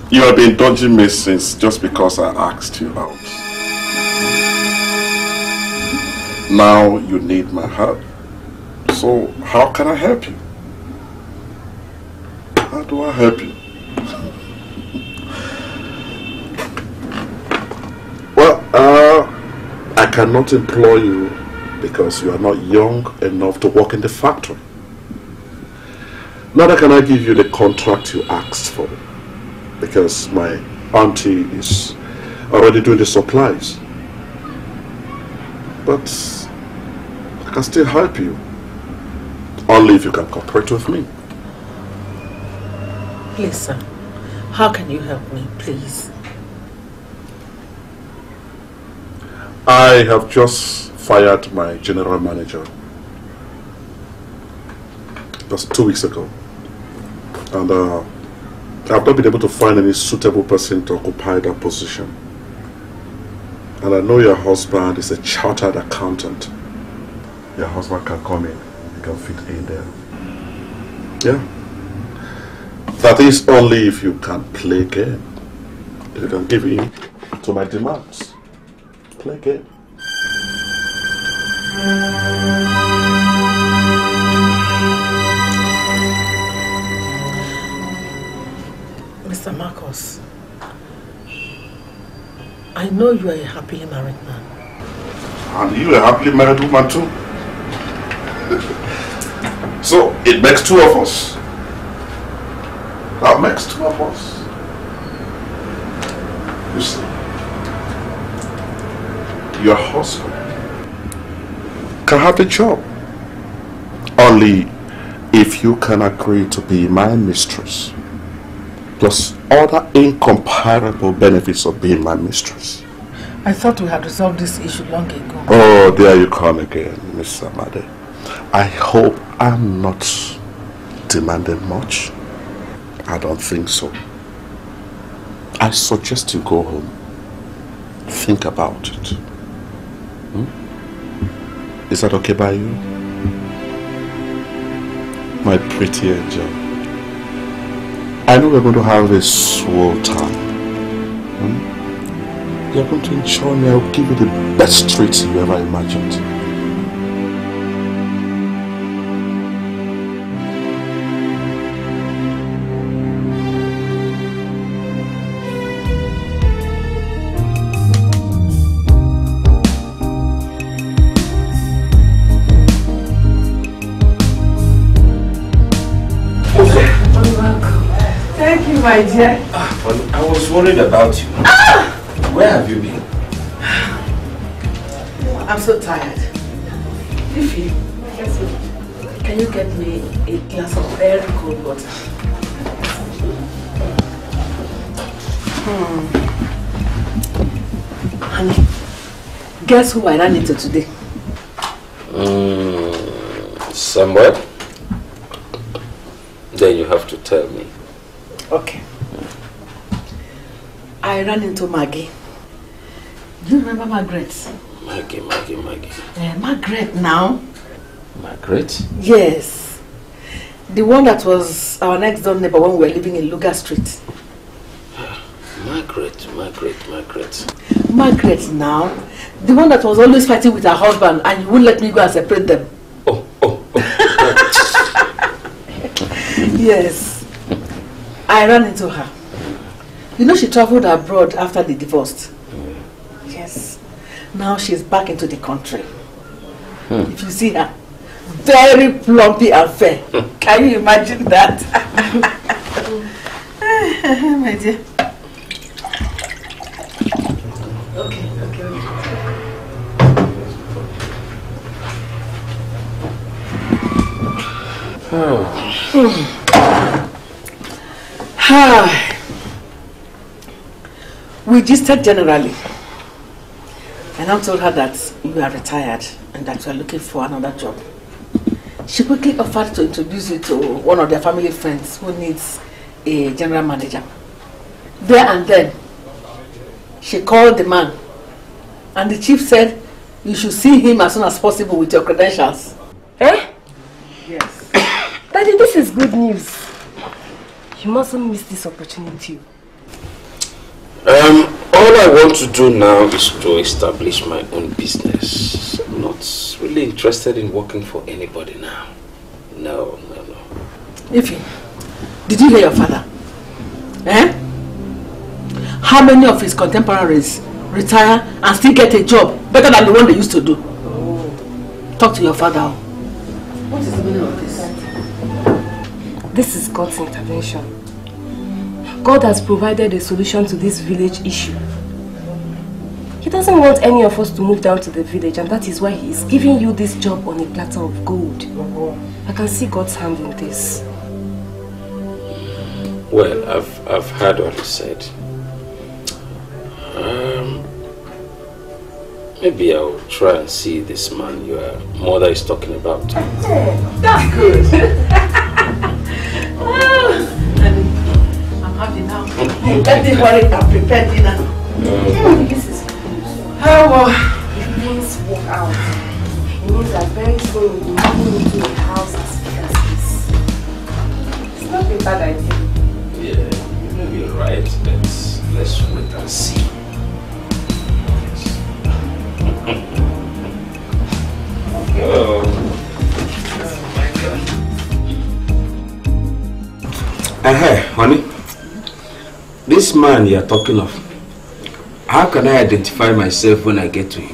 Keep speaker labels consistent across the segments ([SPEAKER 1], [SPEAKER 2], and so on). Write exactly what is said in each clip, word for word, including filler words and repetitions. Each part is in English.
[SPEAKER 1] You have been dodging me since just because I asked you out. Now you need my help. So how can I help you? How do I help you? Well, uh, I cannot employ you because you are not young enough to work in the factory. Neither can I give you the contract you asked for because my auntie is already doing the supplies. But I can still help you. Only if you can cooperate with me.
[SPEAKER 2] Please, sir. How can you help me, please?
[SPEAKER 1] I have just fired my general manager. Just two weeks ago. And uh, I've not been able to find any suitable person to occupy that position. And I know your husband is a chartered accountant. Your husband can come in. He can fit in there. Yeah. That is only if you can play game. If you can give in to my demands. Play game.
[SPEAKER 2] Mister Marcus, I know you are a happily married man.
[SPEAKER 1] And you are a happily married woman too. So it makes two of us. That makes two of us. You see, your husband can have a job only if you can agree to be my mistress, plus other incomparable benefits of being my mistress.
[SPEAKER 2] I thought we had resolved this issue long ago.
[SPEAKER 1] Oh, there you come again, Miss Amade. I hope I'm not demanding much. I don't think so. I suggest you go home. Think about it. Hmm? Is that okay by you? My pretty angel. I know we're going to have a swell time. Hmm? You're going to enjoy me. I'll give you the best treats you ever imagined.
[SPEAKER 2] My dear.
[SPEAKER 3] Ah, well, I was worried about you.
[SPEAKER 2] Ah!
[SPEAKER 3] Where have you been?
[SPEAKER 2] I'm so tired. Ify, can you get me a glass of very cold water? Hmm. Honey, guess who I ran into today?
[SPEAKER 3] Mm, somewhere? Then you have to tell me.
[SPEAKER 2] Okay. I ran into Maggie. Do you remember Margaret?
[SPEAKER 3] Maggie, Maggie, Maggie.
[SPEAKER 2] Uh, Margaret now.
[SPEAKER 3] Margaret?
[SPEAKER 2] Yes. The one that was our next door neighbor when we were living in Lugar Street.
[SPEAKER 3] Margaret, Margaret, Margaret.
[SPEAKER 2] Margaret now. The one that was always fighting with her husband and you wouldn't let me go and separate them.
[SPEAKER 3] Oh, oh,
[SPEAKER 2] oh. Yes. I ran into her. You know she traveled abroad after they divorced. Mm. Yes. Now she's back into the country. Hmm. If you see her, very plumpy and fair. Can you imagine that? My dear. Okay, okay, okay. Oh. Hi. We gisted generally. And I told her that you are retired and that you are looking for another job. She quickly offered to introduce you to one of their family friends who needs a general manager. There and then, she called the man and the chief said you should see him as soon as possible with your credentials.
[SPEAKER 4] Eh?
[SPEAKER 2] Yes.
[SPEAKER 4] Daddy, this is good news. You mustn't miss this opportunity.
[SPEAKER 3] Um, all I want to do now is to establish my own business. I'm not really interested in working for anybody now. No, no, no.
[SPEAKER 2] Ify, did you hear your father? Eh? How many of his contemporaries retire and still get a job better than the one they used to do? Oh. Talk to your father. What is the meaning of this?
[SPEAKER 4] This is God's intervention. God has provided a solution to this village issue. He doesn't want any of us to move down to the village, and that is why he is giving you this job on a platter of gold. Oh. I can see God's hand in this.
[SPEAKER 3] Well, I've, I've heard what you said. Um, maybe I'll try and see this man your mother is talking about.
[SPEAKER 2] Hey, that's good. I'm happy now. Let me worry, I'm prepared dinner.
[SPEAKER 4] Um, this is good.
[SPEAKER 2] How uh,
[SPEAKER 4] if things work out, it means that very soon we'll be moving into a house as big as this. It's not a bad idea.
[SPEAKER 3] Yeah, you may be right. Let's, let's wait and see. Oh. Uh, hey, honey. This man you're talking of, how can I identify myself when I get to him?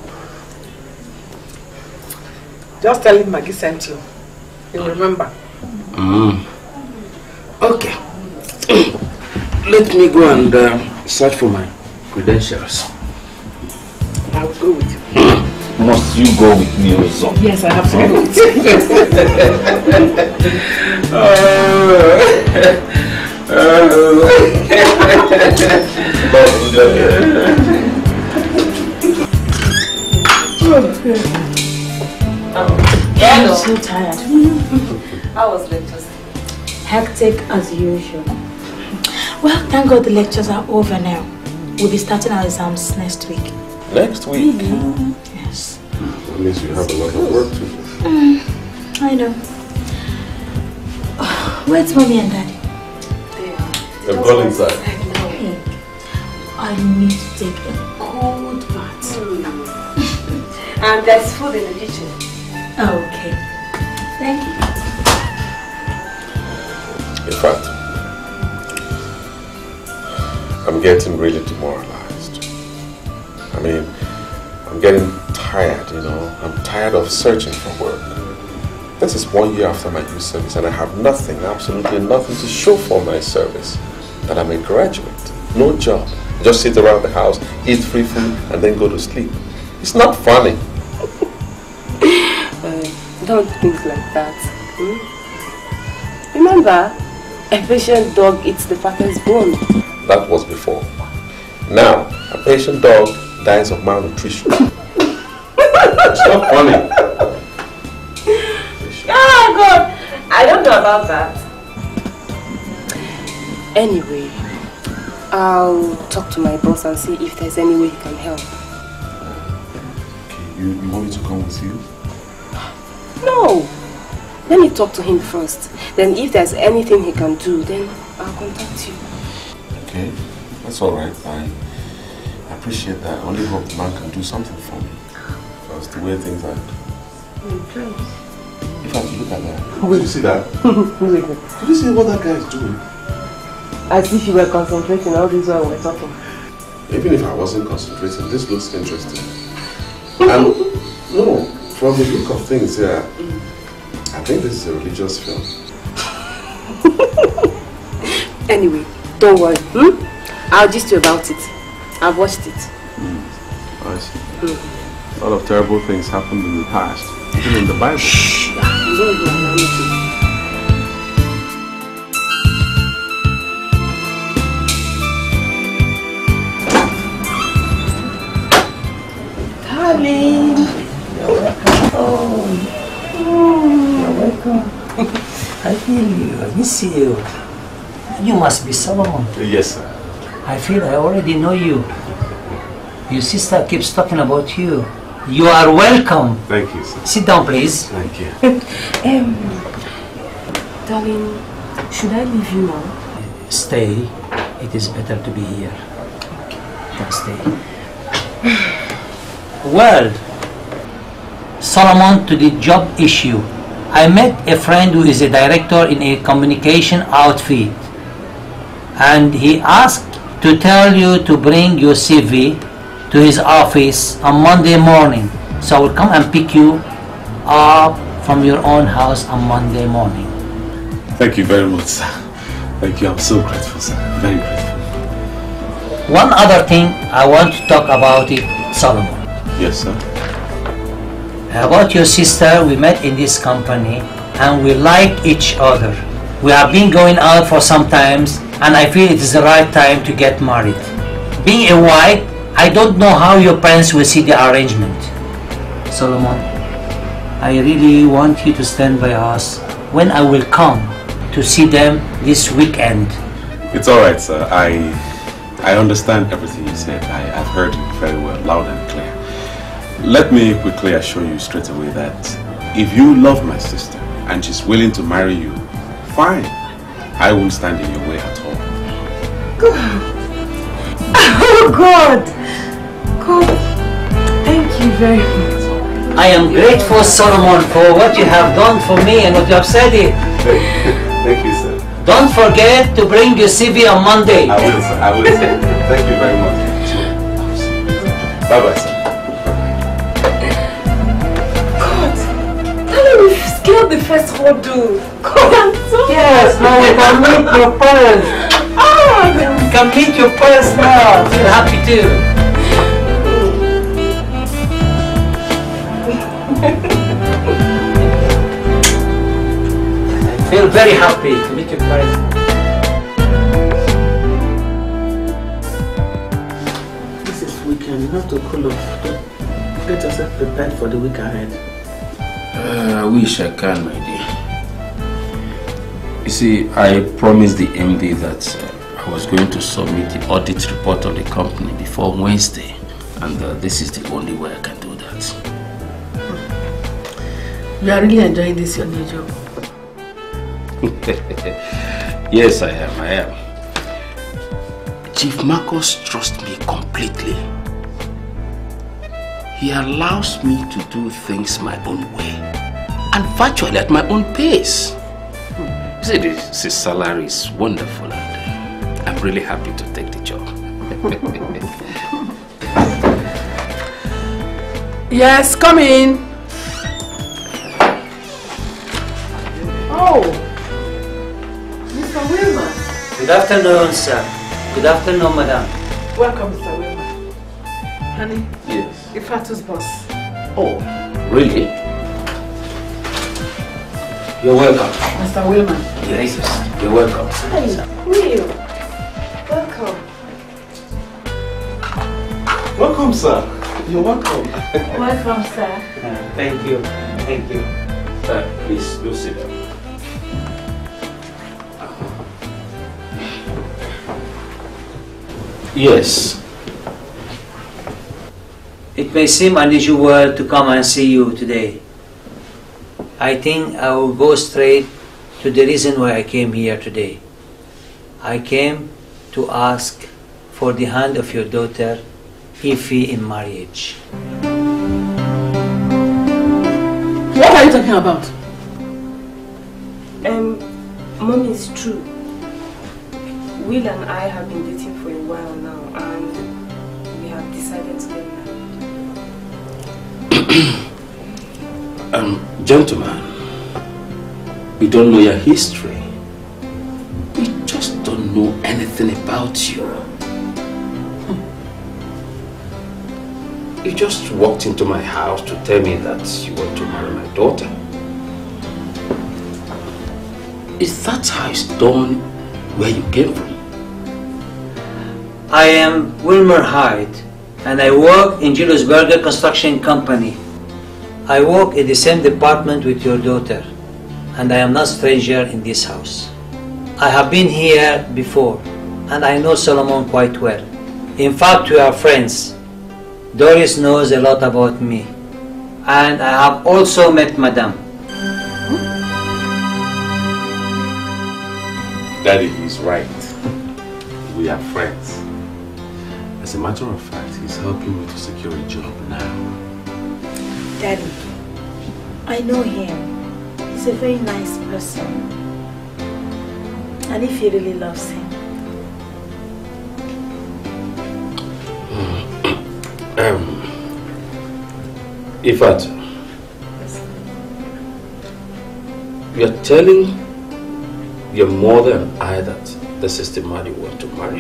[SPEAKER 2] just tell him Maggie sent you. He'll remember.
[SPEAKER 3] Mm. Okay. Let me go and uh, search for my credentials.
[SPEAKER 2] I will go with you.
[SPEAKER 3] Must you go with me also?
[SPEAKER 2] Yes, I have to go with you.
[SPEAKER 5] I'm so tired.
[SPEAKER 4] How was lectures?
[SPEAKER 5] Hectic as usual. Well, thank God the lectures are over now. We'll be starting our exams next week.
[SPEAKER 3] Next week?
[SPEAKER 5] Mm-hmm. Yes.
[SPEAKER 1] That means you have a lot of work to do.
[SPEAKER 5] Mm, I know. Oh, where's mommy and daddy?
[SPEAKER 1] They've gone inside.
[SPEAKER 5] Hey, I need to take a cold bath.
[SPEAKER 4] And there's food in the kitchen.
[SPEAKER 5] Okay. Thank you.
[SPEAKER 1] In fact, I'm getting really demoralized. I mean, I'm getting tired, you know. I'm tired of searching for work. This is one year after my youth service and I have nothing, absolutely nothing to show for my service. That I'm a graduate. No job. Just sit around the house, eat free food, and then go to sleep. It's not funny.
[SPEAKER 4] uh, don't think like that. Hmm? Remember, a patient dog eats the fattest bone.
[SPEAKER 1] That was before. Now, a patient dog dies of malnutrition. It's not funny.
[SPEAKER 4] Oh God, I don't know about that. Anyway, I'll talk to my boss and see if there's any way he can help.
[SPEAKER 1] Okay, you, you want me to come with you?
[SPEAKER 4] No! Let me talk to him first. Then if there's anything he can do, then I'll contact you.
[SPEAKER 1] Okay, that's alright. I appreciate that. I only hope the man can do something for me. Because the way things are...
[SPEAKER 4] Okay.
[SPEAKER 1] In fact, look at that. Did you see that? Did you see what that guy is doing?
[SPEAKER 4] As if you were concentrating all this while we're talking.
[SPEAKER 1] Even if I wasn't concentrating, this looks interesting. And no, from the look of things here, I think this is a religious film.
[SPEAKER 4] Anyway, don't worry. Hmm? I'll gist you about it. I've watched it.
[SPEAKER 1] Mm. I see. Mm. A lot of terrible things happened in the past, even in the Bible. Shh.
[SPEAKER 4] Darling.
[SPEAKER 6] You're welcome. Oh. oh. You're welcome. I feel you. I miss you. You must be Solomon.
[SPEAKER 1] Yes, sir.
[SPEAKER 6] I feel I already know you. Your sister keeps talking about you. You are welcome.
[SPEAKER 1] Thank you, sir.
[SPEAKER 6] Sit down, please.
[SPEAKER 1] Thank you.
[SPEAKER 4] um, darling, should I leave you now?
[SPEAKER 6] Stay. It is better to be here. Stay. Well, Solomon, to the job issue. I met a friend who is a director in a communication outfit, and he asked to tell you to bring your C V to his office on Monday morning. So I will come and pick you up from your own house on Monday morning.
[SPEAKER 7] Thank you very much, sir. Thank you. I'm so grateful, sir. Very grateful.
[SPEAKER 6] One other thing I want to talk about it, Solomon.
[SPEAKER 7] Yes, sir.
[SPEAKER 6] About your sister, we met in this company and we like each other. We have been going out for some times and I feel it is the right time to get married. Being a wife, I don't know how your parents will see the arrangement. Solomon, I really want you to stand by us when I will come to see them this weekend.
[SPEAKER 7] It's alright, sir. I I understand everything you said. I, I've heard it very well, loud and clear. Let me quickly assure you straight away that if you love my sister and she's willing to marry you, fine. I won't stand in your way at all.
[SPEAKER 4] God. Oh God! God, thank you very much.
[SPEAKER 6] I am grateful, Solomon, for what you have done for me and what you have said it.
[SPEAKER 7] Thank you, sir.
[SPEAKER 6] Don't forget to bring your C V on Monday.
[SPEAKER 7] I will, sir. I will, sir. Thank you very much. Bye-bye, sir.
[SPEAKER 4] God, tell him we've scaled the first hurdle. God, I'm so
[SPEAKER 6] Yes, now we can meet your parents. Ah, we can meet your parents now. Feel happy too. I feel very happy to meet your parents.
[SPEAKER 2] This is weekend. You have to cool off. Get yourself prepared for the week ahead.
[SPEAKER 3] Uh, I wish I can, my dear. You see, I promised the M D that uh, I was going to submit the audit report of the company before Wednesday, and uh, this is the only way I can do that.
[SPEAKER 2] You are really enjoying this your new job.
[SPEAKER 3] Yes, I am, I am. Chief Marcus trusts me completely. He allows me to do things my own way and virtually at my own pace. You see, this, this salary is wonderful and I'm really happy to take the job.
[SPEAKER 2] Yes, come in. Oh, Mister Wilmer.
[SPEAKER 6] Good afternoon, sir. Good afternoon, madam.
[SPEAKER 2] Welcome, Mister Wilmer. Honey,
[SPEAKER 3] Yes.
[SPEAKER 2] Ifatu's boss.
[SPEAKER 3] Oh, really? You're welcome.
[SPEAKER 2] Mister Wilmer.
[SPEAKER 3] Yes, you're welcome.
[SPEAKER 4] Hey, Will. Welcome.
[SPEAKER 7] Welcome, sir. You're welcome.
[SPEAKER 5] Welcome, sir.
[SPEAKER 6] Thank you. Thank you.
[SPEAKER 3] Uh, please, do sit down. Yes.
[SPEAKER 6] It may seem unusual to come and see you today. I think I will go straight to the reason why I came here today. I came to ask for the hand of your daughter, Ify, in marriage.
[SPEAKER 2] What are you talking about?
[SPEAKER 4] Um, Mommy, it's true. Will and I have been dating for a while now, and we have decided to get married.
[SPEAKER 3] Um, gentlemen, we don't know your history. We just don't know anything about you. You just walked into my house to tell me that you want to marry my daughter. Is that how it's done where you came from?
[SPEAKER 6] I am Wilmer Hyde, and I work in Julius Berger Construction Company. I work in the same department with your daughter, and I am not a stranger in this house. I have been here before, and I know Solomon quite well. In fact, we are friends. Doris knows a lot about me, and I have also met Madame.
[SPEAKER 7] Daddy is right. We are friends. As a matter of fact, he's helping me to secure a job now.
[SPEAKER 5] Daddy, I know him. He's a very nice person. And if he really loves him.
[SPEAKER 3] um, Ifat, you're telling your mother and I that this is the man you want to marry?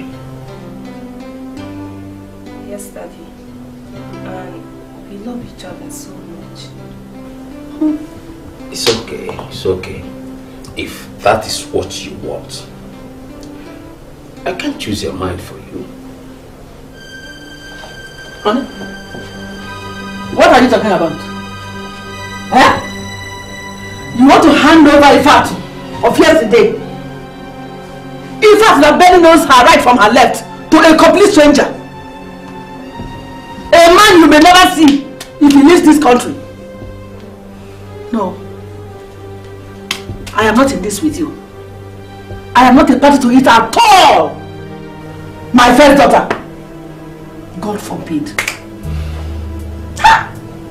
[SPEAKER 4] Yes, Daddy. And we love each other so much.
[SPEAKER 3] It's okay, it's okay. If that is what you want, I can't choose your mind for you.
[SPEAKER 2] Honey, what are you talking about? Eh? You want to hand over Ifat of yesterday? Ifat that barely knows her right from her left to a complete stranger. A man you may never see if he leaves this country. No. I am not in this with you. I am not a party to it at all. My first daughter. God forbid. Ha!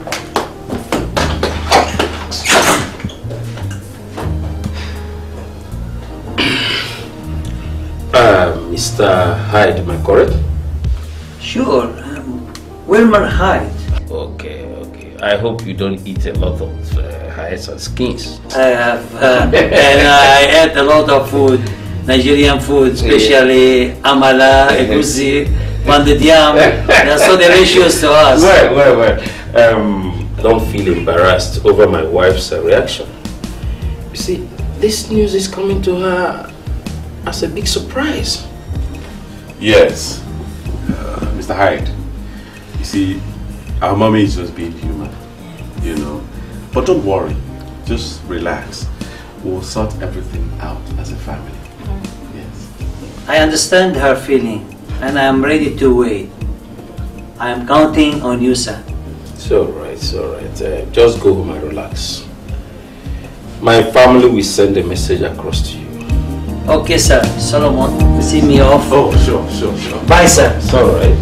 [SPEAKER 3] Uh, Mister Hyde, am I correct?
[SPEAKER 6] Sure, um, Wilmer Hyde.
[SPEAKER 3] Okay, okay. I hope you don't eat a lot of uh, hides and skins.
[SPEAKER 6] I have, uh, and I ate a lot of food, Nigerian food, especially yeah. amala, egusi, pounded yam. They're so delicious to us.
[SPEAKER 3] Well, well, well. Um, don't feel embarrassed over my wife's uh, reaction. You see, this news is coming to her as a big surprise.
[SPEAKER 7] Yes, uh, Mister Hyde. You see, our mommy is just being human, you know. But don't worry, just relax. We'll sort everything out as a family. Yes.
[SPEAKER 6] I understand her feeling, and I am ready to wait. I am counting on you, sir.
[SPEAKER 3] It's alright, it's alright. Uh, just go home and relax. My family will send a message across to you.
[SPEAKER 6] Okay, sir. Solomon, see me off.
[SPEAKER 3] Oh, sure, sure, sure.
[SPEAKER 6] Bye, sir.
[SPEAKER 3] It's alright.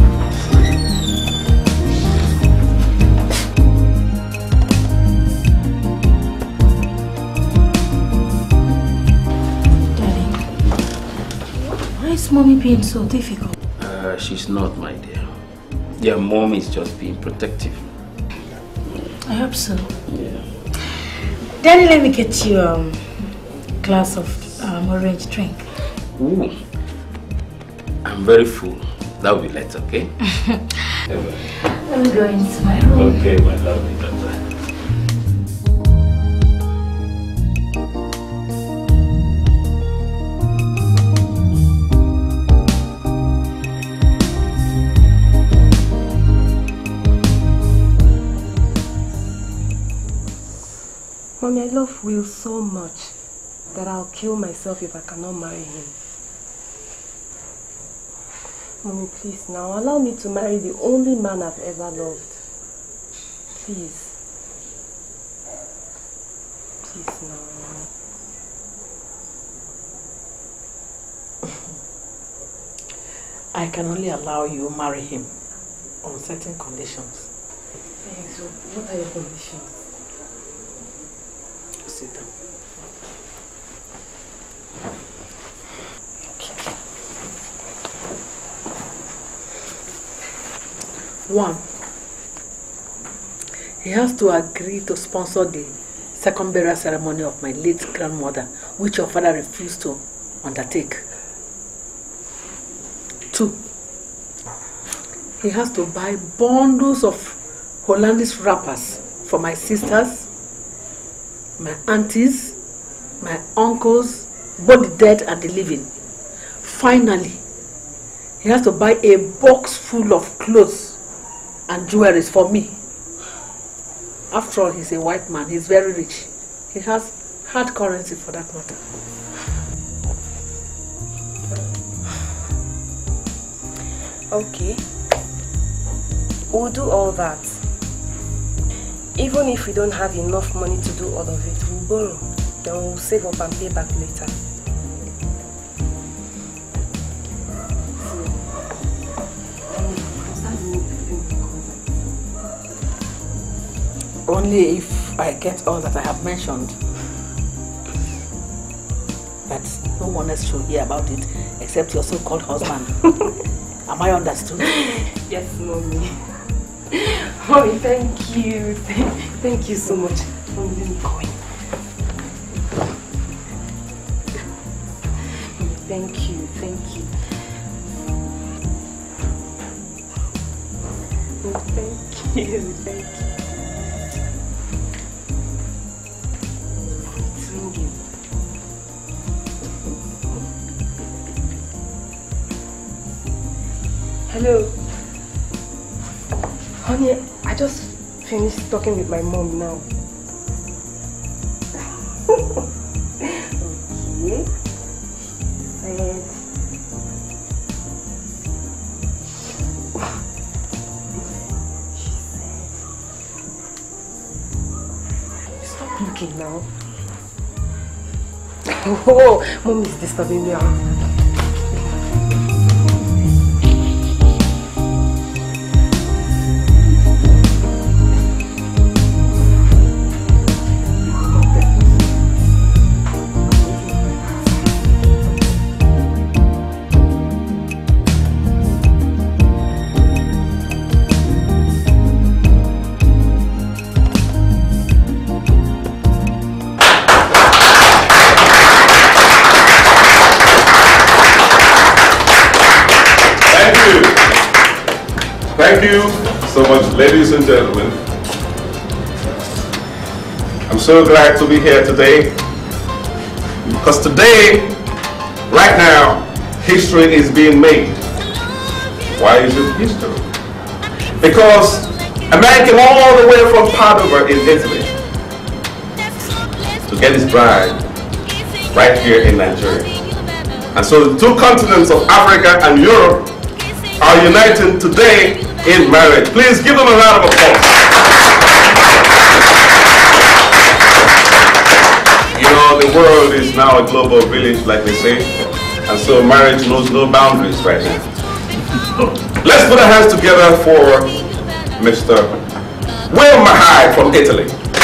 [SPEAKER 5] Why is mommy being so difficult?
[SPEAKER 3] Uh, she's not, my dear. Your mom is just being protective.
[SPEAKER 5] I hope so.
[SPEAKER 3] Yeah.
[SPEAKER 5] Daddy, let me get you um, a glass of um, orange drink.
[SPEAKER 3] Ooh. I'm very full. That will be later, okay?
[SPEAKER 5] Let me go into my room.
[SPEAKER 3] Okay, my lovely daughter.
[SPEAKER 4] Mommy, I love Will so much that I'll kill myself if I cannot marry him. Mommy, please now, allow me to marry the only man I've ever loved. Please. Please now.
[SPEAKER 2] I can only allow you to marry him on certain conditions.
[SPEAKER 4] Hey, so what are your conditions?
[SPEAKER 2] Sit down. One, he has to agree to sponsor the second burial ceremony of my late grandmother, which your father refused to undertake. Two, he has to buy bundles of Hollandish wrappers for my sisters, my aunties, my uncles, both the dead and the living. Finally, he has to buy a box full of clothes and jewelry for me. After all, he's a white man. He's very rich. He has hard currency for that matter.
[SPEAKER 4] Okay. We'll do all that. Even if we don't have enough money to do all of it, we'll borrow. Then we'll save up and pay back later.
[SPEAKER 2] only if I get all that I have mentioned. That no one else should hear about it except your so-called husband. Am I understood?
[SPEAKER 4] Yes, Mommy. Mommy, thank you. Thank, thank you so much. Mommy, let me go in. Thank you, thank you. Thank you, thank you. It's ringing. Hello. Honey, I just finished talking with my mom now. Okay. Said. She said. Stop looking now. Oh, Mom is disturbing me out.
[SPEAKER 7] Thank you so much, ladies and gentlemen. I'm so glad to be here today because today, right now, history is being made. Why is it history? Because a man came all the way from Padova in Italy to get his bride right here in Nigeria. And so the two continents of Africa and Europe are united today in marriage. Please give them a round of applause. You know, the world is now a global village, like they say, and so marriage knows no boundaries right now. Let's put our hands together for Mister Will Mahai from Italy.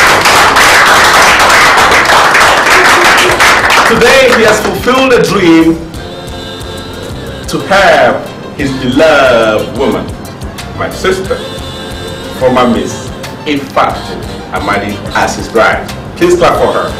[SPEAKER 7] Today he has fulfilled a dream to have his beloved woman, my sister, former Miss Ifatu Amadi, as his bride. Please clap for her.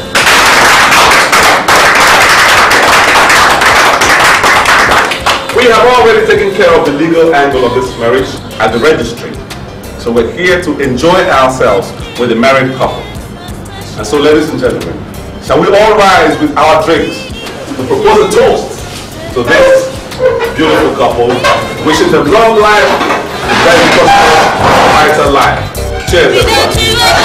[SPEAKER 7] We have already taken care of the legal angle of this marriage at the registry. So we're here to enjoy ourselves with the married couple. And so, ladies and gentlemen, shall we all rise with our drinks to propose a toast to this beautiful couple, wishing them long life and very prosperous, brighter life. Cheers, everybody.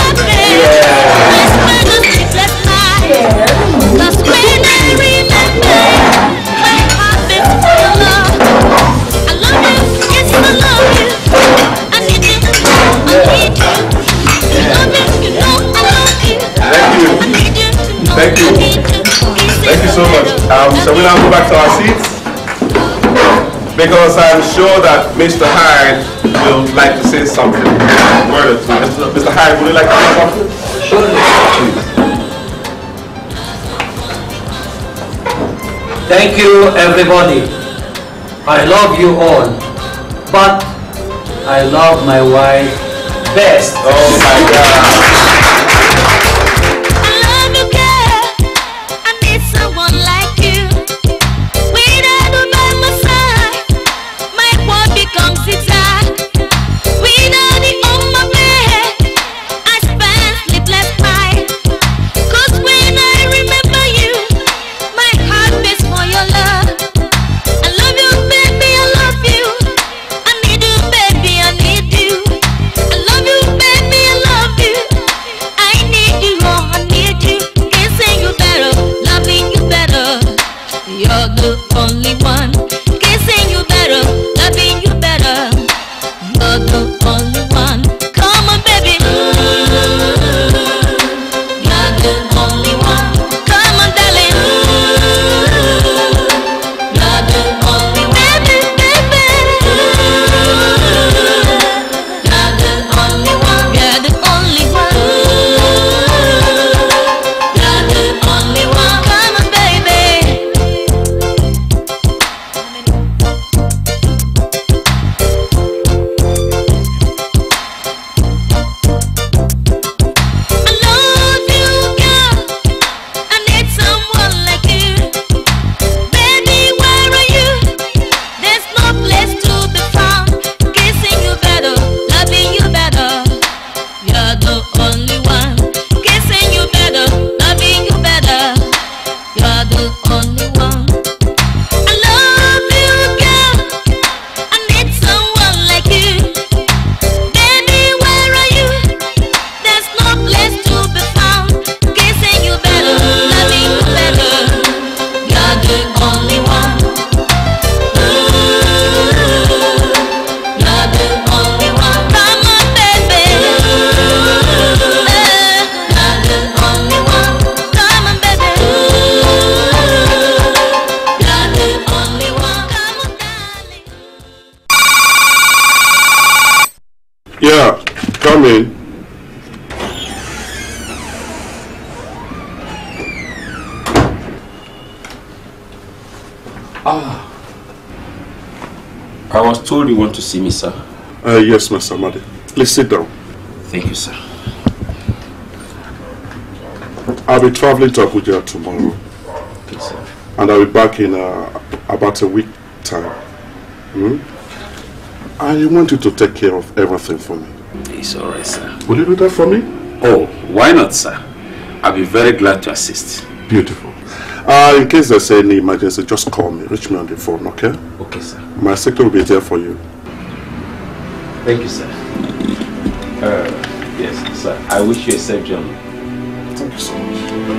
[SPEAKER 7] Thank you. Thank you. Thank you so much. Um, shall we now go back to our seats? Because I'm sure that Mister Hyde will like to say something. Word or two. Mister Hyde, would you like to say something?
[SPEAKER 6] Sure. Thank you, everybody. I love you all, but I love my wife best.
[SPEAKER 7] Oh my God.
[SPEAKER 8] You're the only one. only one. I love you, girl. I need someone like you. Baby, where are you? There's no place to be found. Kissing you better, loving you better. You're the only one. You're the only one. Come on, baby. You're the only one. Come on, baby. You're the only one. Come on, darling.
[SPEAKER 1] Yeah, come in.
[SPEAKER 3] Ah. I was told you want to see me, sir.
[SPEAKER 1] Uh, yes, Mister Amadi. Please sit down.
[SPEAKER 3] Thank you, sir.
[SPEAKER 1] I'll be traveling to Abuja tomorrow.
[SPEAKER 3] Okay, sir.
[SPEAKER 1] And I'll be back in uh, about a week time. Hmm? I want you to take care of everything for me.
[SPEAKER 3] It's alright, sir.
[SPEAKER 1] Will you do that for me?
[SPEAKER 3] Oh, why not, sir? I'll be very glad to assist.
[SPEAKER 1] Beautiful. Uh, in case there's any emergency, just call me. Reach me on the phone, okay?
[SPEAKER 3] Okay, sir.
[SPEAKER 1] My secretary will be there for you.
[SPEAKER 3] Thank you, sir. Uh, yes, sir. I wish you a safe journey.
[SPEAKER 1] Thank you so much.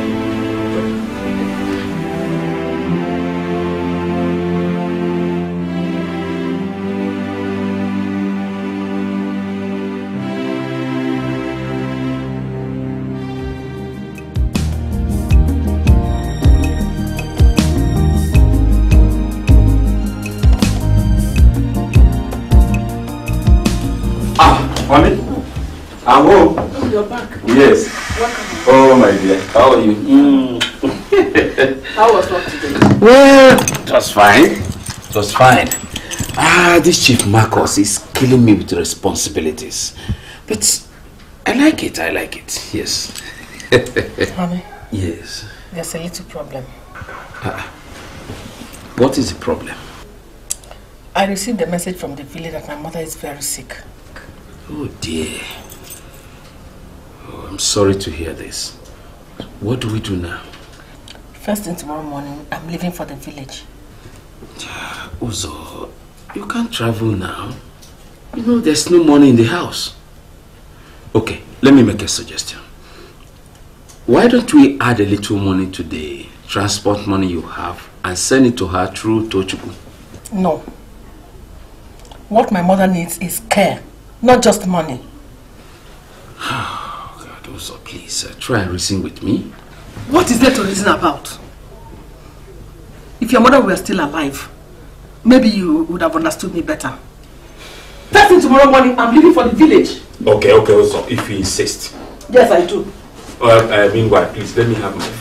[SPEAKER 3] Mommy? I'm home.
[SPEAKER 2] Oh, you're back.
[SPEAKER 3] Yes.
[SPEAKER 2] Welcome.
[SPEAKER 3] Oh, my dear. How are you? Mm.
[SPEAKER 2] How was work today?
[SPEAKER 3] Well, it was fine. It was fine. Ah, this Chief Marcus is killing me with responsibilities. But I like it. I like it. Yes.
[SPEAKER 2] Mommy?
[SPEAKER 3] Yes.
[SPEAKER 2] There's a little problem.
[SPEAKER 3] Uh, what is the problem?
[SPEAKER 2] I received a message from the village that my mother is very sick.
[SPEAKER 3] Oh dear. Oh, I'm sorry to hear this. What do we do now?
[SPEAKER 2] First thing tomorrow morning, I'm leaving for the village.
[SPEAKER 3] Uzo, you can't travel now. You know, there's no money in the house. Okay, let me make a suggestion. Why don't we add a little money to the transport money you have and send it to her through Tochukwu?
[SPEAKER 2] No. What my mother needs is care, not just money.
[SPEAKER 3] Oh, God, Uzo, please, uh, try and reason with me.
[SPEAKER 2] What is there to reason about? If your mother were still alive, maybe you would have understood me better. First thing tomorrow morning, I'm leaving for the village.
[SPEAKER 3] Okay, okay, Uzo, if you insist.
[SPEAKER 2] Yes, I do.
[SPEAKER 3] Well, uh, meanwhile, please, let me have my food.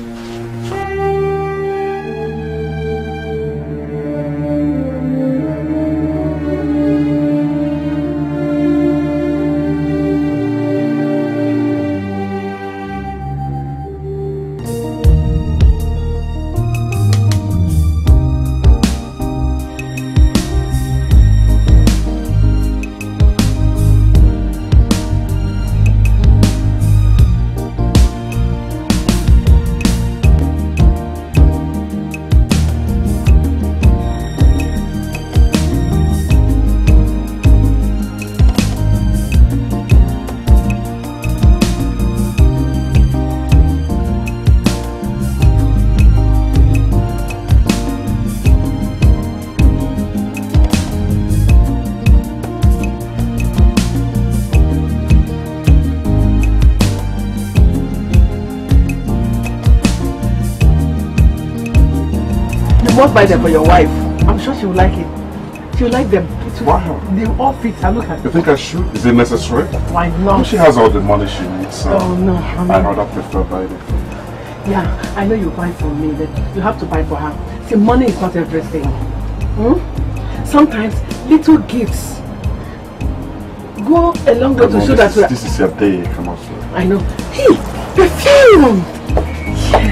[SPEAKER 2] Must buy them for your wife. I'm sure she will like it. She will like them. It will,
[SPEAKER 1] Wow.
[SPEAKER 2] They will all fit. I look at
[SPEAKER 1] You
[SPEAKER 2] them.
[SPEAKER 1] think I should? Is it necessary?
[SPEAKER 2] Why not?
[SPEAKER 1] She has all the money she needs. So
[SPEAKER 2] Oh no, I mean,
[SPEAKER 1] I rather prefer buying it.
[SPEAKER 2] yeah, I know you buy for me, but you have to buy for her. See, money is not everything. Hmm? Sometimes little gifts go a long way
[SPEAKER 1] Come
[SPEAKER 2] to
[SPEAKER 1] on,
[SPEAKER 2] show that
[SPEAKER 1] this,
[SPEAKER 2] we
[SPEAKER 1] is,
[SPEAKER 2] are.
[SPEAKER 1] this is your day. Come on, sir.
[SPEAKER 2] I know. Hey, perfume! Yes.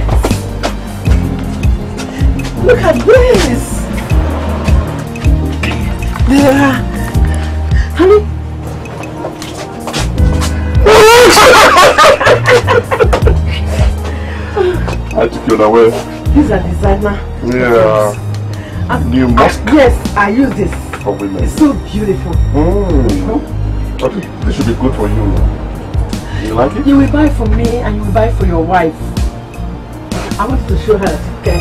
[SPEAKER 2] Look at this! Yeah. Honey?
[SPEAKER 1] I took you away.
[SPEAKER 2] These are designer.
[SPEAKER 1] Yeah.
[SPEAKER 2] And
[SPEAKER 1] you must.
[SPEAKER 2] I, yes, I use this.
[SPEAKER 1] For women.
[SPEAKER 2] It's so beautiful.
[SPEAKER 1] Mm. Hmm? Okay, this should be good for you. You like it?
[SPEAKER 2] You will buy for me and you will buy for your wife. I want to show her. Okay.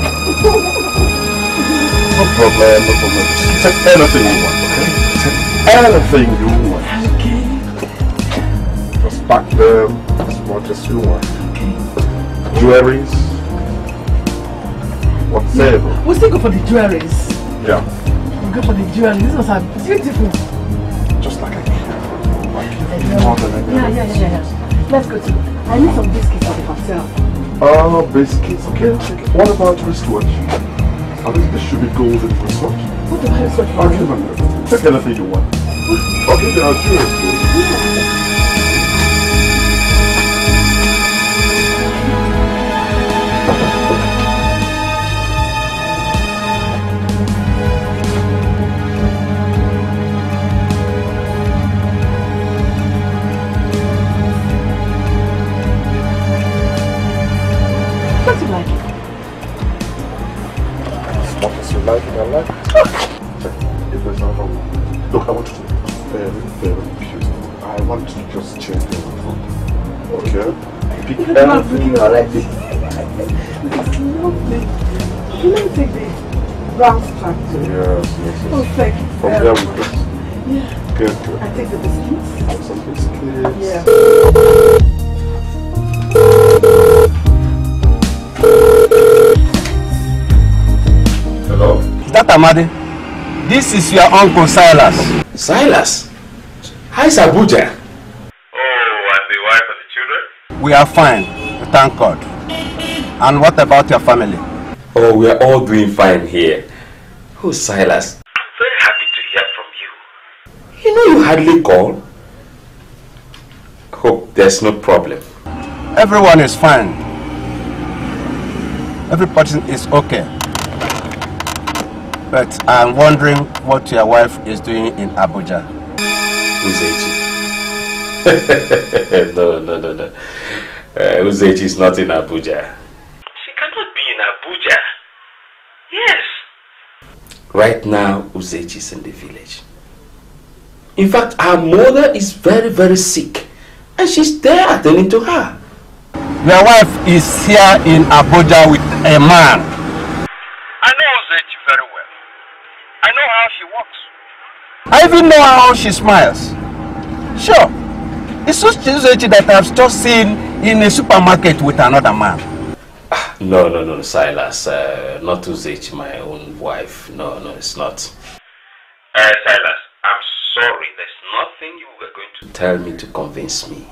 [SPEAKER 1] No problem, no problem. Take anything you want, okay? Take anything you want.
[SPEAKER 2] Okay.
[SPEAKER 1] Just pack them as much as you want.
[SPEAKER 2] Okay.
[SPEAKER 1] Jewelries. Whatever.
[SPEAKER 2] Yeah. We'll still go for the jewelries.
[SPEAKER 1] Yeah.
[SPEAKER 2] We'll go for the jewelries. These ones are beautiful.
[SPEAKER 1] Just like I can. Like more than I can.
[SPEAKER 2] Yeah, yeah, yeah, yeah. Let's go to. I need some biscuits at the hotel.
[SPEAKER 1] Oh, biscuits. Okay, okay. What about wristwatch? I think there should be gold in the wristwatch.
[SPEAKER 2] What about wristwatch?
[SPEAKER 1] Okay, man. Take anything you want. Okay, there are jewels too.
[SPEAKER 2] Yeah.
[SPEAKER 1] Like it, I like it. If there's another one. Look, I want you to be very, very beautiful. I want to just change everything. Okay? Pick anything you like.
[SPEAKER 2] It's lovely. Can I take the brown strap too?
[SPEAKER 1] Yes, yes, yes.
[SPEAKER 2] Oh, thank you.
[SPEAKER 1] From there we go.
[SPEAKER 2] Yeah.
[SPEAKER 1] Good, good.
[SPEAKER 2] I take the biscuits.
[SPEAKER 1] Some biscuits.
[SPEAKER 2] Yeah.
[SPEAKER 1] Hello?
[SPEAKER 9] Tata Amadi, this is your uncle Silas.
[SPEAKER 3] Silas? How's Abuja?
[SPEAKER 10] Oh, and the wife and the children?
[SPEAKER 9] We are fine, thank God. And what about your family?
[SPEAKER 3] Oh, we are all doing fine here. Who's Silas?
[SPEAKER 10] Very happy to hear from you.
[SPEAKER 3] You know you hardly call. Hope there's no problem.
[SPEAKER 9] Everyone is fine. Every person is okay. But I'm wondering what your wife is doing in Abuja.
[SPEAKER 3] Uzechi? no, no, no, no. Uh, Uzechi is not in Abuja.
[SPEAKER 10] She cannot be in Abuja. Yes.
[SPEAKER 3] Right now, Uzechi is in the village. In fact, her mother is very, very sick. And she's there attending to her.
[SPEAKER 9] Your wife is here in Abuja with a man.
[SPEAKER 10] I know Uzechi very well. I know how she walks.
[SPEAKER 9] I even know how she smiles. Sure. It's just Uzechi that I've just seen in a supermarket with another man.
[SPEAKER 3] No, no, no, Silas. Uh, not Uzechi, my own wife. No, no, it's not.
[SPEAKER 10] Uh, Silas, I'm sorry. There's nothing you were going to
[SPEAKER 3] Tell me to convince me.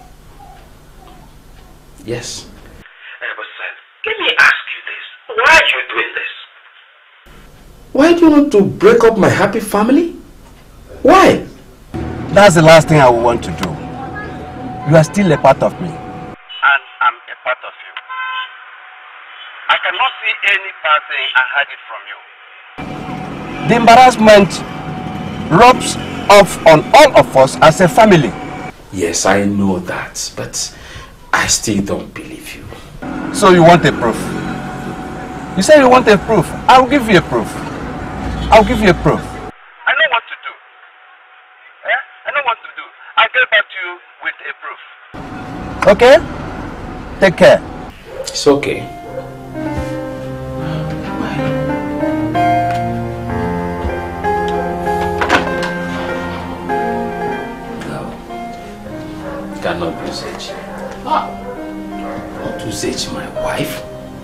[SPEAKER 3] Yes.
[SPEAKER 10] Uh, but Silas, let me ask you this. Why are you doing this?
[SPEAKER 3] Why do you want to break up my happy family? Why?
[SPEAKER 9] That's the last thing I would want to do. You are still a part of me.
[SPEAKER 10] And I'm a part of you. I cannot see any bad thing and hide it from you.
[SPEAKER 9] The embarrassment rubs off on all of us as a family.
[SPEAKER 3] Yes, I know that, but I still don't believe you.
[SPEAKER 9] So you want a proof? You say you want a proof. I'll give you a proof. I'll give you a proof.
[SPEAKER 10] I know what to do. Yeah? I know what to do. I'll get back to you with a proof.
[SPEAKER 9] Okay? Take care.
[SPEAKER 3] It's okay. No. Cannot be Uzechi. Ah. Not Uzechi, my wife.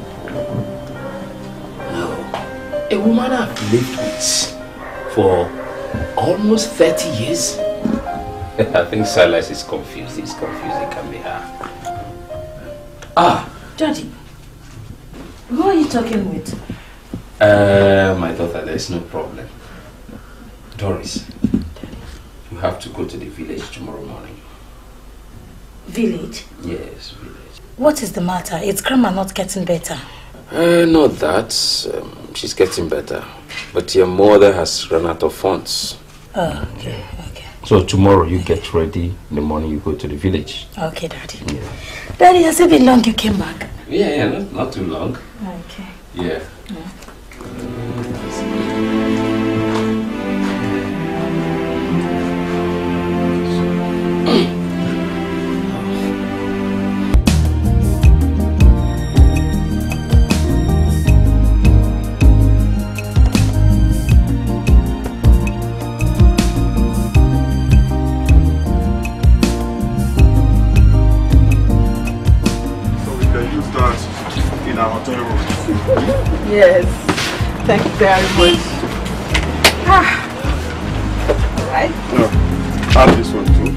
[SPEAKER 3] No. A woman I've lived with for almost thirty years. I think Silas is confused. He's confused. It can be her. Ah.
[SPEAKER 5] Daddy, who are you talking with?
[SPEAKER 3] Uh, my daughter, there's no problem. Doris, you have to go to the village tomorrow morning.
[SPEAKER 5] Village?
[SPEAKER 3] Yes, village.
[SPEAKER 5] What is the matter? Is Grandma not getting better?
[SPEAKER 3] Uh, not that. Um, she's getting better. But your mother has run out of funds.
[SPEAKER 5] Oh, okay, okay.
[SPEAKER 3] So tomorrow you get ready. In the morning you go to the village.
[SPEAKER 5] Okay, Daddy.
[SPEAKER 3] Yeah.
[SPEAKER 5] Daddy, has it been long you came back?
[SPEAKER 3] Yeah, yeah, not, not too long.
[SPEAKER 5] Okay.
[SPEAKER 3] Yeah.
[SPEAKER 2] Yes, thank you very much. Ah. Alright.
[SPEAKER 1] No, add this one too.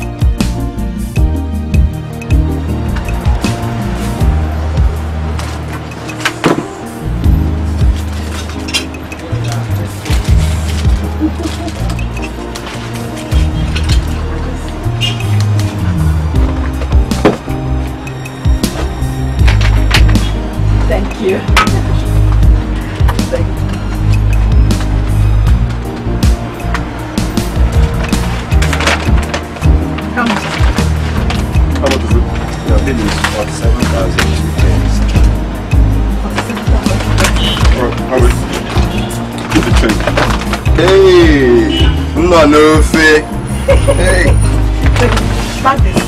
[SPEAKER 2] Thank you. Thank you. How much?
[SPEAKER 1] How much is it?
[SPEAKER 11] Your bill is forty-seven thousand two days.
[SPEAKER 1] Alright, Harry. Keep the change.
[SPEAKER 11] Hey! No, no, fair. Hey!
[SPEAKER 2] Back this.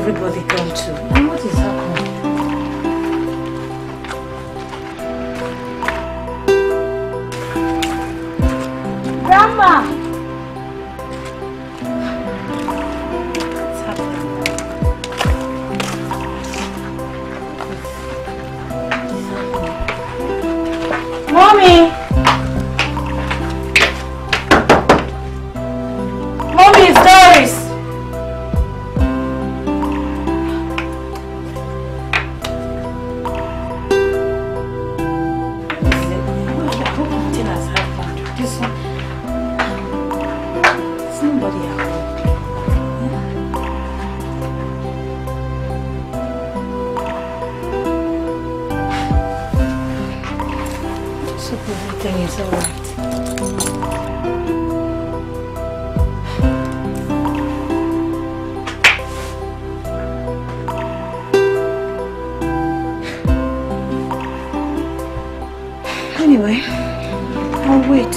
[SPEAKER 5] everybody gone to? And what is happening? Grandma! What's happening? Mommy! Mommy, it's Doris! Anyway, I'll wait.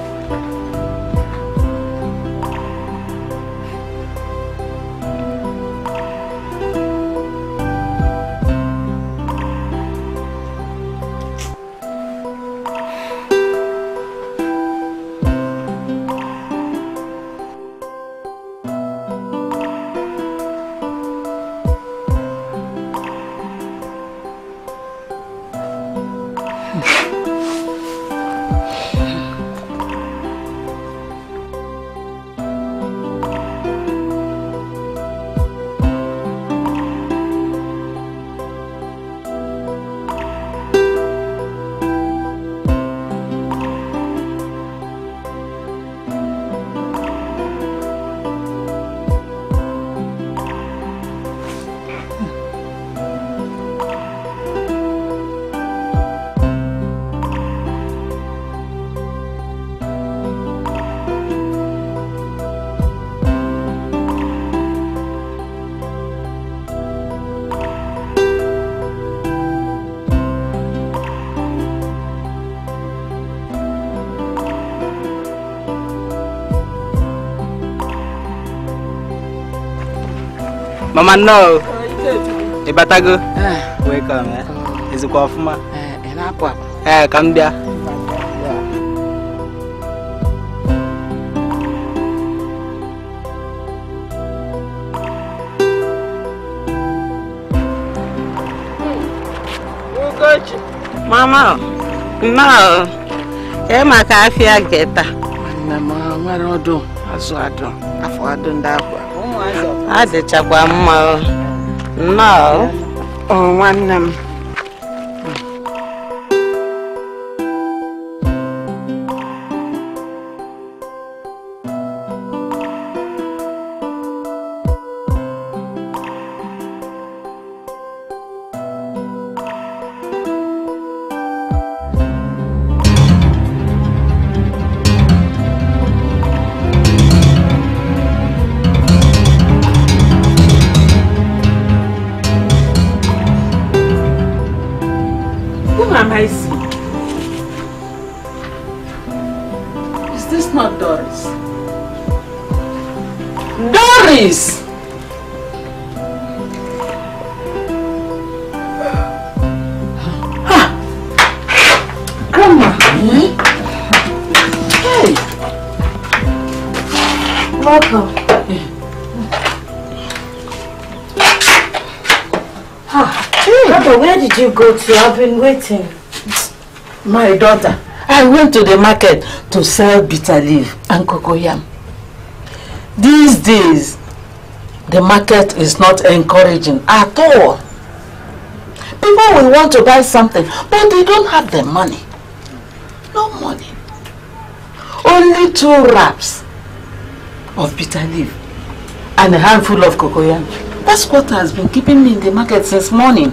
[SPEAKER 9] Mama, no. Ibatago. Welcome, eh? Is it Kwafuma?
[SPEAKER 2] Eh, and Appa.
[SPEAKER 9] Eh, come there.
[SPEAKER 12] Mama, no. Eh, my coffee get that.
[SPEAKER 2] Mama, where do I do? I do. I do that.
[SPEAKER 12] I did check one more. No. Oh, one them.
[SPEAKER 2] I see. Is this not Doris? Doris! Ah. Grandma! Hmm? Hey!
[SPEAKER 5] Welcome. Ah, hey. Papa, where did you go to? I've been waiting.
[SPEAKER 2] My daughter, I went to the market to sell bitter leaf and cocoyam. These days, the market is not encouraging at all. People will want to buy something, but they don't have the money. No money. Only two wraps of bitter leaf and a handful of cocoyam. That's what has been keeping me in the market since morning.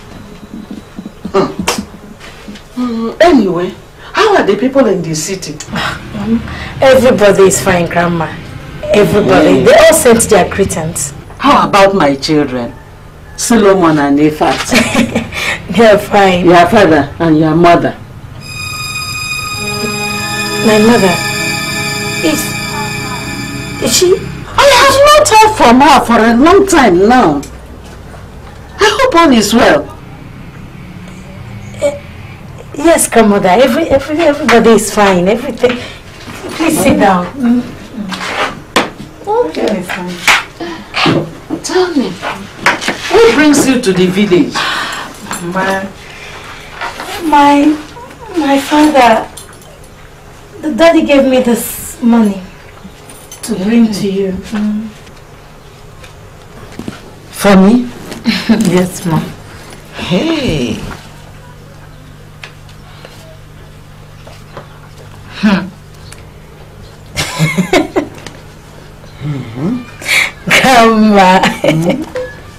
[SPEAKER 2] Mm. Mm, anyway, how are the people in the city?
[SPEAKER 5] Everybody is fine, Grandma. Everybody. Mm. They all sent their greetings.
[SPEAKER 2] How about my children? Solomon and Ifat.
[SPEAKER 5] They are fine.
[SPEAKER 2] Your father and your mother.
[SPEAKER 5] My mother? Is... Is she...
[SPEAKER 2] I have not heard from her for a long time now.
[SPEAKER 12] I hope all is well.
[SPEAKER 5] Uh, yes, grandmother. Every, every, everybody is fine. Everything. Please sit down. Mm.
[SPEAKER 12] Okay. Fine. Tell me, what brings you to the village?
[SPEAKER 5] My, my, my father, the daddy gave me this money to bring mm. to you. Mm.
[SPEAKER 12] For me?
[SPEAKER 5] Yes, ma'am.
[SPEAKER 12] Hey. Hmm.
[SPEAKER 5] mm-hmm. Grandma.
[SPEAKER 12] Mm-hmm.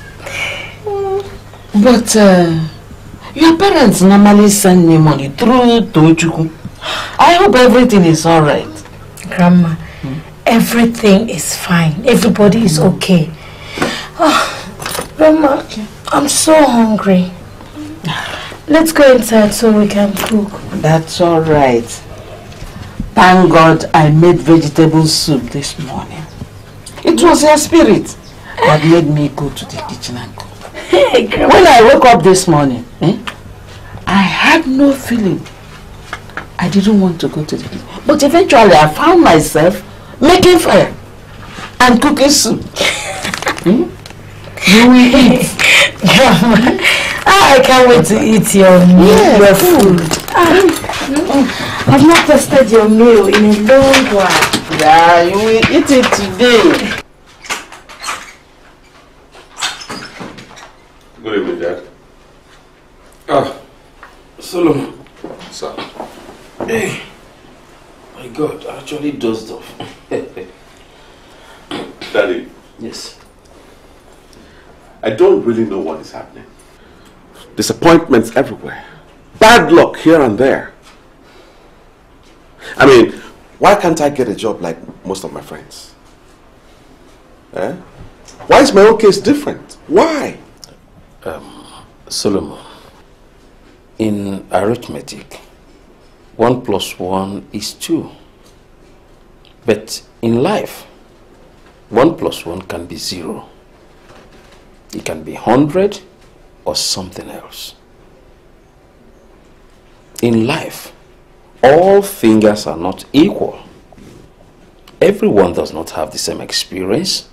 [SPEAKER 12] But uh, your parents normally send me money through Tojuku. I hope everything is alright.
[SPEAKER 5] Grandma, hmm? everything is fine. Everybody is okay. Oh, Grandma, okay. I'm so hungry. Let's go inside so we can cook.
[SPEAKER 12] That's alright. Thank God I made vegetable soup this morning. It was your spirit that made me go to the kitchen and cook.
[SPEAKER 5] Hey, Grandma.
[SPEAKER 12] When I woke up this morning, eh, I had no feeling. I didn't want to go to the kitchen. But eventually I found myself making fire and cooking soup. hmm? You will eat.
[SPEAKER 5] Grandma, I can't wait to eat your, yes, your food. Ah, mm. I've not tasted your meal in a long while.
[SPEAKER 12] Yeah, you will eat it today.
[SPEAKER 7] Good evening, Dad.
[SPEAKER 3] Ah, Solomon.
[SPEAKER 7] Sir.
[SPEAKER 3] Hey, my God, I actually dozed off.
[SPEAKER 7] Daddy.
[SPEAKER 3] Yes.
[SPEAKER 7] I don't really know what is happening. Disappointments everywhere. Bad luck here and there. I mean, why can't I get a job like most of my friends? Eh? Why is my own case different? Why?
[SPEAKER 3] Um, Solomon, in arithmetic, one plus one is two. But in life, one plus one can be zero. It can be hundred or something else. In life, all fingers are not equal. Everyone does not have the same experience.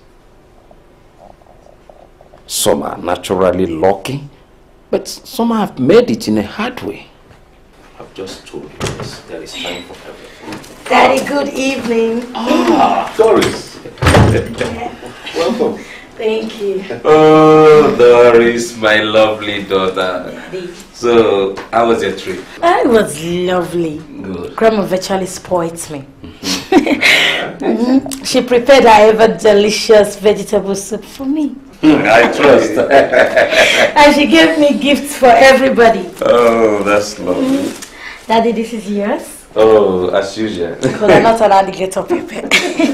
[SPEAKER 3] Some are naturally lucky, but some have made it in a hard way. I've just told you this. There is time for everything.
[SPEAKER 5] Daddy, good evening.
[SPEAKER 7] Ah, Doris. Welcome.
[SPEAKER 5] Thank you.
[SPEAKER 3] Oh, Doris, my lovely daughter. Daddy. So, how was your trip?
[SPEAKER 5] It was lovely.
[SPEAKER 3] Good.
[SPEAKER 5] Grandma virtually spoiled me. Mm-hmm. mm-hmm. She prepared her ever delicious vegetable soup for me.
[SPEAKER 3] I trust.
[SPEAKER 5] And she gave me gifts for everybody.
[SPEAKER 3] Oh, that's lovely.
[SPEAKER 5] Mm-hmm. Daddy, this is yours.
[SPEAKER 3] Oh, as usual.
[SPEAKER 5] Because I'm not allowed to get up paper.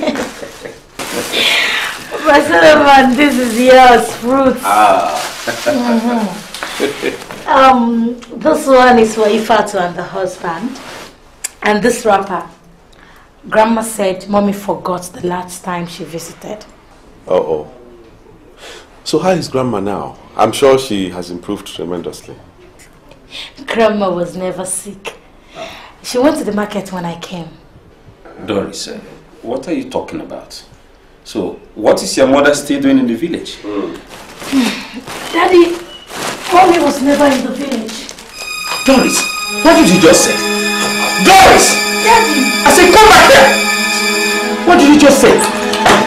[SPEAKER 5] But Solomon, this is yours, fruits.
[SPEAKER 3] Ah.
[SPEAKER 5] Mm-hmm. um, this one is for Ifatu and the husband. And this wrapper, Grandma said Mommy forgot the last time she visited.
[SPEAKER 7] Uh oh. So how is Grandma now? I'm sure she has improved tremendously.
[SPEAKER 5] Grandma was never sick. She went to the market when I came.
[SPEAKER 3] Doris, uh, what are you talking about? So, what is your mother still doing in the village? Mm.
[SPEAKER 5] Daddy, Mommy was never in the village.
[SPEAKER 3] Doris, what did you just say? Doris!
[SPEAKER 5] Daddy!
[SPEAKER 3] I said, come back there! What did you just say?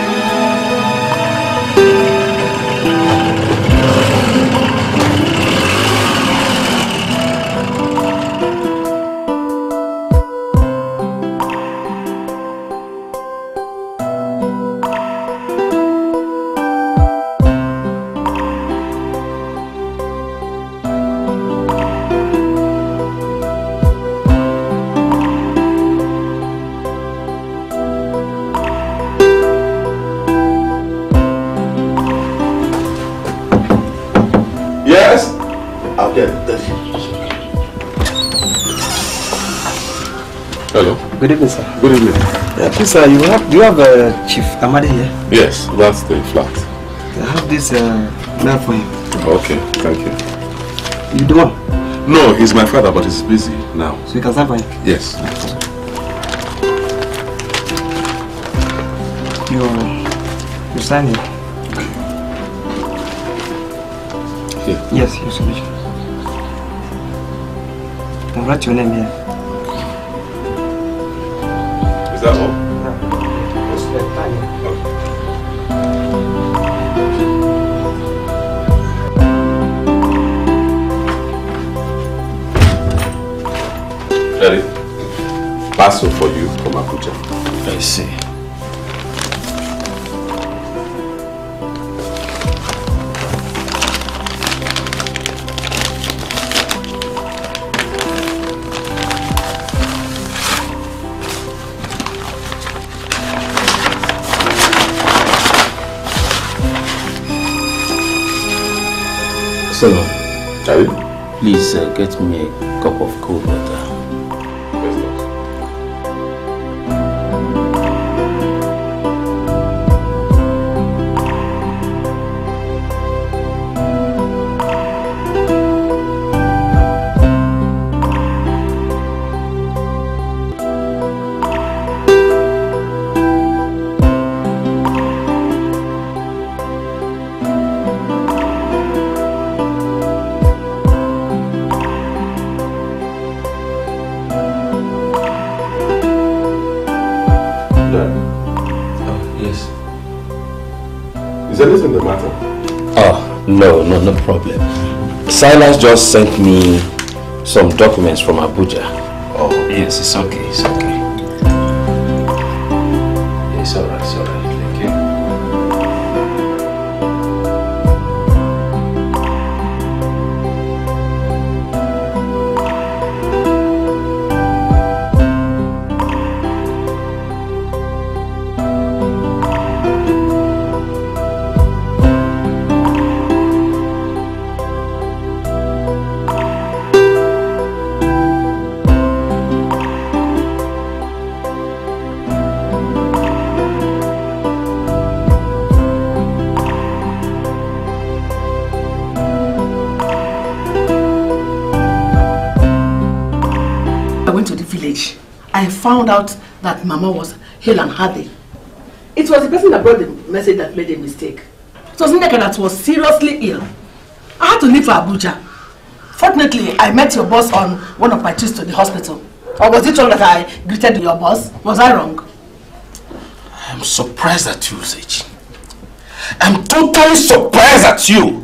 [SPEAKER 7] Hello.
[SPEAKER 11] Good evening, sir.
[SPEAKER 7] Good evening.
[SPEAKER 11] Yeah, please, sir, you have, do you have uh, Chief Amadi here?
[SPEAKER 7] Yes, that's the flat.
[SPEAKER 11] I have this uh, mail for him.
[SPEAKER 7] Okay, thank you.
[SPEAKER 11] You the one?
[SPEAKER 7] No, he's my father, but he's busy now.
[SPEAKER 11] So you can sign for him?
[SPEAKER 7] Yes.
[SPEAKER 11] You, you sign here.
[SPEAKER 7] Here?
[SPEAKER 11] Yes, your signature. And write your name here.
[SPEAKER 7] Is that all? Ready? Parcel for you from Abuja.
[SPEAKER 3] I see. So, please uh, get me a cup of cold water.
[SPEAKER 7] Is anything the matter?
[SPEAKER 3] Oh, no, no, no problem. Silas just sent me some documents from Abuja. Oh, yes, it's okay, it's okay. It's alright, it's alright, thank you.
[SPEAKER 2] I found out that Mama was hale and hearty. It was the person that brought the message that made a mistake. It was Nneka that was seriously ill. I had to leave for Abuja. Fortunately, I met your boss on one of my trips to the hospital. Or was it wrong that I greeted your boss? Was I wrong?
[SPEAKER 3] I'm surprised at you, Sage. I'm totally surprised at you.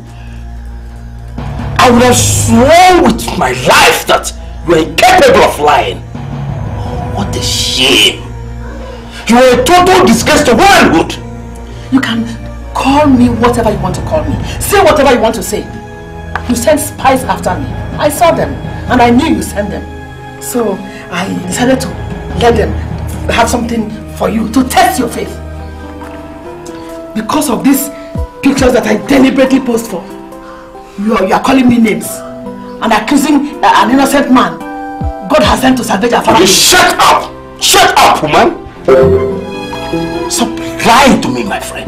[SPEAKER 3] I would have sworn with my life that you are incapable of lying. What a shame. You are a total disgrace to womanhood.
[SPEAKER 2] You can call me whatever you want to call me. Say whatever you want to say. You sent spies after me. I saw them and I knew you sent them. So I decided to let them have something for you to test your faith. Because of these pictures that I deliberately posed for, you are, you are calling me names and accusing uh, an innocent man God has sent to salvage our family.
[SPEAKER 3] Shut up! Shut up, woman! Stop lying to me, my friend.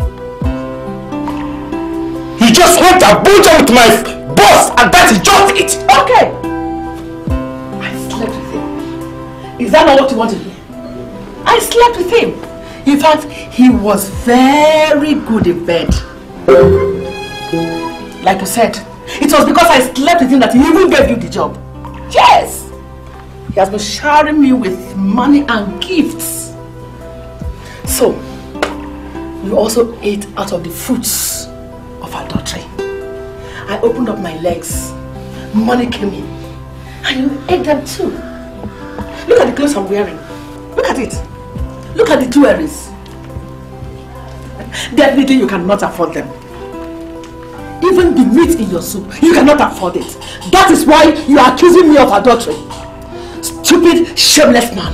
[SPEAKER 3] You just went to Abuja with my boss and that is just it!
[SPEAKER 2] Okay! I slept with him. Is that not what you want to hear? I slept with him. In fact, he was very good in bed. Like you said, it was because I slept with him that he even gave you the job. Yes! He has been showering me with money and gifts. So, you also ate out of the fruits of adultery. I opened up my legs. Money came in. And you ate them too. Look at the clothes I'm wearing. Look at it. Look at the two earrings. Definitely you cannot afford them. Even the meat in your soup, you cannot afford it. That is why you are accusing me of adultery. Stupid, shameless man.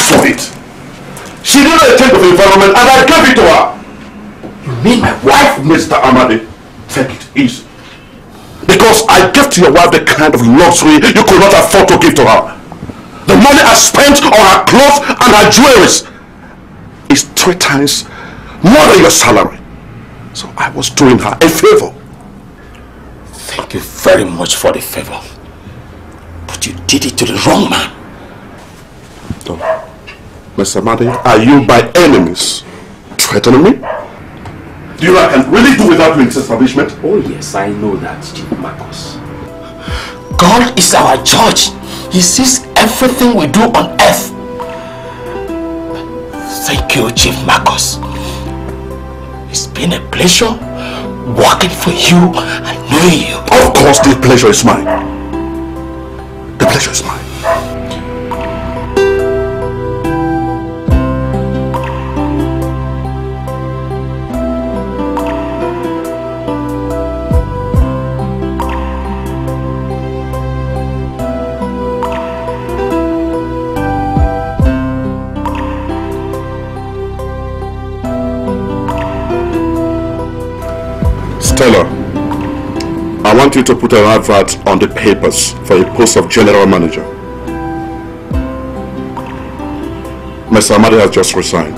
[SPEAKER 1] for it. She needed a change of environment and I gave it to her. You mean my wife, Mister Amadi? Take it easy. Because I gave to your wife the kind of luxury you could not afford to give to her. The money I spent on her clothes and her jewelry is three times more than your salary. So I was doing her a favor.
[SPEAKER 3] Thank you very much for the favor. But you did it to the wrong man.
[SPEAKER 1] No. Mister Amadi, are you by any means threatening me? Do you know I can really do without you in this establishment?
[SPEAKER 3] Oh yes, I know that, Chief Marcus. God is our judge. He sees everything we do on earth. Thank you, Chief Marcus. It's been a pleasure working for you and knowing you.
[SPEAKER 1] Of course, the pleasure is mine. The pleasure is mine. Stella, I want you to put an advert on the papers for a post of general manager. Mister Amadi has just resigned.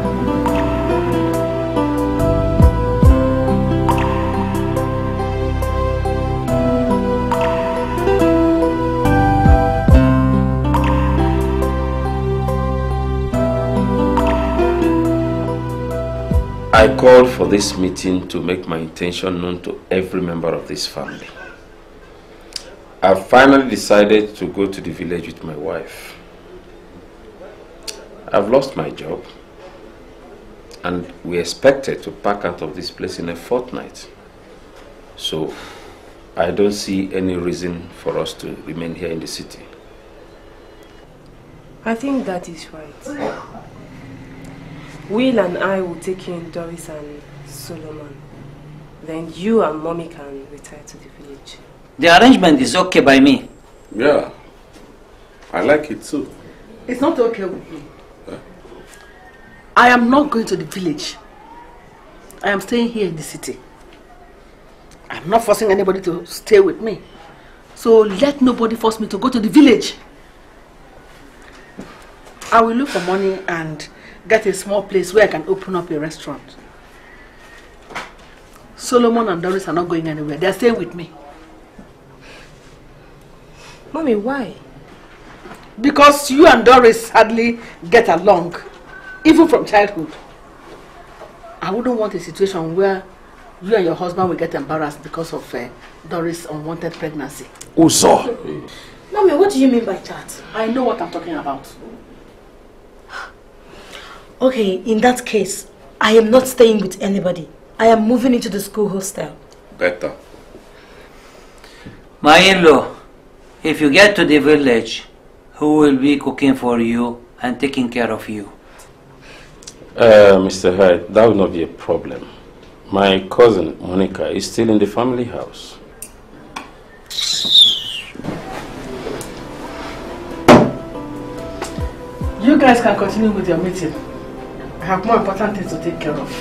[SPEAKER 3] I called for this meeting to make my intention known to every member of this family. I've finally decided to go to the village with my wife. I've lost my job and we expected to pack out of this place in a fortnight. So I don't see any reason for us to remain here in the city.
[SPEAKER 4] I think that is right. Will and I will take in Doris and Solomon. Then you and Mommy can retire to the village.
[SPEAKER 6] The arrangement is okay by me.
[SPEAKER 7] Yeah, I like it too.
[SPEAKER 2] It's not okay with me. Huh? I am not going to the village. I am staying here in the city. I'm not forcing anybody to stay with me. So let nobody force me to go to the village. I will look for money and get a small place where I can open up a restaurant. Solomon and Doris are not going anywhere. They are staying with me.
[SPEAKER 4] Mommy, why?
[SPEAKER 2] Because you and Doris hardly get along, even from childhood. I wouldn't want a situation where you and your husband will get embarrassed because of uh, Doris' unwanted pregnancy.
[SPEAKER 3] Uso.
[SPEAKER 5] Mommy, what do you mean by that?
[SPEAKER 2] I know what I'm talking about.
[SPEAKER 5] Okay, in that case, I am not staying with anybody. I am moving into the school hostel.
[SPEAKER 7] Better.
[SPEAKER 6] My in-law, if you get to the village, who will be cooking for you and taking care of you?
[SPEAKER 3] Uh, Mister Hyde, that will not be a problem. My cousin, Monica, is still in the family house.
[SPEAKER 2] You guys can continue with your meeting. I have more important things to take care of.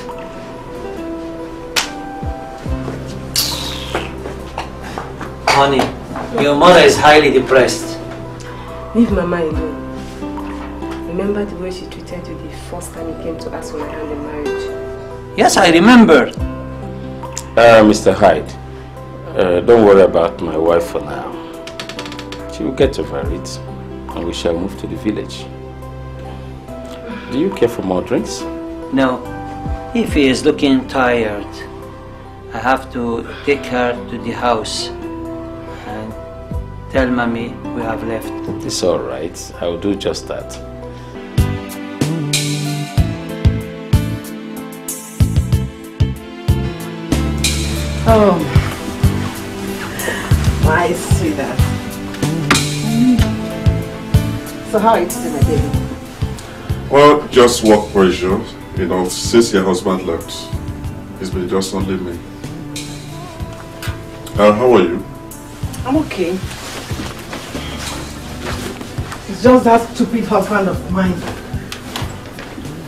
[SPEAKER 6] Honey, your mother is highly depressed.
[SPEAKER 4] Leave Mama alone. Remember the way she treated you the first time you came to ask for my hand in marriage?
[SPEAKER 6] Yes, I remember.
[SPEAKER 3] Uh, Mister Hyde, uh, don't worry about my wife for now. She will get over it and we shall move to the village. Do you care for more drinks?
[SPEAKER 6] No. If he is looking tired, I have to take her to the house and tell Mommy we have left.
[SPEAKER 3] It's all right. I will do just that.
[SPEAKER 2] Oh, my sweetheart. So how are you today, my baby?
[SPEAKER 1] Well, just work pressure. You know, since your husband left, it's been just only me. Uh, how are you?
[SPEAKER 2] I'm okay. It's just that stupid husband of mine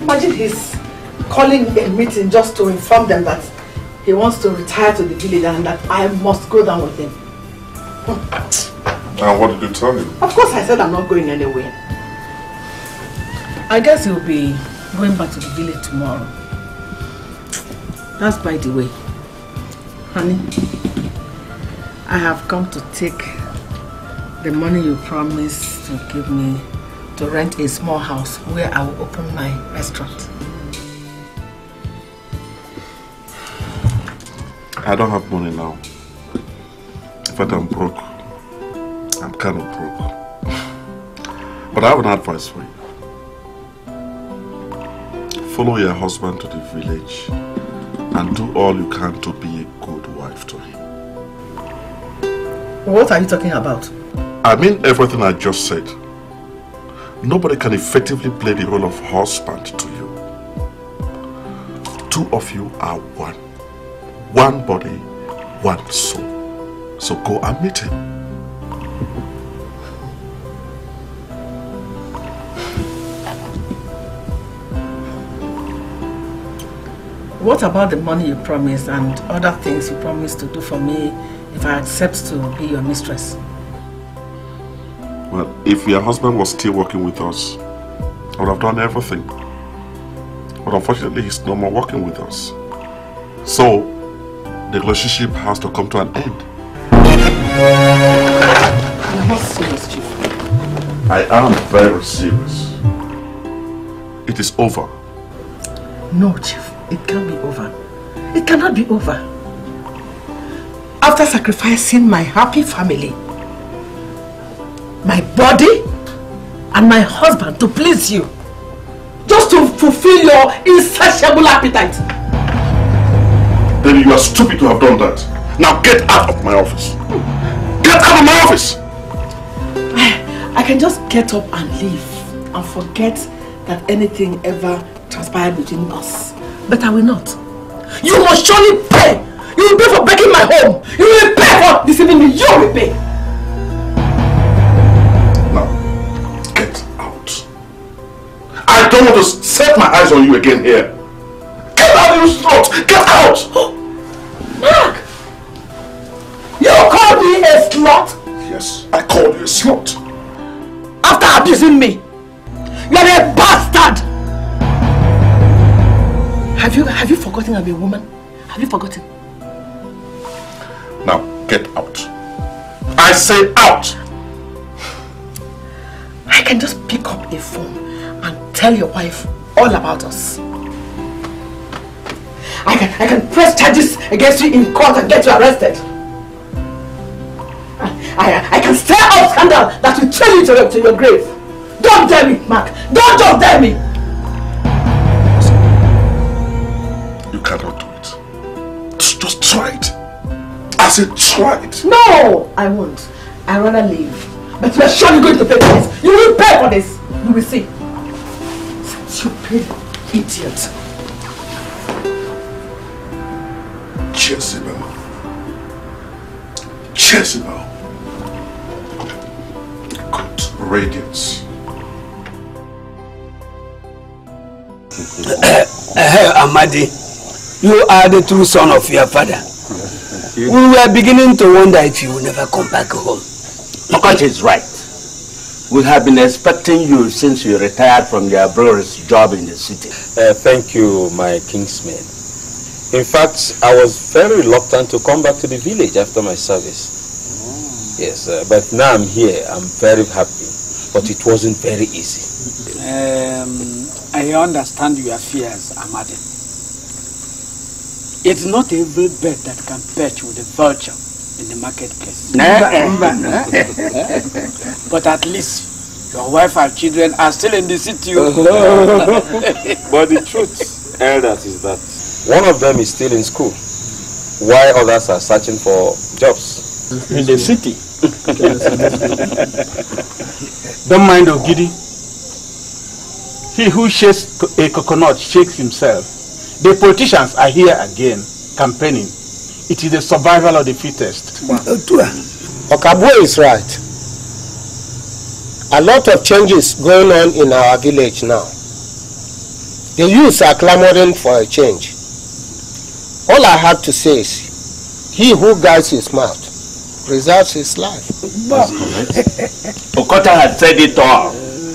[SPEAKER 2] Imagine he's calling a meeting just to inform them that he wants to retire to the village and that I must go down with him.
[SPEAKER 1] And what did you tell him?
[SPEAKER 2] Of course I said I'm not going anywhere. I guess he'll be going back to the village tomorrow. That's by the way. Honey, I have come to take the money you promised to give me to rent a small house where I will open my restaurant.
[SPEAKER 1] I don't have money now. In fact, I'm broke. I'm kind of broke. But I have an advice for you. Follow your husband to the village and do all you can to be a good wife to him.
[SPEAKER 2] What are you talking about?
[SPEAKER 1] I mean everything I just said. Nobody can effectively play the role of husband to you. Two of you are one. One body, one soul. So go and meet him.
[SPEAKER 2] What about the money you promised and other things you promised to do for me if I accept to be your mistress?
[SPEAKER 1] Well, if your husband was still working with us, I would have done everything. But unfortunately, he's no more working with us. So, the relationship has to come to an end.
[SPEAKER 2] You're not serious, Chief.
[SPEAKER 1] I am very serious. It is over.
[SPEAKER 2] No, Chief. It can't be over. It cannot be over. After sacrificing my happy family, my body, and my husband to please you, just to fulfill your insatiable appetite.
[SPEAKER 1] Then you are stupid to have done that. Now get out of my office. Get out of my office!
[SPEAKER 2] I, I can just get up and leave and forget that anything ever transpired between us. But I will not. You must surely pay! You will pay for breaking my home! You will pay for deceiving me! You will pay!
[SPEAKER 1] Now, get out. I don't want to set my eyes on you again here. Get out, you slut! Get out!
[SPEAKER 2] Mark! You called me a slut?
[SPEAKER 1] Yes, I called you a slut.
[SPEAKER 2] After abusing me, you are a bastard! Have you, have you forgotten I'm a woman? Have you forgotten?
[SPEAKER 1] Now, get out. I say out!
[SPEAKER 2] I can just pick up a phone and tell your wife all about us. I can, I can press charges against you in court and get you arrested. I, I, I can stir up scandal that will trail you to your, to your grave. Don't dare me, Mark. Don't just dare me.
[SPEAKER 1] You cannot do it. Just, just try it. I said try it.
[SPEAKER 2] No, I won't. I'd rather leave. But you are surely going to pay for this. You will pay for this. You will see. Stupid idiot.
[SPEAKER 1] Jezebel. Jezebel. Good radiance.
[SPEAKER 13] Amadi, you are the true son of your father. We were beginning to wonder if you will never come back home.
[SPEAKER 14] Okocha is right. We have been expecting you since you retired from your brother's job in the city.
[SPEAKER 15] Uh, thank you, my kinsman. In fact, I was very reluctant to come back to the village after my service. Oh. Yes, uh, but now I'm here. I'm very happy. But it wasn't very easy.
[SPEAKER 16] Um, I understand your fears, Amadi. It's not every bird that can perch with a vulture in the marketplace. But at least your wife and children are still in the city.
[SPEAKER 15] But the truth, elders, is that one of them is still in school, while others are searching for jobs.
[SPEAKER 16] In the city?
[SPEAKER 9] Don't mind Ogidi. He who shakes a coconut shakes himself. The politicians are here again, campaigning. It is the survival of the fittest.
[SPEAKER 17] Okabwe is right. A lot of changes going on in our village now. The youths are clamoring for a change. All I have to say is, he who guards his mouth preserves his life.
[SPEAKER 14] That's correct. Okota had said it all.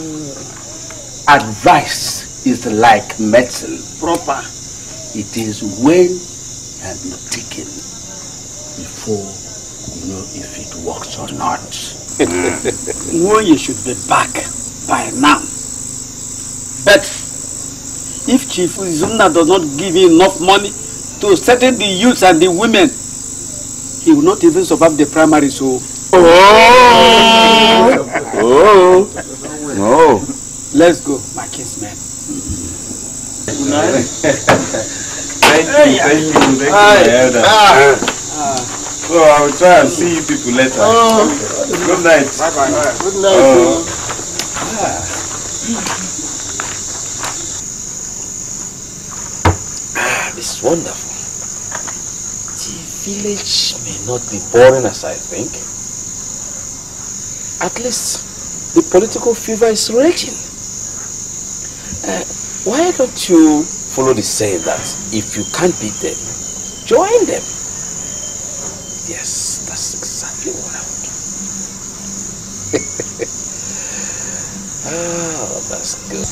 [SPEAKER 14] Advice is like medicine.
[SPEAKER 16] Proper.
[SPEAKER 14] It is when and you taken before you know if it works or not.
[SPEAKER 16] Well, you should be back by now. But if Chief Izuna does not give you enough money to settle the youths and the women, he will not even survive the primary. So.
[SPEAKER 14] Oh! Oh! No!
[SPEAKER 16] Let's go, my kinsman.
[SPEAKER 15] Good night. Thank you, thank you, thank you, my elder. Ah. Ah. So I will try and see you people later. Oh. Good night.
[SPEAKER 17] Bye bye. Good night.
[SPEAKER 15] Oh.
[SPEAKER 3] Ah, this is wonderful. The village may not be boring as I think. At least the political fever is raging. Uh, why don't you follow the saying that if you can't beat them, join them? Yes, that's exactly what I would do. Oh, that's good.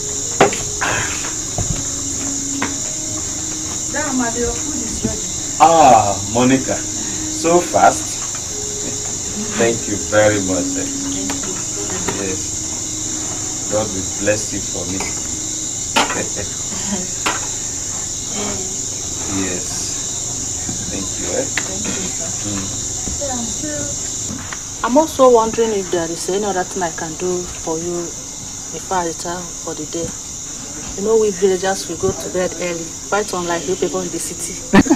[SPEAKER 18] Dama, your food is ready.
[SPEAKER 15] Ah, Monica, so fast. Thank you very much. Yes. God will bless you for me. Yes. Thank you. Eh?
[SPEAKER 18] Thank you, sir.
[SPEAKER 15] Mm.
[SPEAKER 18] Yeah, I'm still... I'm also wondering if there is any other thing I can do for you before I retire for the day. You know, we villagers, we go to bed early, quite unlike you people in the city.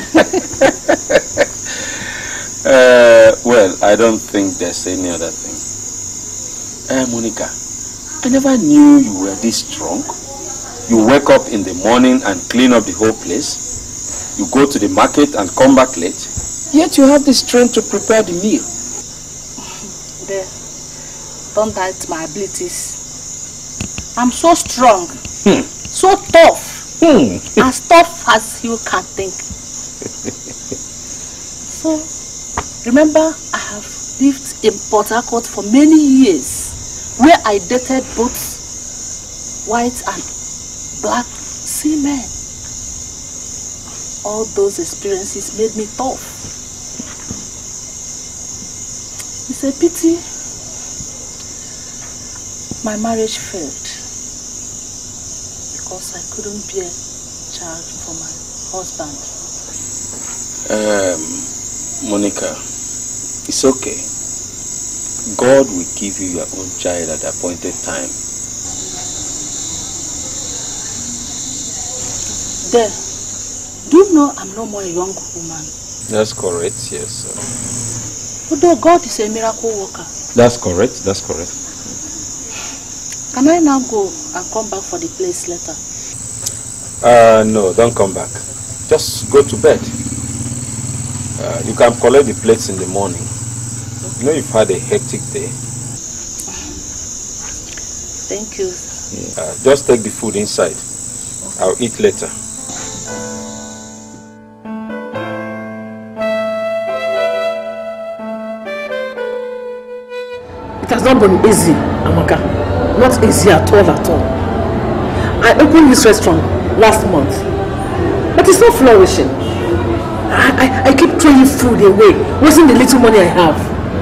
[SPEAKER 3] uh, well, I don't think there's any other thing. Uh, Monica, I never knew you were this strong. You wake up in the morning and clean up the whole place. You go to the market and come back late. Yet you have the strength to prepare the meal.
[SPEAKER 18] There, don't doubt my abilities. I'm so strong,
[SPEAKER 3] Hmm.
[SPEAKER 18] so tough,
[SPEAKER 3] Hmm.
[SPEAKER 18] as tough as you can think. So, remember, I have lived in Port Harcourt for many years, where I dated both white and black seamen. All those experiences made me tough. It's a pity my marriage failed because I couldn't bear child for my husband.
[SPEAKER 3] Um, Monica, it's okay. God will give you your own child at the appointed time.
[SPEAKER 18] There, do you know I'm no more a young woman?
[SPEAKER 15] That's correct, yes. Sir.
[SPEAKER 18] Although God is a miracle worker.
[SPEAKER 15] That's correct, that's correct.
[SPEAKER 18] Can I now go and come back for the place later?
[SPEAKER 15] Uh, no, don't come back. Just go to bed. Uh, you can collect the plates in the morning. You know you've had a hectic day.
[SPEAKER 18] Thank you.
[SPEAKER 15] Uh, just take the food inside. I'll eat later.
[SPEAKER 2] It has not been easy, Amaka. Not easy at all, at all. I opened this restaurant last month, but it's not flourishing. I, I, I keep throwing food away, wasting the little money I have.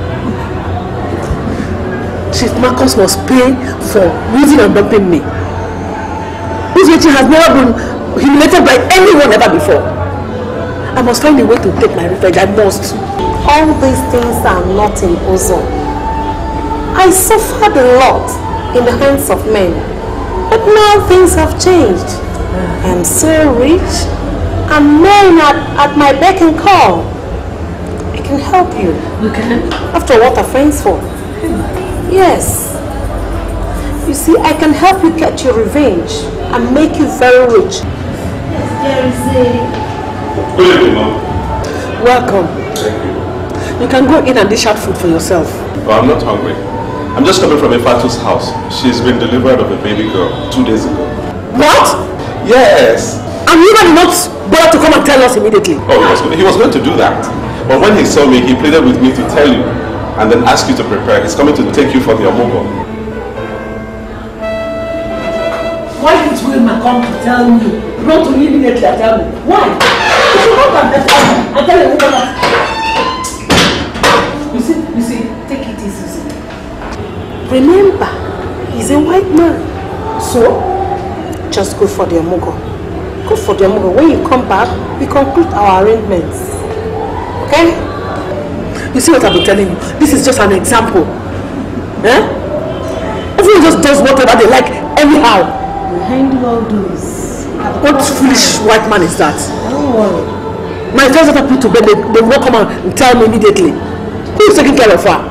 [SPEAKER 2] Chief Marcus must pay for losing and dumping me. This lady has never been humiliated by anyone ever before. I must find a way to take my revenge. I must.
[SPEAKER 5] All these things are not in Ozo. I suffered a lot in the hands of men, but now things have changed. I'm so rich, and men are at my beck and call. I can help you.
[SPEAKER 2] You can?
[SPEAKER 5] After what are friends for? Yes. You see, I can help you get your revenge and make you very rich. Yes, there is a...
[SPEAKER 1] Good evening, Mom.
[SPEAKER 2] Welcome.
[SPEAKER 1] Thank you.
[SPEAKER 2] You can go in and dish out food for yourself.
[SPEAKER 1] Oh, I'm not hungry. I'm just coming from Ifatu's house. She's been delivered of a baby girl two days ago.
[SPEAKER 2] What?
[SPEAKER 7] Yes.
[SPEAKER 2] And you did not bother to come and tell us immediately.
[SPEAKER 7] Oh, he was, he was going to do that. But when he saw me, he pleaded with me to tell you and then ask you to prepare. He's coming to take you for the Omogo.
[SPEAKER 2] Why didn't Wilma come to tell me? Not to me immediately and tell me. Why? You should come and tell me. And tell me what. You see, you see, take it easy. See. Remember, he's a white man. So, just go for the Omogo. Go for the Omogo. When you come back, we conclude our arrangements. Okay? You see what I've been telling you? This is just an example. Eh? Everyone just does whatever they like anyhow. Behind all those. What foolish white man is that? Don't worry. My friends that I put to bed, they, they will come and tell me immediately. Who is taking care of her?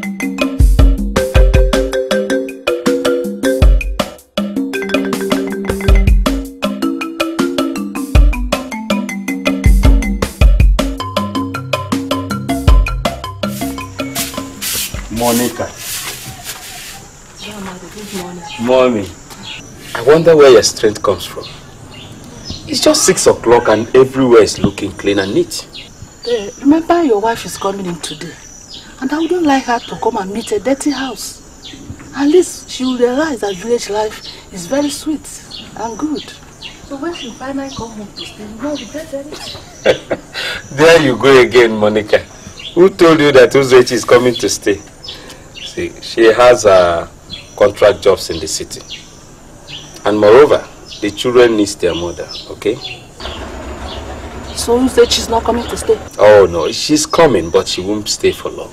[SPEAKER 9] Monica.
[SPEAKER 18] Yeah, Mother, good morning.
[SPEAKER 15] Mommy, I wonder where your strength comes from. It's just six o'clock and everywhere is looking clean and neat.
[SPEAKER 18] Uh, remember your wife is coming in today. And I wouldn't like her to come and meet a dirty house. At least she will realize that village life is very sweet and good. So when she finally come home to stay, you won't regret anything.
[SPEAKER 15] There you go again, Monica. Who told you that Uzoechi is coming to stay? See, she has uh, contract jobs in the city. And moreover, the children need their mother, okay?
[SPEAKER 18] So you said she's not coming to stay?
[SPEAKER 15] Oh no, she's coming, but she won't stay for long.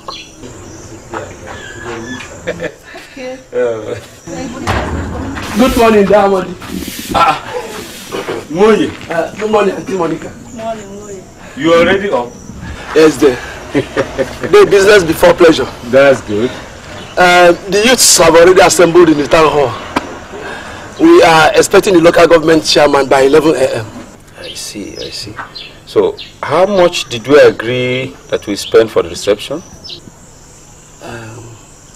[SPEAKER 18] Okay.
[SPEAKER 15] uh,
[SPEAKER 2] Good morning, Diamond.
[SPEAKER 9] Ah, Moye. Uh, good morning, Auntie Monica.
[SPEAKER 18] Morning, Moye.
[SPEAKER 9] You already up?
[SPEAKER 13] Yes, the, the business before pleasure.
[SPEAKER 9] That's good.
[SPEAKER 13] Uh, the youths have already assembled in the town hall. We are expecting the local government chairman by eleven A M
[SPEAKER 15] I see, I see. So, how much did we agree that we spend for the reception?
[SPEAKER 13] Um,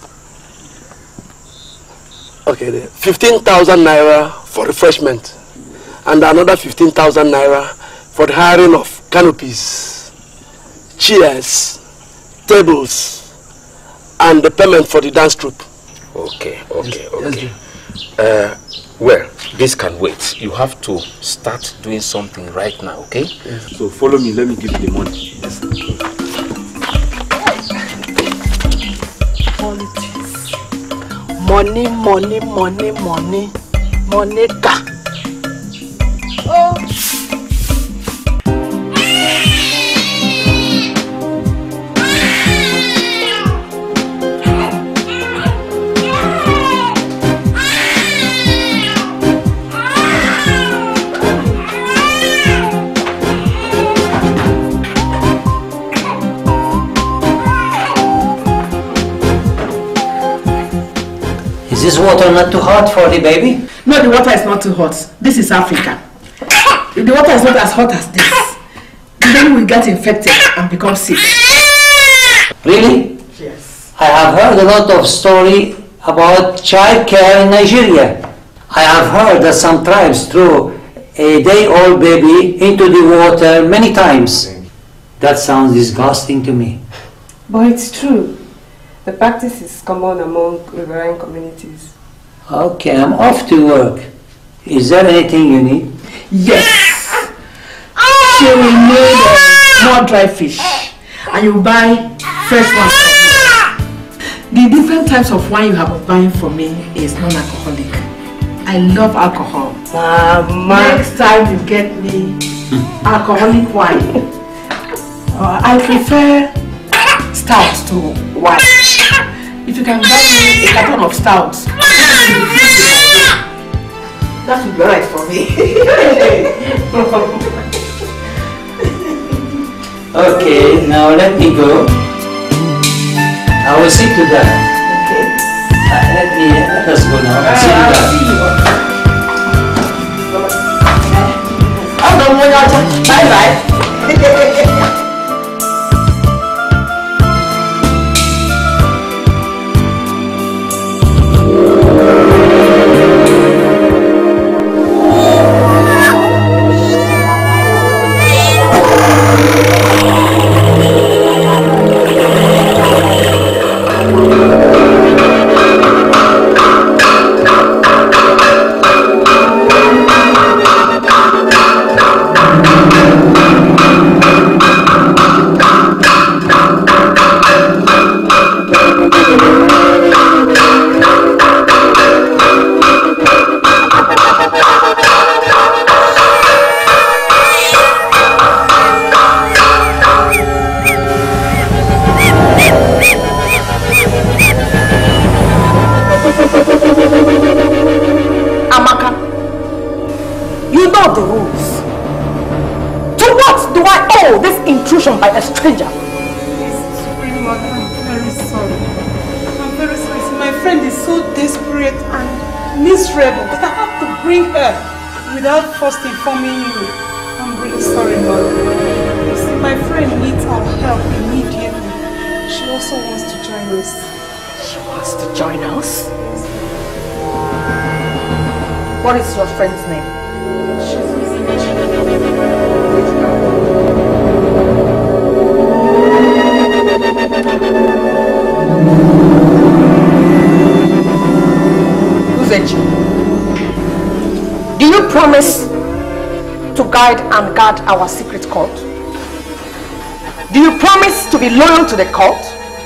[SPEAKER 13] okay, the fifteen thousand naira for refreshment and another fifteen thousand naira for the hiring of canopies, chairs, tables, and the payment for the dance troupe.
[SPEAKER 15] Okay, okay, okay. Uh, well, this can wait. You have to start doing something right now, okay?
[SPEAKER 9] Yes. So follow me, let me give you the money. Yes.
[SPEAKER 18] Politics. Money, money, money, money. Monica. Oh.
[SPEAKER 6] Is this water not too hot for the baby?
[SPEAKER 2] No, the water is not too hot. This is Africa. If the water is not as hot as this, the baby will get infected and become sick.
[SPEAKER 6] Really?
[SPEAKER 2] Yes.
[SPEAKER 6] I have heard a lot of story about child care in Nigeria. I have heard that some tribes throw a day-old baby into the water many times. That sounds disgusting to me.
[SPEAKER 4] But it's true. The practice is common among riverine communities.
[SPEAKER 6] Okay, I'm off to work. Is there anything you need?
[SPEAKER 2] Yes. She will need uh, more dry fish, and you buy fresh ones for me. The different types of wine you have been buying for me is non-alcoholic. I love alcohol. Mama. Next time you get me alcoholic wine, uh, I prefer stout to wine. If you can buy me a carton of stout, that would be right for me.
[SPEAKER 6] Okay, now let me go. I will see to that.
[SPEAKER 2] Okay.
[SPEAKER 6] Uh, let me, let us go now. I'll see to that.
[SPEAKER 2] Bye bye.
[SPEAKER 5] violation by a stranger.
[SPEAKER 19] Please, Supreme Lord, I'm very sorry. I'm very sorry. See, my friend is so desperate and miserable that I have to bring her without first informing you. I'm really sorry, Lord. You see, my friend needs our help immediately. She also wants to join us.
[SPEAKER 5] She wants to join us? What is your friend's name? Uzechi, do you promise to guide and guard our secret cult? Do you promise to be loyal to the cult?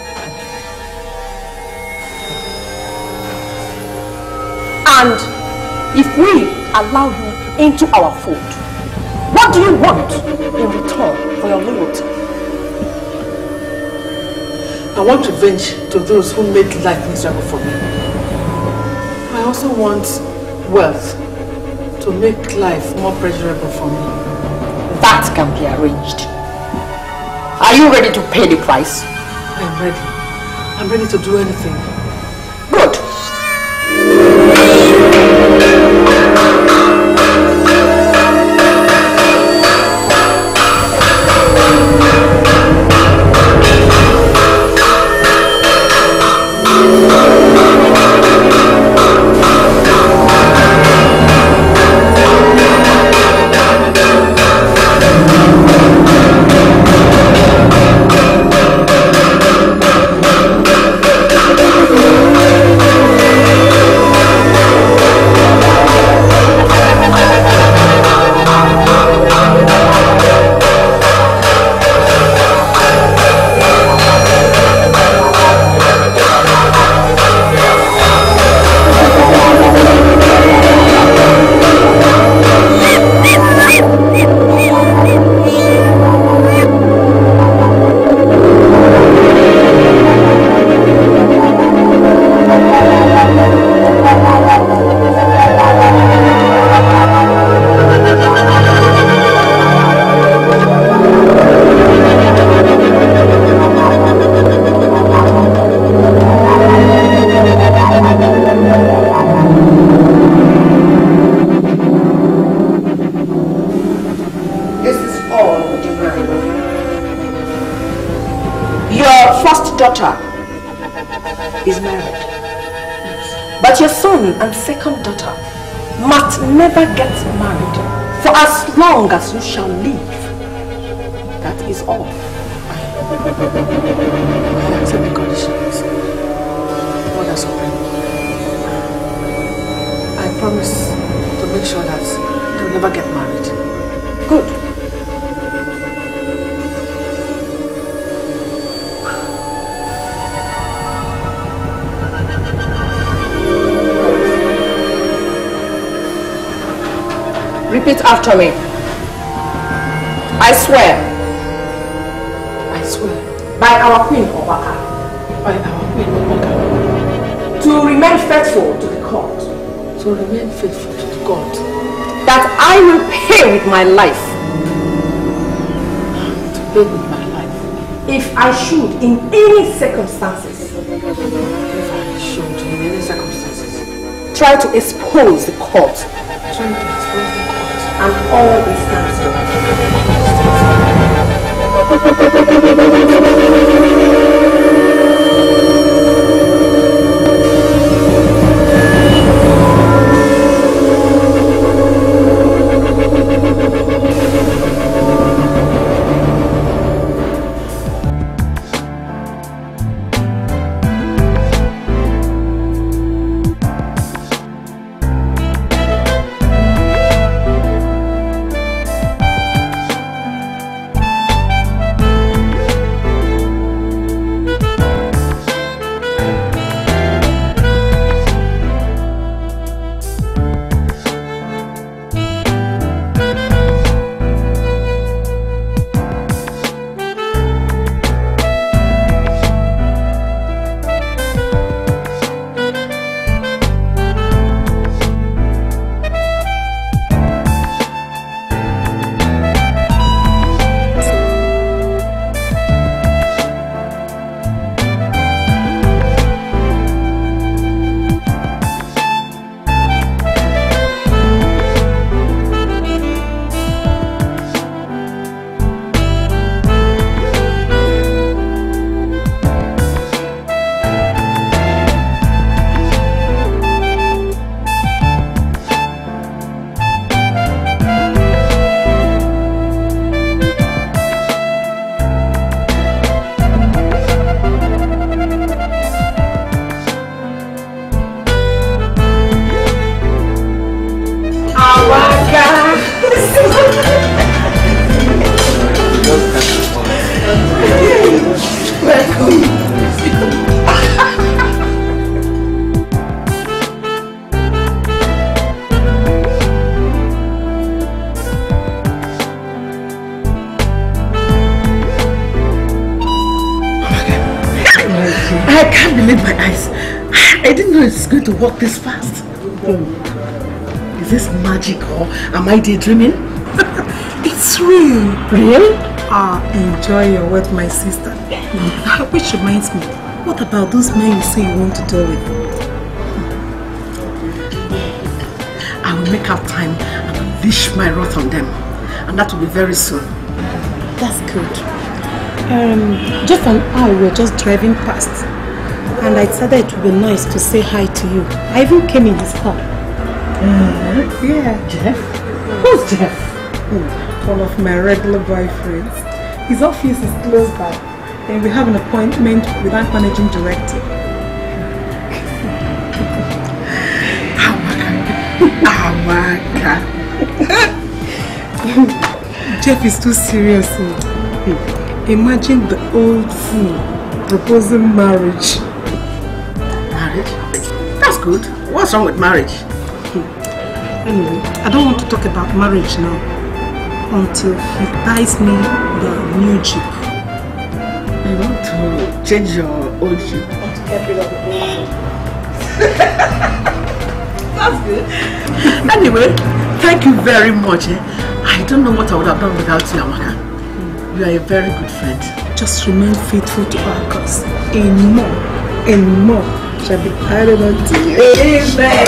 [SPEAKER 5] And if we allow you into our fold, what do you want in return for your loyalty?
[SPEAKER 2] I want revenge to those who made life miserable for me. I also want wealth to make life more pleasurable for me.
[SPEAKER 5] That can be arranged. Are you ready to pay the price?
[SPEAKER 2] I'm ready. I'm ready to do anything.
[SPEAKER 5] Good. Daughter is married, but your son and second daughter must never get married for as long as you shall live. That is all.
[SPEAKER 2] I accept the conditions. Mother Supreme, I promise to make sure that they will never get married.
[SPEAKER 5] Good. Repeat after me. I swear.
[SPEAKER 2] I swear.
[SPEAKER 5] By our Queen Obaka.
[SPEAKER 2] By our Queen Obaka.
[SPEAKER 5] To remain faithful to the court.
[SPEAKER 2] To remain faithful to the court.
[SPEAKER 5] That I will pay with my life.
[SPEAKER 2] To pay with my life.
[SPEAKER 5] If I should, in any circumstances.
[SPEAKER 2] If I should, in any circumstances.
[SPEAKER 5] Try to expose the court.
[SPEAKER 2] Try to expose the court.
[SPEAKER 5] And all this stands
[SPEAKER 2] I can't believe my eyes. I didn't know it's going to work this fast. Oh. Is this magic or am I daydreaming?
[SPEAKER 19] It's real.
[SPEAKER 2] Real?
[SPEAKER 19] Ah, enjoy your word, my sister. Which reminds me, what about those men you say you want to deal with?
[SPEAKER 2] I will make out time and unleash my wrath on them. And that will be very soon.
[SPEAKER 19] That's good. Um, Jeff and I were just driving past. And I decided it would be nice to say hi to you. I even came in his car.
[SPEAKER 2] Uh, yeah, Jeff? Who's Jeff?
[SPEAKER 19] Hmm. One of my regular boyfriends. His office is close by. And we have an appointment with our managing director.
[SPEAKER 2] Amaka.
[SPEAKER 19] Jeff is too serious. Imagine the old fool proposing marriage.
[SPEAKER 2] Marriage? That's good. What's wrong with marriage?
[SPEAKER 19] Anyway, I don't want to talk about marriage now until he buys me the new Jeep.
[SPEAKER 2] You want to change your old Jeep?
[SPEAKER 19] I want to get rid of the old Jeep.
[SPEAKER 2] That's good. Anyway, thank you very much. Eh? I don't know what I would have done without you, Amaka. You are a very good friend.
[SPEAKER 19] Just remain faithful to our cause. And more, and more shall be added unto you.
[SPEAKER 2] Amen.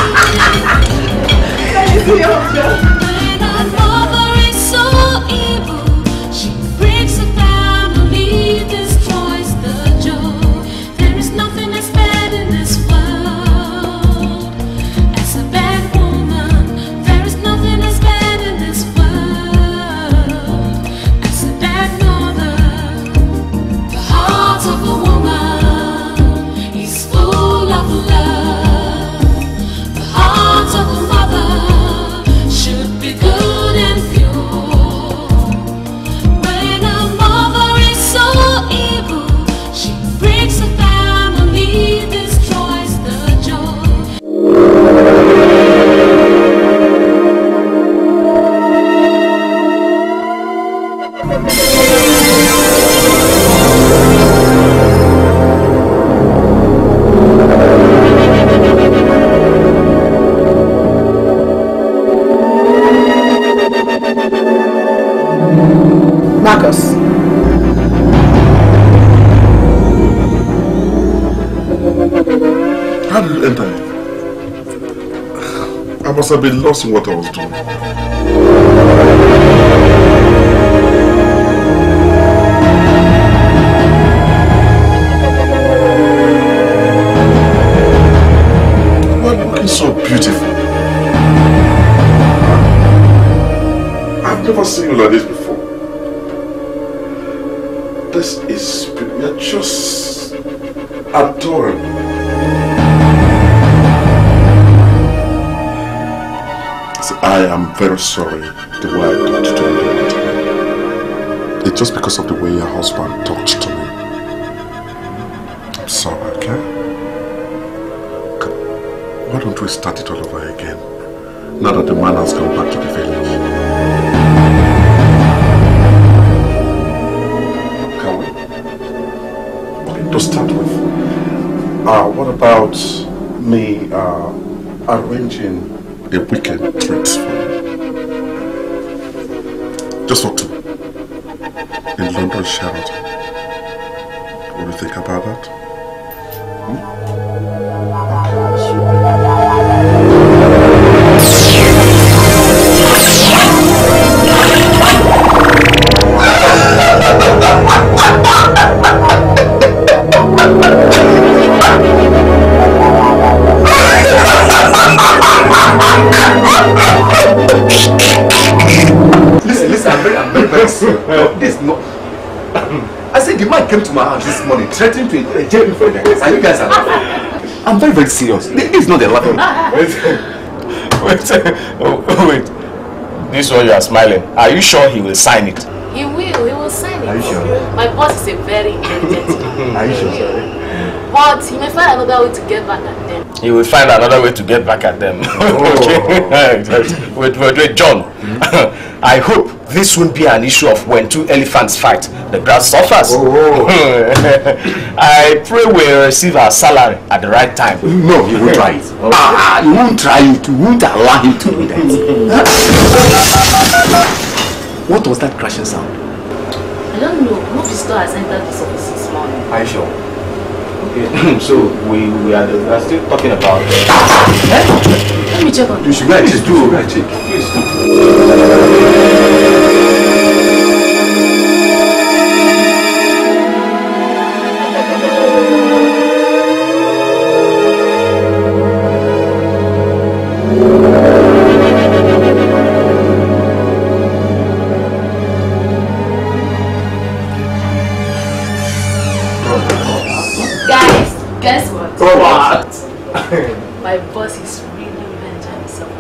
[SPEAKER 2] Thank you.
[SPEAKER 8] My mother is so evil. She breaks the family, destroys the joy. There is nothing as bad in this world as a bad woman. There is nothing as bad in this world as a bad mother. The heart of a woman is full of love. The heart of a mother should be good and pure. When a mother is so evil, she breaks the family, destroys the joy.
[SPEAKER 2] Marcus.
[SPEAKER 1] How did you enter here? I must have been lost in what I was doing. You are looking so beautiful. I've never seen you like this before. This is, you're just adorable. See, I am very sorry the way I talked to you. It's just because of the way your husband talked to me. I'm sorry, okay? Why don't we start it all over again? Now that the man has come back to the village. To start with, uh, what about me uh, arranging a weekend treat for you? Just for two. In London, Sheraton. What do you think about that? Hmm?
[SPEAKER 20] Listen, listen, I'm very, I'm very, very serious. No, this is not. I said the man came to my house this morning threatening to uh, jail me for the guys. And you guys are laughing. I'm very, very serious. This is not a laughing.
[SPEAKER 15] Wait, wait, oh, wait. This one you are smiling. Are you sure he will sign it?
[SPEAKER 4] He will, he will sign it.
[SPEAKER 20] Are you sure?
[SPEAKER 4] My boss is a very intelligent man.
[SPEAKER 20] Are you sure?
[SPEAKER 18] But he may find another way to get back at them.
[SPEAKER 3] He will find another way to get back at them. Okay. wait, wait, wait, John. Mm-hmm. I hope this won't be an issue of when two elephants fight, the grass suffers. Oh. I pray we'll receive our salary at the right time.
[SPEAKER 20] No, he won't try it. Okay. Ah, you won't try it. You won't allow him to do that. What was that crashing sound?
[SPEAKER 18] I don't know. No visitor has entered this office this morning.
[SPEAKER 3] Are you sure? Okay, so we, we, are, we are still talking about... Uh,
[SPEAKER 18] Let me check on
[SPEAKER 20] you. Should go and check. Do go and check. Please do.
[SPEAKER 18] My boss is really enjoying himself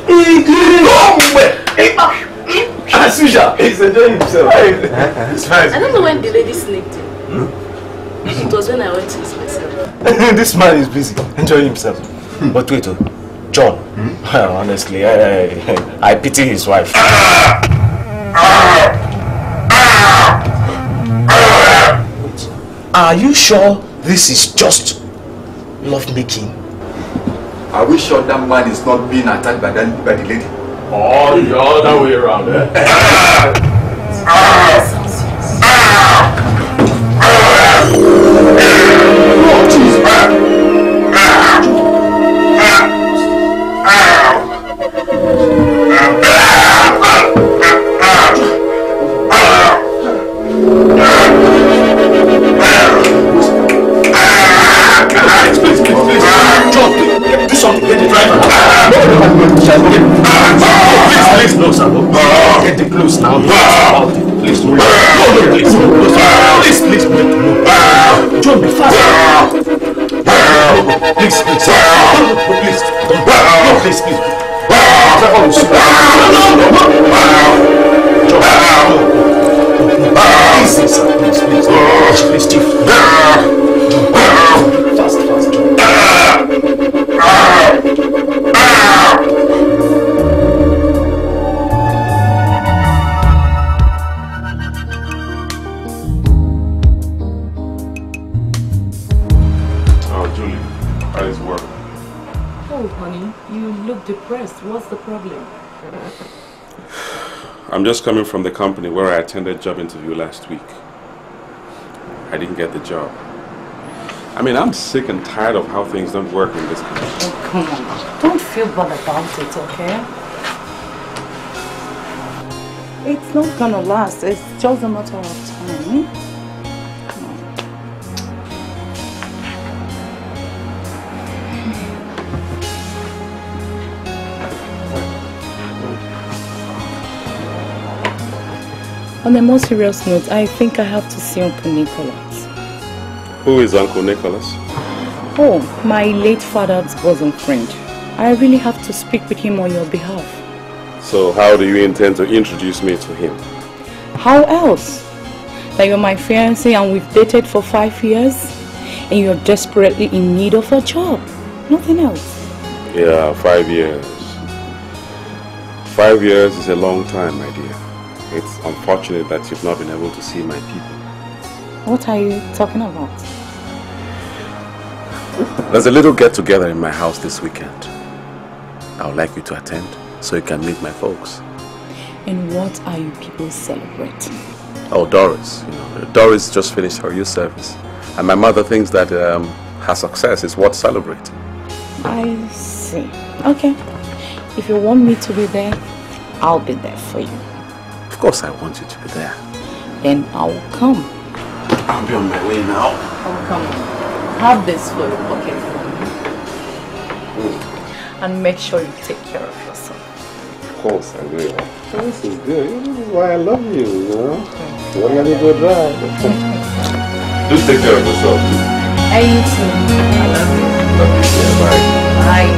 [SPEAKER 20] as usual. He's enjoying himself. It's fine.
[SPEAKER 18] I don't know when the lady sneaked in. Hmm? It was when I went to his myself.
[SPEAKER 3] This man is busy enjoying himself. Hmm. But wait, oh, John, hmm? honestly, I, I, I pity his wife. Are you sure this is just love making?
[SPEAKER 20] Are we sure that man is not being attacked by, that, by the lady?
[SPEAKER 3] Oh, the other way around, eh?
[SPEAKER 20] Oh, Jesus.
[SPEAKER 3] Do something, get the driver. Please, please, no, sir. Get the clothes now. Please, no, no, please, no, please, please, no. John, be fast. Please, please, please, no, please, please. Easy, sir, please, please, please, chief. Fast, fast, John.
[SPEAKER 21] Depressed. What's the problem?
[SPEAKER 7] I'm just coming from the company where I attended job interview last week. I didn't get the job. I mean, I'm sick and tired of how things don't work in this country.
[SPEAKER 21] Oh, come on. Don't feel bad about it, okay? It's not gonna last. It's just a matter of time. On a more serious note, I think I have to see Uncle Nicholas.
[SPEAKER 7] Who is Uncle Nicholas?
[SPEAKER 21] Oh, my late father's bosom friend. I really have to speak with him on your behalf.
[SPEAKER 7] So how do you intend to introduce me to him?
[SPEAKER 21] How else? That you're my fiancé and we've dated for five years and you're desperately in need of a job. Nothing else.
[SPEAKER 7] Yeah, five years. Five years is a long time, my dear. It's unfortunate that you've not been able to see my people.
[SPEAKER 21] What are you talking about?
[SPEAKER 7] There's a little get-together in my house this weekend. I would like you to attend so you can meet my folks.
[SPEAKER 21] And what are you people celebrating?
[SPEAKER 7] Oh, Doris. You know, Doris just finished her youth service. And my mother thinks that um, her success is worth celebrating.
[SPEAKER 21] I see. Okay. If you want me to be there, I'll be there for you.
[SPEAKER 7] Of course I want you to be there.
[SPEAKER 21] Then I'll come.
[SPEAKER 7] I'll be on my way now.
[SPEAKER 21] I'll come. Have this for your pocket for me.
[SPEAKER 7] Mm.
[SPEAKER 21] And make sure you take care of yourself.
[SPEAKER 7] Of course I will. This is good. This is why I love you, you know? What are you going to go drive? Do take care of yourself.
[SPEAKER 21] And you too. I love you.
[SPEAKER 7] Love you. Yeah, bye.
[SPEAKER 21] Bye.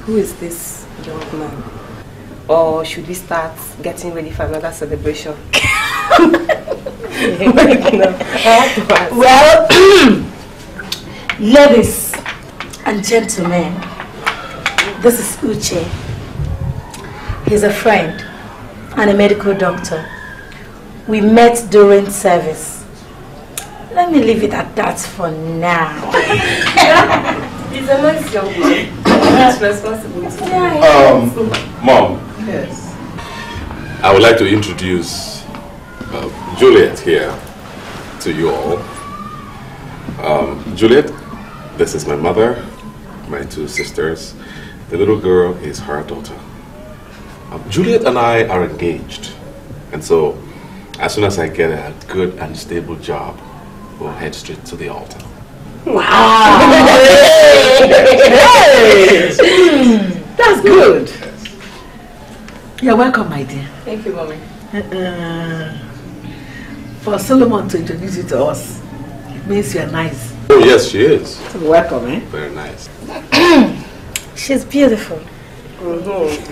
[SPEAKER 4] Who is this young man? Or should we start getting ready for another celebration?
[SPEAKER 5] Well, ladies and gentlemen, this is Uche. He's a friend and a medical doctor. We met during service. Let me leave it at that for now.
[SPEAKER 4] He's a nice young man. That's responsibility.
[SPEAKER 7] Um, Mom.
[SPEAKER 2] Yes.
[SPEAKER 7] I would like to introduce uh, Juliet here to you all. Um, Juliet, this is my mother, my two sisters. The little girl is her daughter. Um, Juliet and I are engaged, and so as soon as I get a good and stable job, we'll head straight to the altar.
[SPEAKER 2] Wow! Hey! That's good. You're welcome, my dear.
[SPEAKER 4] Thank you, Mommy.
[SPEAKER 2] Uh, for Solomon to introduce you to us, it means you're nice.
[SPEAKER 7] Oh yes, she is.
[SPEAKER 2] So welcome, eh?
[SPEAKER 7] Very nice.
[SPEAKER 5] She's beautiful.
[SPEAKER 4] Mm-hmm.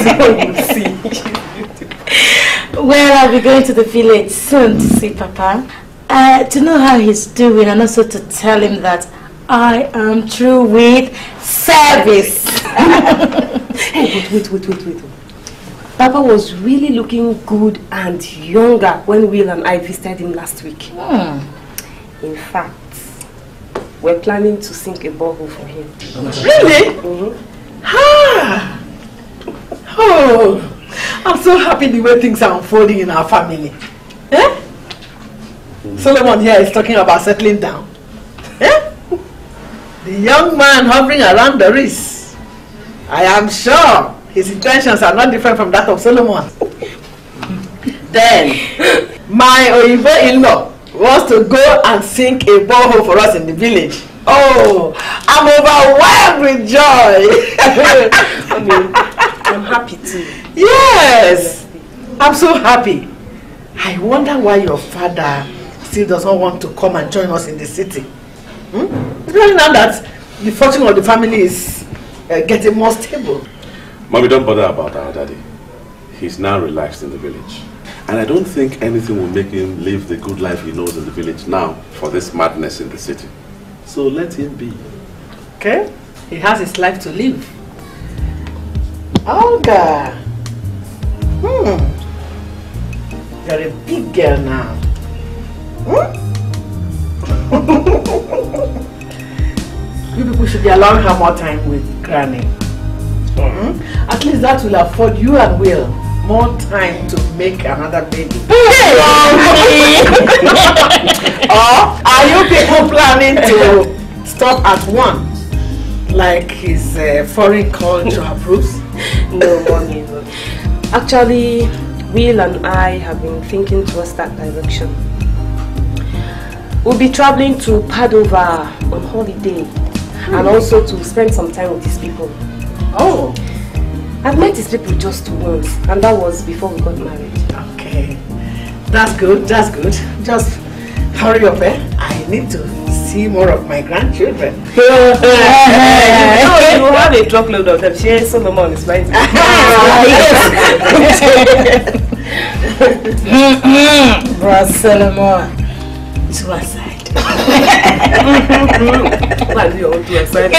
[SPEAKER 5] Well, I'll be going to the village soon to see Papa. Uh, to know how he's doing and also to tell him that I am through with service.
[SPEAKER 4] Hey, wait, wait, wait, wait, wait. Papa was really looking good and younger when Will and I visited him last week.
[SPEAKER 5] Hmm.
[SPEAKER 4] In fact, we're planning to sink a borehole for him.
[SPEAKER 2] Really?
[SPEAKER 4] Mm-hmm.
[SPEAKER 2] Ah! Oh, I'm so happy the way things are unfolding in our family. Eh? Solomon here is talking about settling down. Eh? The young man hovering around the wrist. I am sure his intentions are not different from that of Solomon. Then, my Oyibo in-law wants to go and sink a borehole for us in the village. Oh, I'm overwhelmed with joy.
[SPEAKER 4] I mean, I'm happy too.
[SPEAKER 2] Yes, I'm so happy. I wonder why your father still doesn't want to come and join us in the city. Hmm? Especially now that the fortune of the family is uh, getting more stable.
[SPEAKER 7] Mommy, don't bother about our daddy. He's now relaxed in the village. And I don't think anything will make him live the good life he knows in the village now for this madness in the city. So let him be.
[SPEAKER 2] Okay? He has his life to live. Olga. Hmm. You're a big girl now. Hmm? You people should be allowing her more time with Granny. Hmm? At least that will afford you and Will more time to make another baby. Or are you people planning to stop at one, like his uh, foreign culture approves?
[SPEAKER 4] No, Mommy. Actually, Will and I have been thinking towards that direction. We'll be traveling to Padova on holiday hmm. and also to spend some time with his people.
[SPEAKER 2] Oh.
[SPEAKER 4] I've met his people just once, and that was before we got married.
[SPEAKER 2] Okay. That's good, that's good. Just hurry up, eh? I need to see more of my grandchildren.
[SPEAKER 4] No, you have a truckload of them. She Solomon is right.
[SPEAKER 5] Bro, Solomon, to our side.
[SPEAKER 4] Why do you all to our side?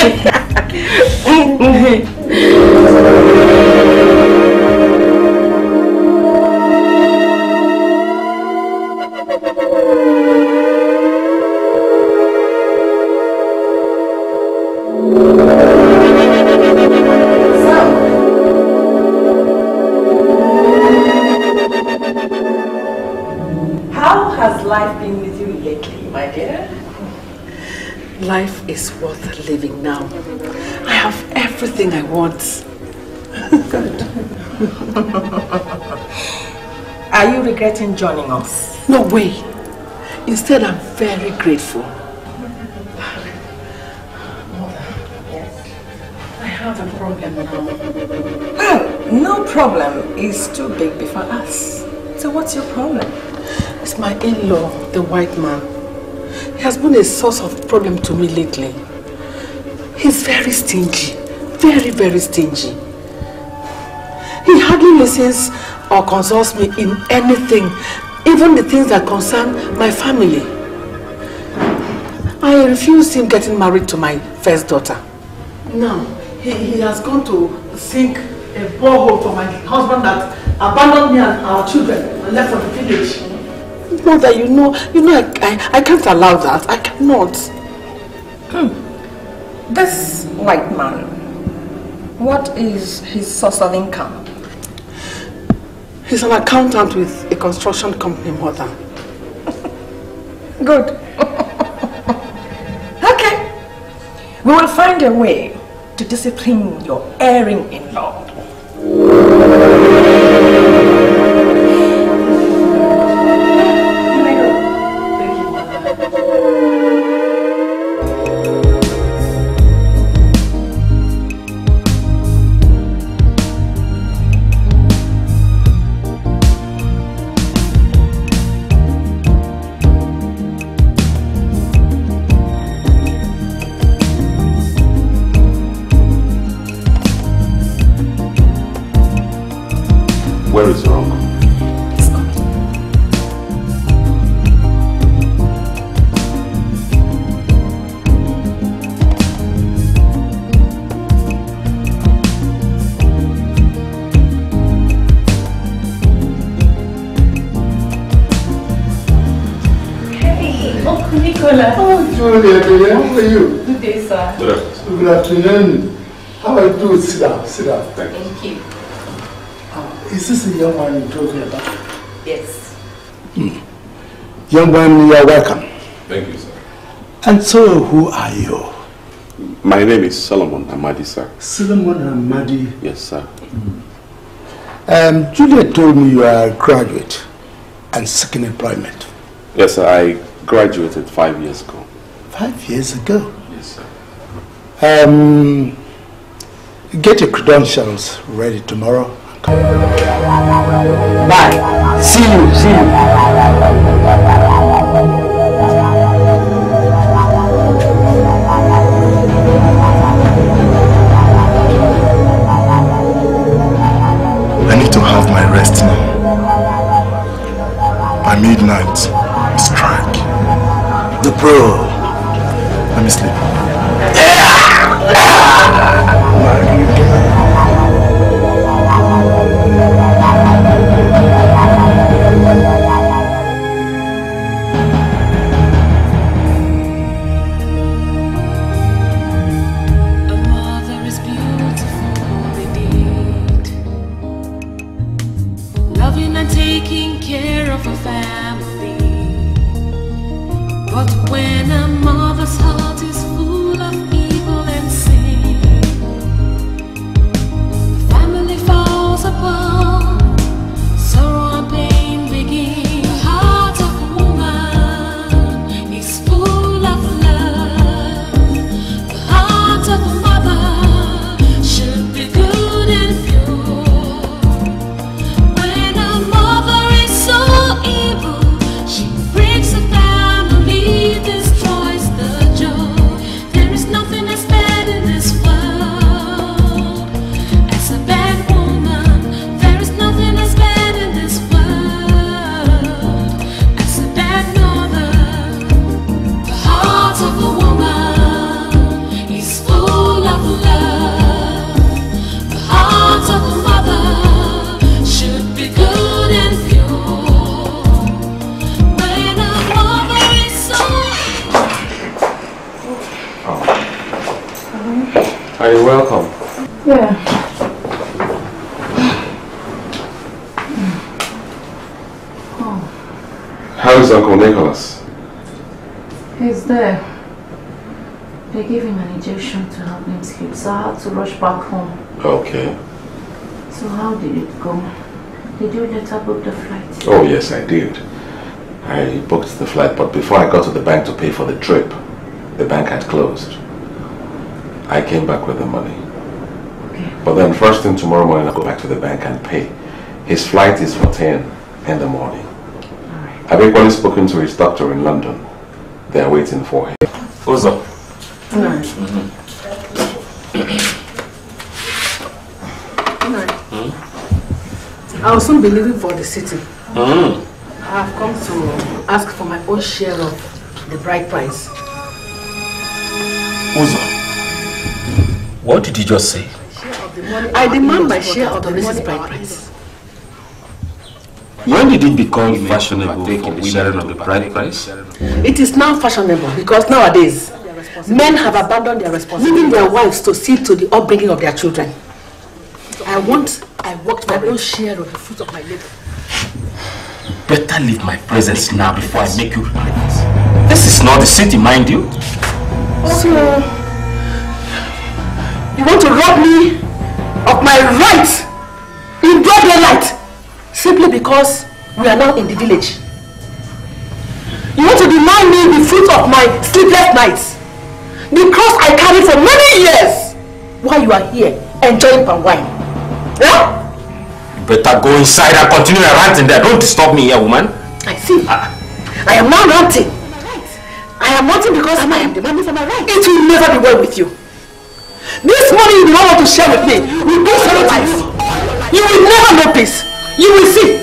[SPEAKER 2] How has life been with you lately, my dear? Life is worth living now. I have everything I want. Good.
[SPEAKER 10] Are you regretting joining us?
[SPEAKER 2] No way. Instead, I'm very grateful. I have a problem now.
[SPEAKER 10] Oh, no problem. It's too big before us. So what's your problem?
[SPEAKER 2] It's my in-law, the white man. He has been a source of problem to me lately. He's very stingy very, very stingy. He hardly listens or consults me in anything, even the things that concern my family. I refused him getting married to my first daughter. Now, he, he has gone to sink a borehole for my husband that abandoned me and our children and left for the village. Mother, you know, you know, I, I, I can't allow that. I cannot.
[SPEAKER 10] Hmm. This white man, what is his source of income?
[SPEAKER 2] He's an accountant with a construction company, Mother.
[SPEAKER 10] Good. Okay. We will find a way to discipline your erring in-law.
[SPEAKER 7] Where is your uncle?
[SPEAKER 21] Hey, Uncle Nicola.
[SPEAKER 12] Oh, Julia, dear, how are you?
[SPEAKER 21] Good day, sir.
[SPEAKER 7] Good afternoon.
[SPEAKER 12] Good afternoon. How are you doing? Sit down, sit down.
[SPEAKER 7] Thank you.
[SPEAKER 21] Thank you.
[SPEAKER 12] Is this the young man you told me about?
[SPEAKER 21] Yes.
[SPEAKER 12] Hmm. Young man, you are welcome.
[SPEAKER 7] Thank you, sir.
[SPEAKER 12] And so, who are you?
[SPEAKER 7] My name is Solomon Amadi, sir.
[SPEAKER 12] Solomon Amadi.
[SPEAKER 7] Yes, sir.
[SPEAKER 12] Um, Julia told me you are a graduate and seeking employment.
[SPEAKER 7] Yes, sir. I graduated five years ago.
[SPEAKER 12] Five years ago?
[SPEAKER 7] Yes, sir.
[SPEAKER 12] Um, get your credentials ready tomorrow.
[SPEAKER 6] Bye. See you, see you.
[SPEAKER 22] I need to have my rest now. By midnight, strike.
[SPEAKER 12] The pro.
[SPEAKER 22] Let me sleep.
[SPEAKER 8] Loving and taking care of a family. But when a mother's heart is full of evil and sin, the family falls apart, sorrow and pain begin. The heart of a woman is full of love. The heart of a mother should be good and pure. When a mother is so evil, she breaks the family, destroys the joy. There is nothing as bad in this world as a bad woman. There is nothing as bad in this world as a bad mother. The heart of a woman is full of love. The heart of a mother should be good and pure. When a mother is so
[SPEAKER 15] Are you welcome?
[SPEAKER 21] Yeah. Oh,
[SPEAKER 15] How is Uncle Nicholas?
[SPEAKER 21] he's there. They gave him an injection to help him sleep, so I had to rush back home.
[SPEAKER 15] Okay.
[SPEAKER 21] So how did it go? Did you later book the flight?
[SPEAKER 15] Oh, yes, I did. I booked the flight, but before I got to the bank to pay for the trip, the bank had closed. I came back with the money.
[SPEAKER 21] Okay.
[SPEAKER 15] But then first thing tomorrow morning, I'll go back to the bank and pay. His flight is for ten in the morning. Right. I've equally spoken to his doctor in London. They're waiting for him. What's up?
[SPEAKER 21] Nice.
[SPEAKER 2] I will soon be leaving for the city.
[SPEAKER 3] Mm.
[SPEAKER 2] I have come to ask for my own share of the bride price.
[SPEAKER 3] Uzo, what did you just say?
[SPEAKER 2] I demand my share of the Missus bride price.
[SPEAKER 3] When did it become fashionable for the sharing of the bride price?
[SPEAKER 2] It is now fashionable because nowadays men have abandoned their responsibility, leaving their wives to see to the upbringing of their children. I want, I worked my own share of the fruit of my labor.
[SPEAKER 3] Better leave my presence now before I make you relent. This is not the city, mind you.
[SPEAKER 2] So, you want to rob me of my rights in broad daylight simply because we are now in the village? You want to deny me the fruit of my sleepless nights, the cross I carried for many years, while you are here enjoying palm wine? Yeah?
[SPEAKER 3] You better go inside and continue your ranting there. Don't disturb me here, woman.
[SPEAKER 2] I see. Uh, I am now ranting. I am ranting because I am demanding for my right. It will never be well with you. This money you do not want to share with me will be your life. You will never know peace. You will see.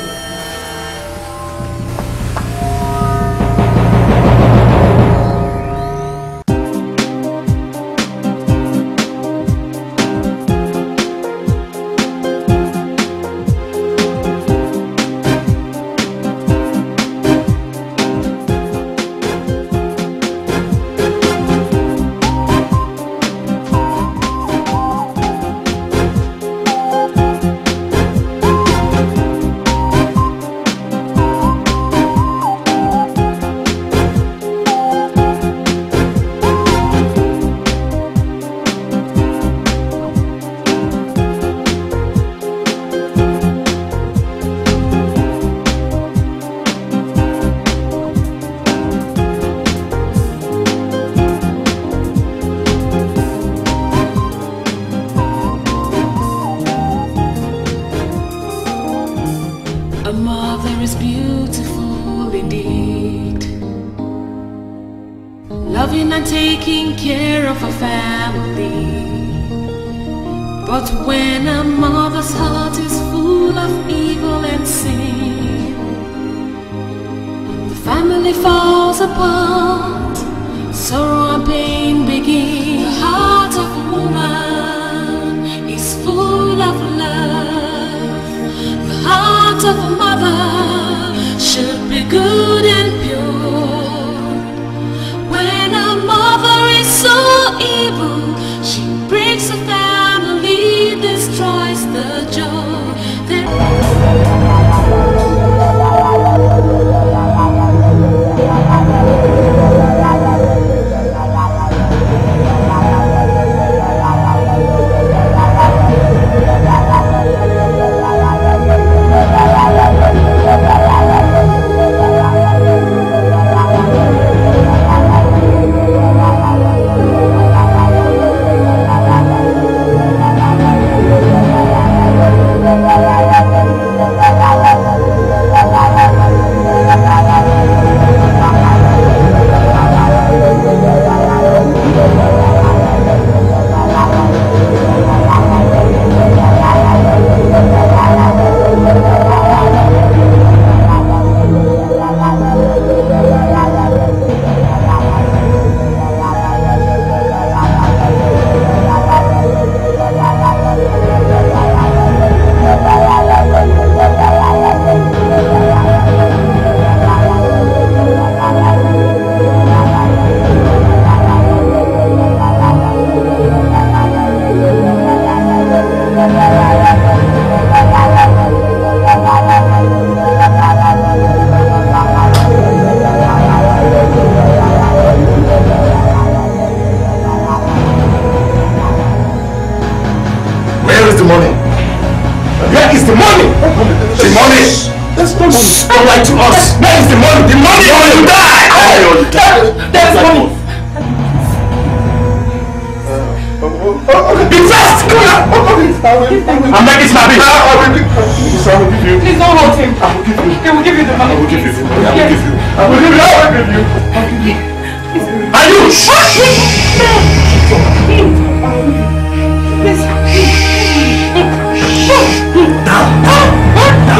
[SPEAKER 8] Down!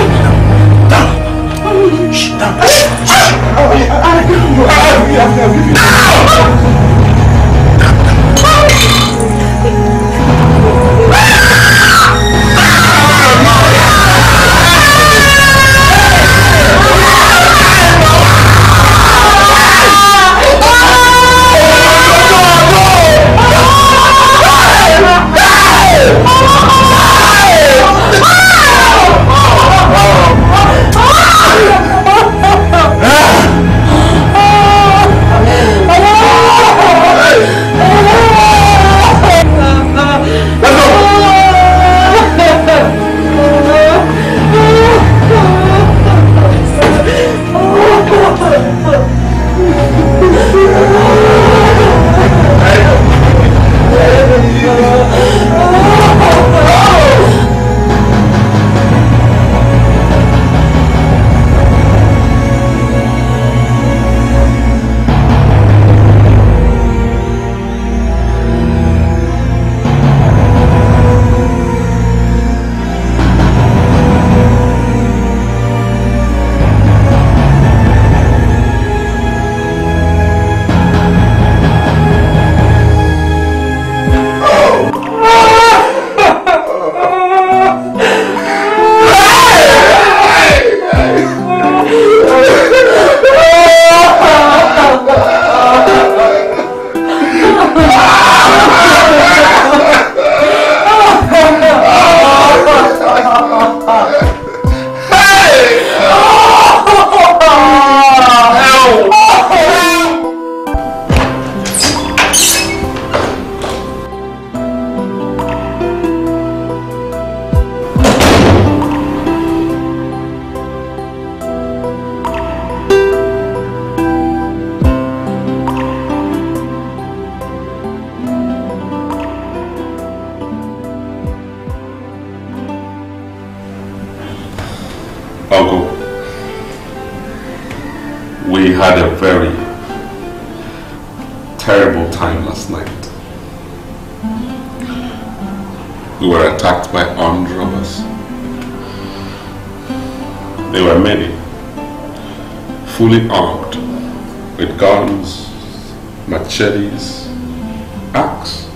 [SPEAKER 7] very terrible time last night. We were attacked by armed robbers. They were many, fully armed, with guns, machetes, axe.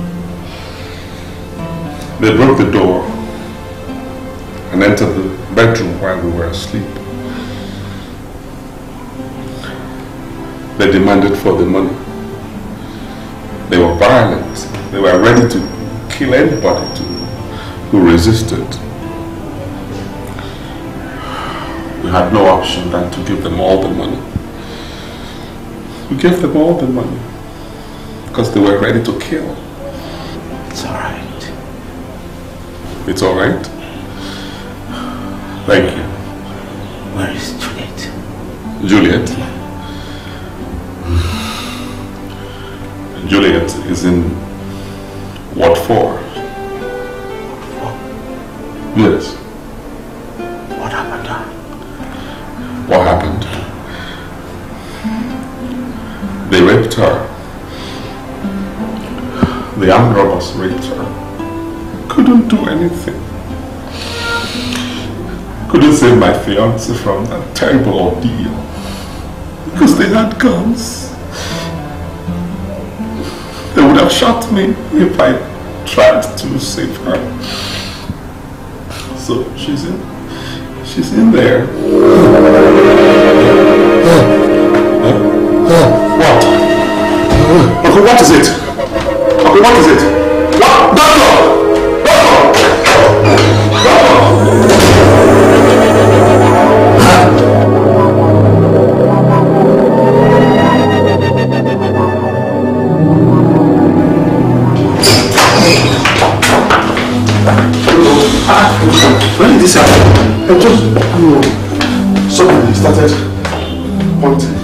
[SPEAKER 7] They broke the door and entered the bedroom while we were asleep. They demanded for the money. They were violent. They were ready to kill anybody to, who resisted. We had no option than to give them all the money. We gave them all the money because they were ready to kill.
[SPEAKER 17] It's alright.
[SPEAKER 7] It's alright? Thank you.
[SPEAKER 17] Where is Juliet?
[SPEAKER 7] Juliet? Juliet is in Ward four. Yes.
[SPEAKER 17] What happened?
[SPEAKER 7] What happened? They raped her. The armed robbers raped her. Couldn't do anything. Couldn't save my fiance from that terrible ordeal. Because they had guns. They would have shot me if I tried to save her. So she's in, she's in there. What? Uncle, what is it? Uncle, what is it? What? Doctor! Doctor! Doctor!
[SPEAKER 1] When did this happen? I just, you know, suddenly started pointing.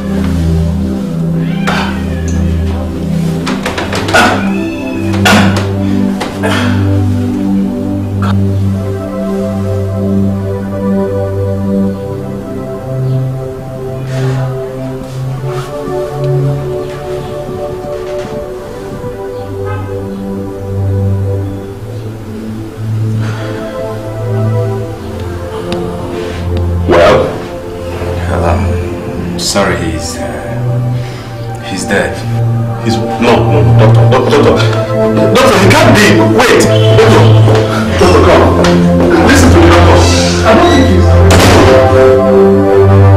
[SPEAKER 20] Sorry, he's uh, he's dead.
[SPEAKER 1] He's no, no, doctor, doctor, doctor, doctor. He can't be. Wait, doctor, doctor, come. Listen to me, doctor. I don't think he's.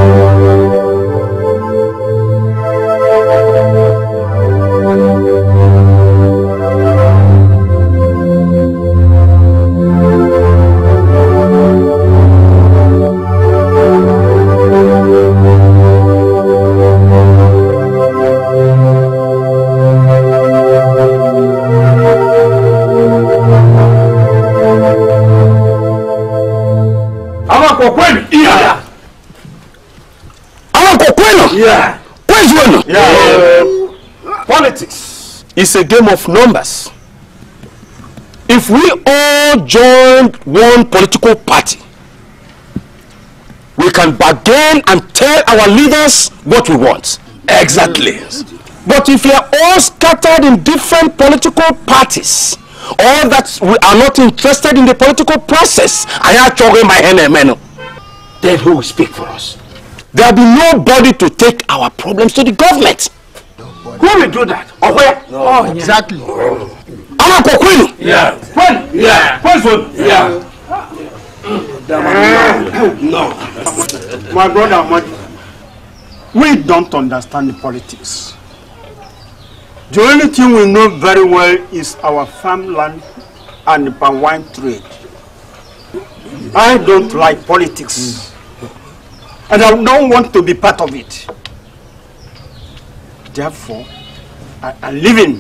[SPEAKER 17] Yeah.
[SPEAKER 13] Where's one?
[SPEAKER 17] Yeah. Uh, politics is a game of numbers. If we all join one political party, we can bargain and tell our leaders what we want. Exactly. But if we are all scattered in different political parties, or that we are not interested in the political process, I am talking my hand, then who will speak for us? There will be nobody to take our problems to the government. Nobody. Who will do that? Or where?
[SPEAKER 12] No, oh, exactly.
[SPEAKER 17] Anna Kokwinu.
[SPEAKER 12] Yeah.
[SPEAKER 17] When?
[SPEAKER 12] Yeah.
[SPEAKER 17] When's one?
[SPEAKER 12] Yeah.
[SPEAKER 9] No. My brother, we don't understand the politics. The only thing we know very well is our farmland and the palm wine trade. I don't like politics. Mm. And I don't want to be part of it. Therefore, I am leaving.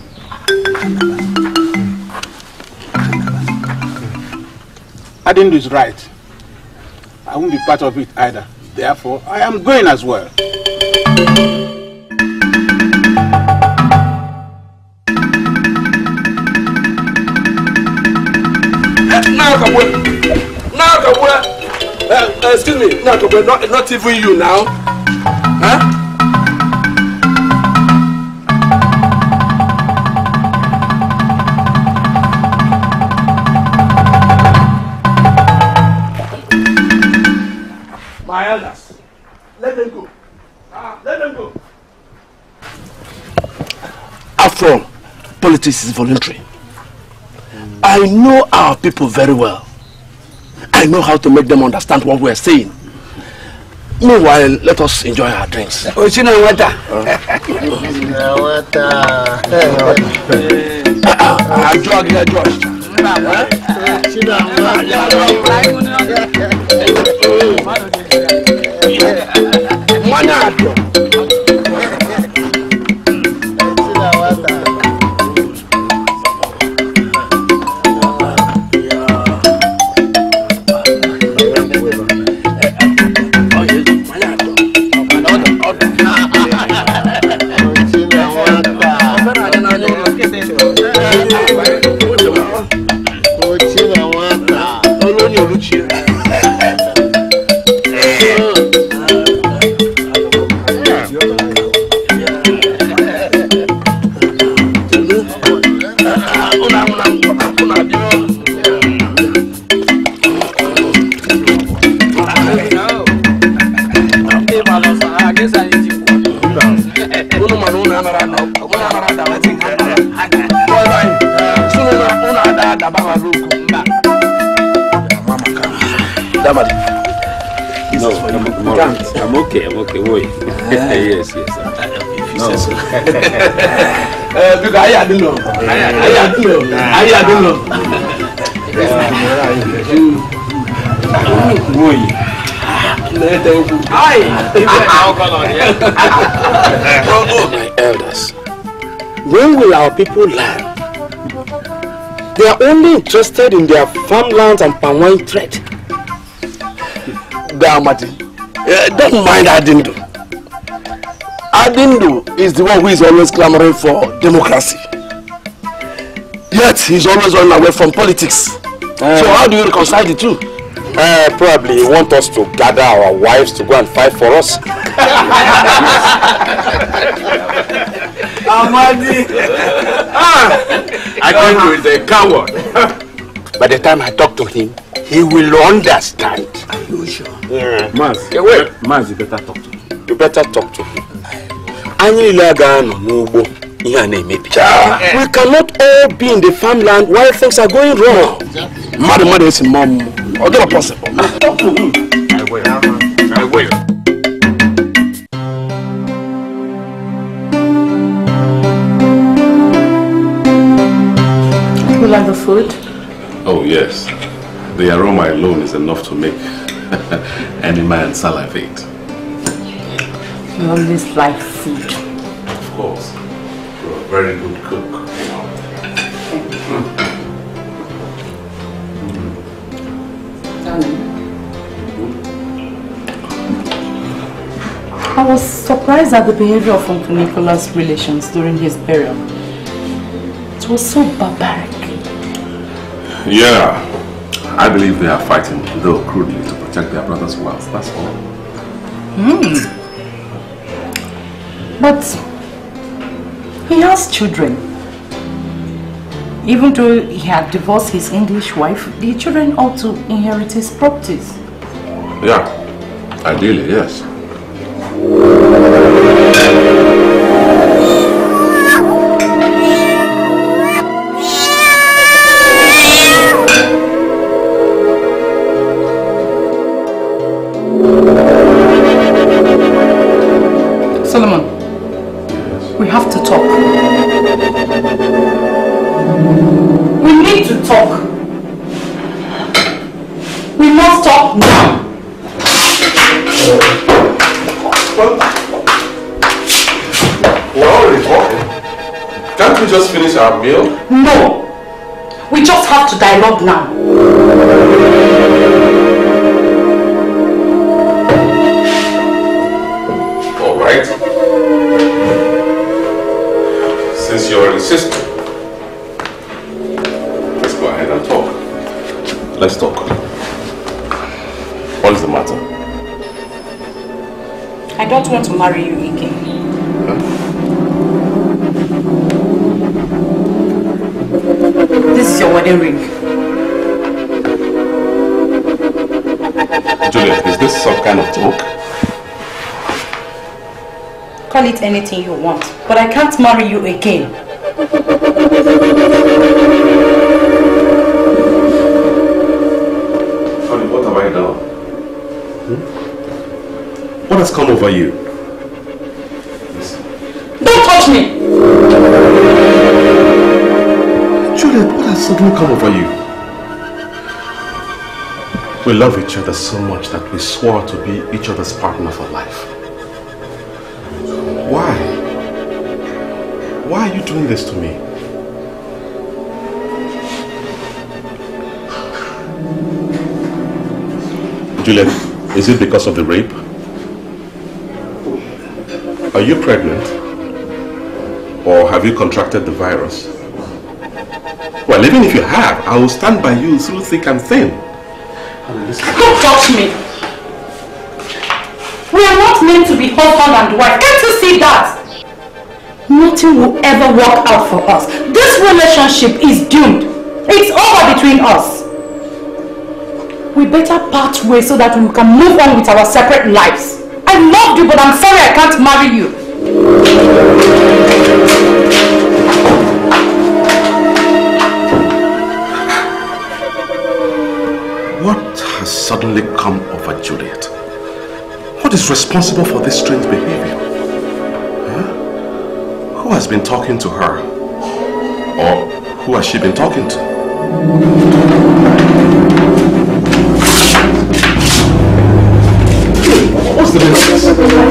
[SPEAKER 9] Adding is right. I won't be part of it either. Therefore, I am going as well.
[SPEAKER 13] Now, now, Uh, uh, excuse me, not, not, not even you now. Huh?
[SPEAKER 9] elders. Let them go. Ah, let them go.
[SPEAKER 13] After all, politics is voluntary. I know our people very well. I know how to make them understand what we are saying. Meanwhile, let us enjoy our drinks.
[SPEAKER 16] Ochina water.
[SPEAKER 12] Ochina water.
[SPEAKER 13] I drug you, George.
[SPEAKER 12] Ochina water.
[SPEAKER 3] No, I'm, I'm, I'm okay, I'm okay, wait. Yes, yes. No.
[SPEAKER 13] Uh, because I don't know. I don't know. I don't know. My elders, when will our people learn? They are only interested in their farmlands and palm wine trade. Damati, uh, don't mind Adindu. Adindu is the one who is always clamoring for democracy. Yet he's always running away from politics. Uh, so how do you reconcile the two?
[SPEAKER 17] Uh, probably you want us to gather our wives to go and fight for us.
[SPEAKER 13] Amadi!
[SPEAKER 17] I think he's a coward. By the time I talk to him, he will understand.
[SPEAKER 13] Are you sure?
[SPEAKER 17] Yeah.
[SPEAKER 3] Maz,
[SPEAKER 17] okay, wait.
[SPEAKER 3] Maz, you better talk to him.
[SPEAKER 17] You better talk to him.
[SPEAKER 13] We cannot all be in the farmland while things are going wrong. Mother, mother is mom. Or not possible. Talk to him.
[SPEAKER 17] I will. I will.
[SPEAKER 21] You like the food?
[SPEAKER 7] Oh yes. The aroma alone is enough to make any man salivate.
[SPEAKER 21] You always like food.
[SPEAKER 7] Of course. You're a very good cook.
[SPEAKER 21] I was surprised at the behavior of Uncle Nicholas' relations during his burial. It was so barbaric.
[SPEAKER 7] Yeah. I believe they are fighting, though crudely, to protect their brother's wealth. That's all.
[SPEAKER 21] Hmm. But he has children. Even though he had divorced his English wife, the children ought to inherit his properties.
[SPEAKER 7] Yeah. Ideally, yes.
[SPEAKER 21] Solomon, we have to talk. We need to talk. We must talk now.
[SPEAKER 7] We're already talking. Can't we just finish our meal?
[SPEAKER 21] No. We just have to dialogue now.
[SPEAKER 7] All right. Since you're insisting, let's go ahead and talk. Let's talk. What is the matter?
[SPEAKER 21] I don't want to marry you again. This is your wedding ring.
[SPEAKER 7] Juliet, is this some kind of joke?
[SPEAKER 21] Call it anything you want, but I can't marry you again.
[SPEAKER 7] Honey, what have I done? Hmm? What has come over you?
[SPEAKER 21] Don't touch me!
[SPEAKER 7] Juliet, what has suddenly come over you? We love each other so much that we swore to be each other's partner for life. Why? Why are you doing this to me? Juliet, is it because of the rape? Are you pregnant? Or have you contracted the virus? Well, even if you have, I will stand by you through thick and thin.
[SPEAKER 21] Don't touch me! We are not meant to be husband and wife. Can't you see that? Nothing will ever work out for us. This relationship is doomed. It's over between us. We better part ways so that we can move on with our separate lives. I loved you, but I'm sorry I can't marry you.
[SPEAKER 7] What has suddenly come over Juliet? What is responsible for this strange behavior? Huh? Who has been talking to her? Or who has she been talking to? What's the meaning of this?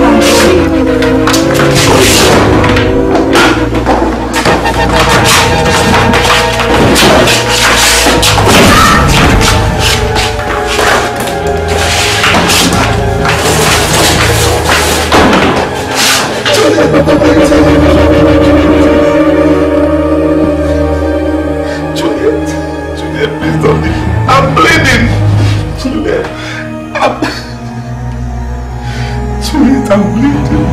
[SPEAKER 7] Juliet, Juliet, please don't leave. I'm bleeding. Juliet, I'm... Juliet, I'm bleeding.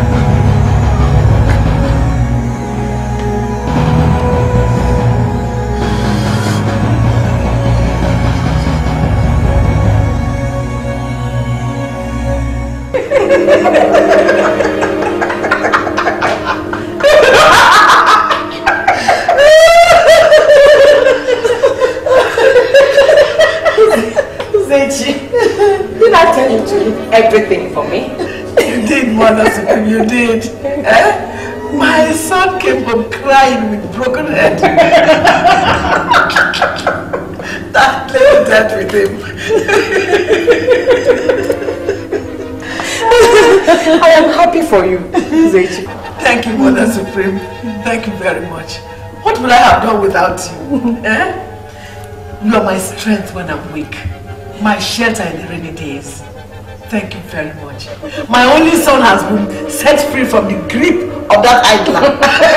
[SPEAKER 10] Did I tell you to do everything for me?
[SPEAKER 2] You did, Mother Supreme, you did. Eh? My son came home crying with broken head. That left that with him.
[SPEAKER 10] I am happy for you, Zechi.
[SPEAKER 2] Thank you, Mother Supreme. Thank you very much. What would I have done without you? Eh? You are my strength when I'm weak. My shelter in the rainy days. Thank you very much. My only son has been set free from the grip of that idler.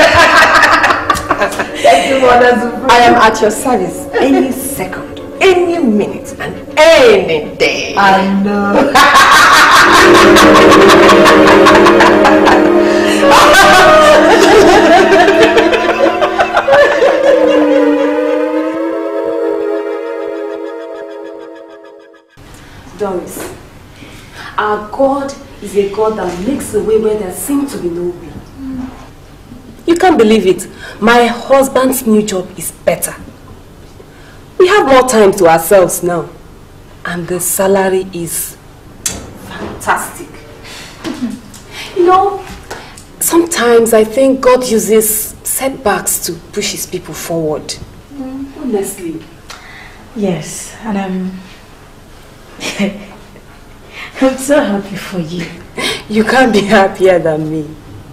[SPEAKER 2] Thank you, Mother Supreme.
[SPEAKER 10] I am at your service any second, any minute, and any day.
[SPEAKER 2] I know.
[SPEAKER 4] Doris, our God is a God that makes a way where there seems to be no way. Mm. You can't believe it. My husband's new job is better. We have more time to ourselves now. And the salary is fantastic. You know, sometimes I think God uses setbacks to push his people forward. Mm. Honestly.
[SPEAKER 5] Yes, and I'm... I'm so happy for you.
[SPEAKER 4] You can't be happier than me.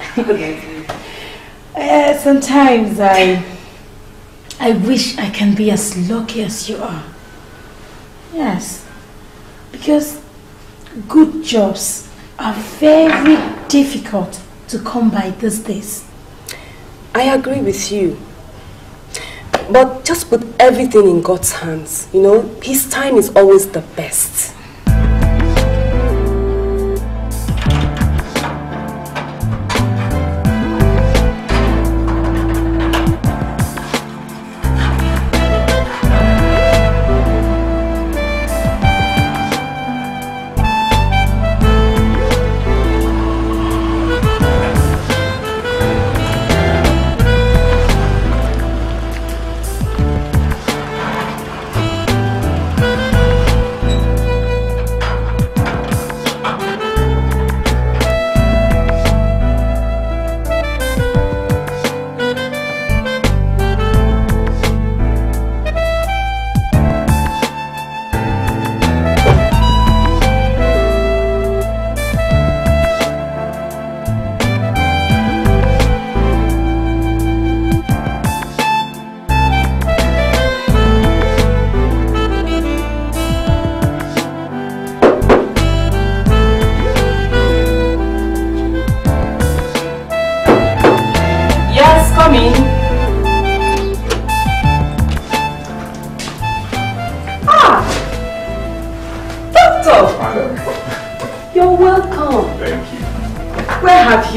[SPEAKER 5] uh, sometimes I I wish I can be as lucky as you are. Yes, because good jobs are very difficult to come by these days.
[SPEAKER 4] I agree with you. But just put everything in God's hands. You know, his time is always the best.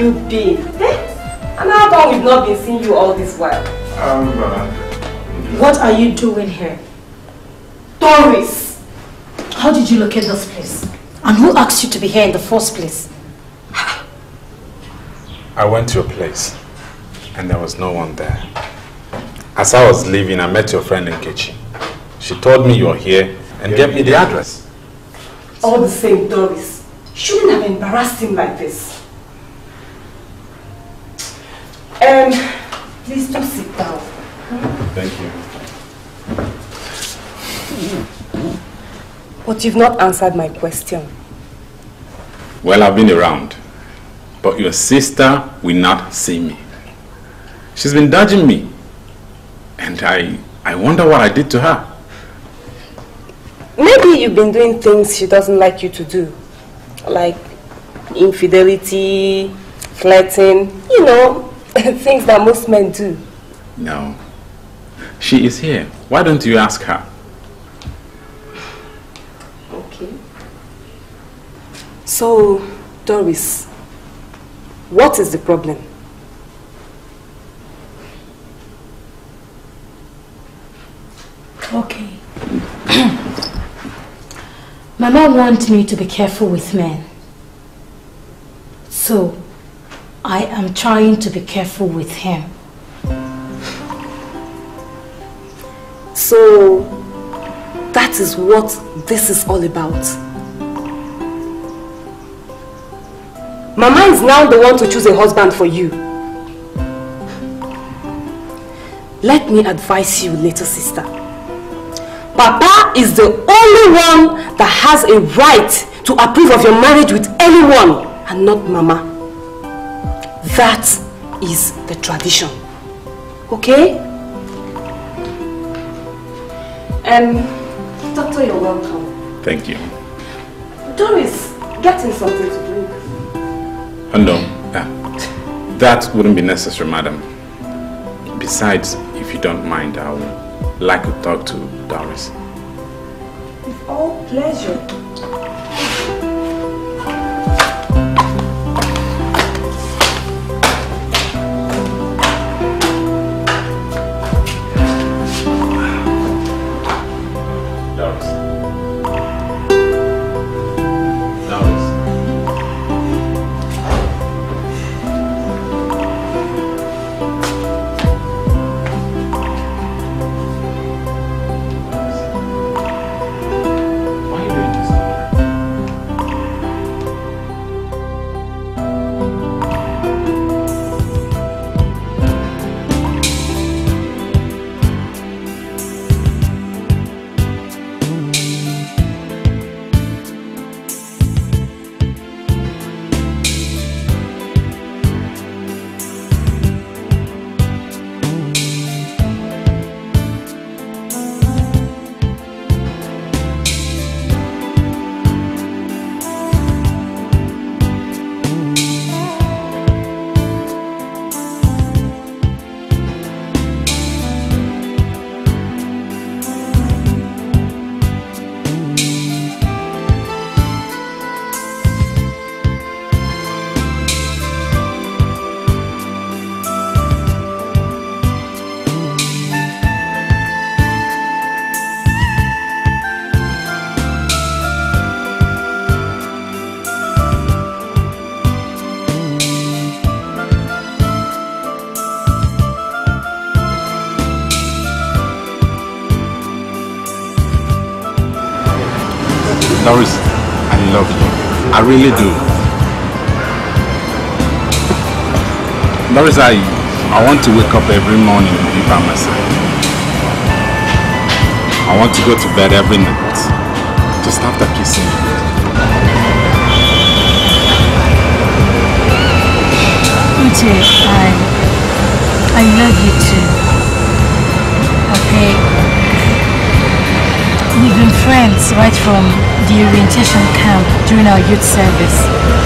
[SPEAKER 4] you been? Eh? And how long we've not been seeing you all this while?
[SPEAKER 9] Um, uh,
[SPEAKER 5] What are you doing here?
[SPEAKER 4] Doris!
[SPEAKER 5] How did you locate this place? And who asked you to be here in the first place?
[SPEAKER 11] I went to a place and there was no one there. As I was leaving, I met your friend Nkechi. She told me you're here and gave me the address.
[SPEAKER 4] All the same, Doris. You shouldn't have embarrassed him like this. Um, please do sit down.
[SPEAKER 11] Thank you.
[SPEAKER 4] But you've not answered my question.
[SPEAKER 11] Well, I've been around, but your sister will not see me. She's been dodging me, and I, I wonder what I did to her.
[SPEAKER 4] Maybe you've been doing things she doesn't like you to do. Like infidelity, flirting, you know, things that most men do.
[SPEAKER 11] No. She is here. Why don't you ask her?
[SPEAKER 4] Okay. So, Doris, what is the problem?
[SPEAKER 5] Okay. Mama wants me to be careful with men. So, I am trying to be careful with him.
[SPEAKER 4] So, that is what this is all about. Mama is now the one to choose a husband for you. Let me advise you, little sister. Papa is the only one that has a right to approve of your marriage with anyone and not Mama. That is the tradition. Okay? Um, Doctor, you're welcome.
[SPEAKER 11] Thank you.
[SPEAKER 4] Doris, get him something to drink.
[SPEAKER 11] Oh, no, uh, that wouldn't be necessary, madam. Besides, if you don't mind, I would like to talk to Doris.
[SPEAKER 4] With all pleasure.
[SPEAKER 11] Doris, I love you. I really do. Doris, I, I want to wake up every morning and be by my side. I want to go to bed every night, just after kissing you.
[SPEAKER 5] Uche, I, I love you too. Okay? We've been friends right from the orientation camp during our youth service.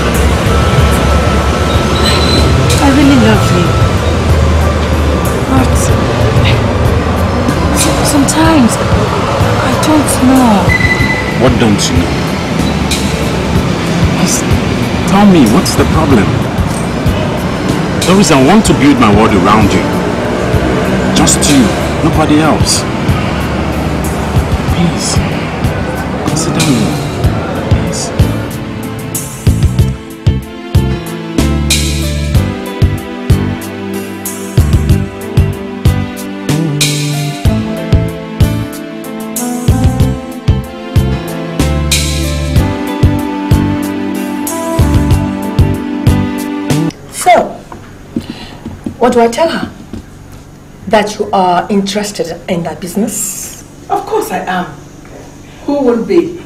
[SPEAKER 5] I really love you. But sometimes I don't know.
[SPEAKER 11] What don't you know? Just tell me, what's the problem? Doris, I want to build my world around you. Just you, nobody else. Please, consider me. Please.
[SPEAKER 10] What do I tell her? That you are interested in that business?
[SPEAKER 2] Of course I am. Who won't be?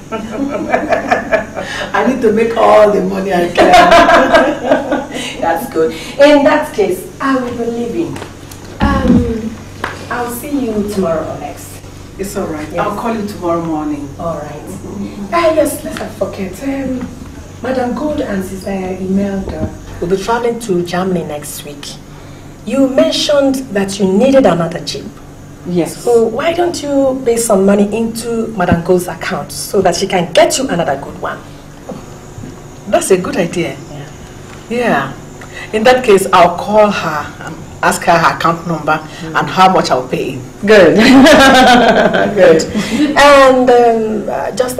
[SPEAKER 2] I need to make all the money I can.
[SPEAKER 10] That's good. In that case, I will be leaving. Um, I'll see you tomorrow or next.
[SPEAKER 2] It's all right.
[SPEAKER 10] Yes.
[SPEAKER 2] I'll call you tomorrow morning.
[SPEAKER 10] All right. Ah, yes, let's not forget. Um, Madam Gold and Sister Imelda will be traveling to Germany next week. You mentioned that you needed another jeep.
[SPEAKER 2] Yes.
[SPEAKER 10] So why don't you pay some money into Madam Gold's account so that she can get you another good one?
[SPEAKER 2] That's a good idea. Yeah. Yeah. In that case, I'll call her and ask her her account number mm. and how much I'll pay in.
[SPEAKER 10] Good. Good. And um, uh, just...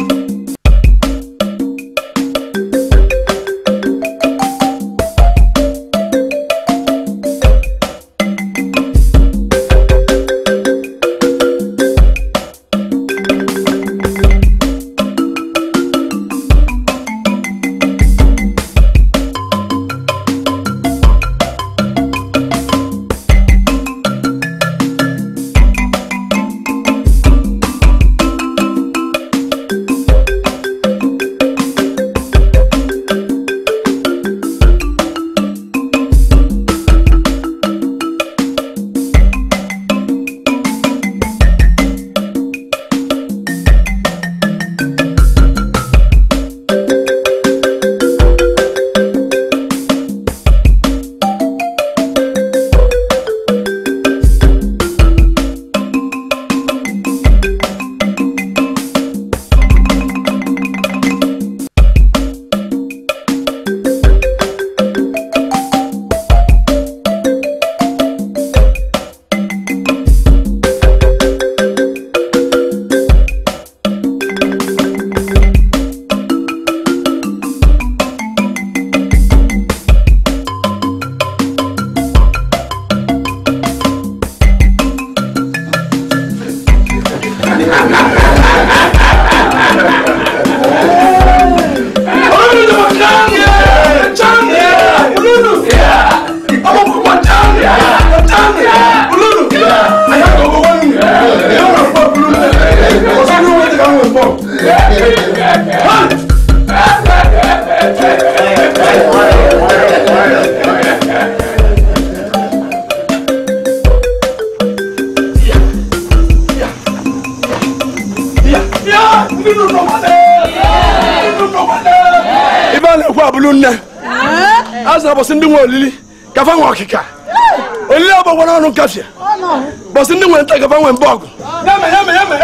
[SPEAKER 13] Kika. Only about one on Cassia. Oh no. But in the winter, I went bog. Yama, yama, yama,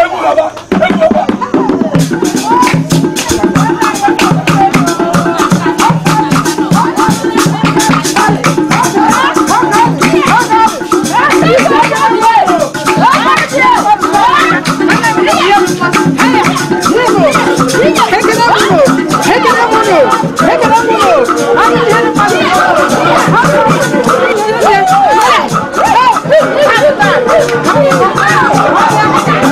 [SPEAKER 8] Hey!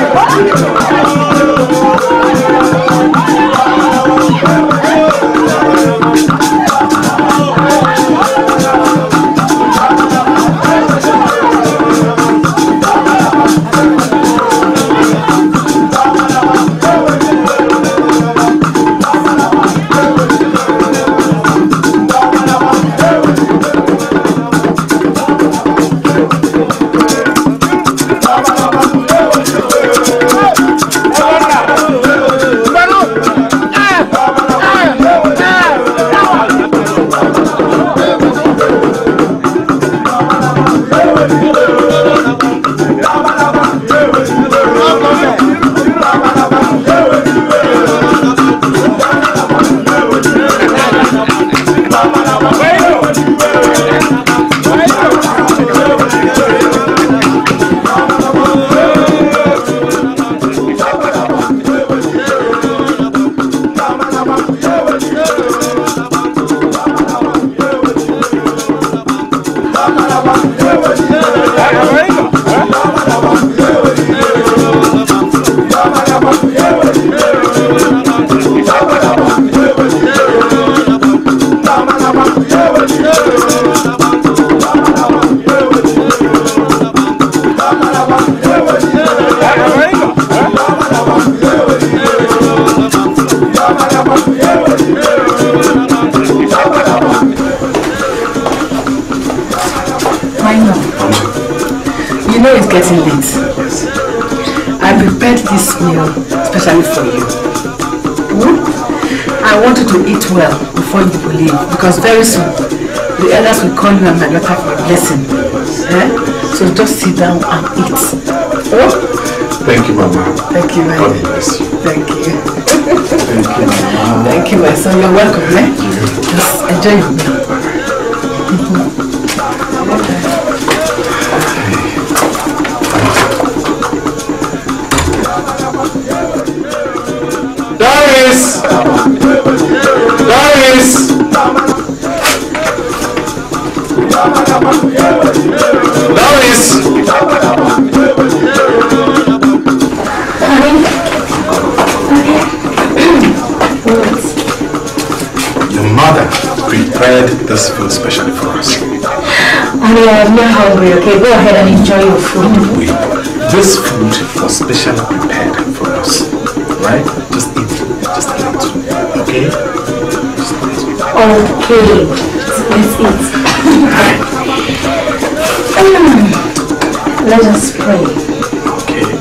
[SPEAKER 2] You know it's getting late. I prepared this meal especially for you. Hmm? I want you to eat well before you leave because very soon the elders will call you and my daughter for a blessing. Eh? So just sit down and eat. Oh?
[SPEAKER 1] Thank you, Mama.
[SPEAKER 2] Thank you, my
[SPEAKER 1] God bless you.
[SPEAKER 2] Thank you.
[SPEAKER 1] Thank you, Mama.
[SPEAKER 2] Thank you, my son. You're welcome, eh? Just enjoy your meal.
[SPEAKER 17] Doris! Doris! Doris!
[SPEAKER 22] Your mother prepared this food specially for us.
[SPEAKER 5] Honey, I'm not hungry, okay? Go ahead and enjoy your food.
[SPEAKER 22] Wait, this food was specially prepared for us, right? Just eat it. Just eat it. Okay? Just eat it.
[SPEAKER 5] Okay. Let's eat. mm. Let us pray.
[SPEAKER 22] Okay.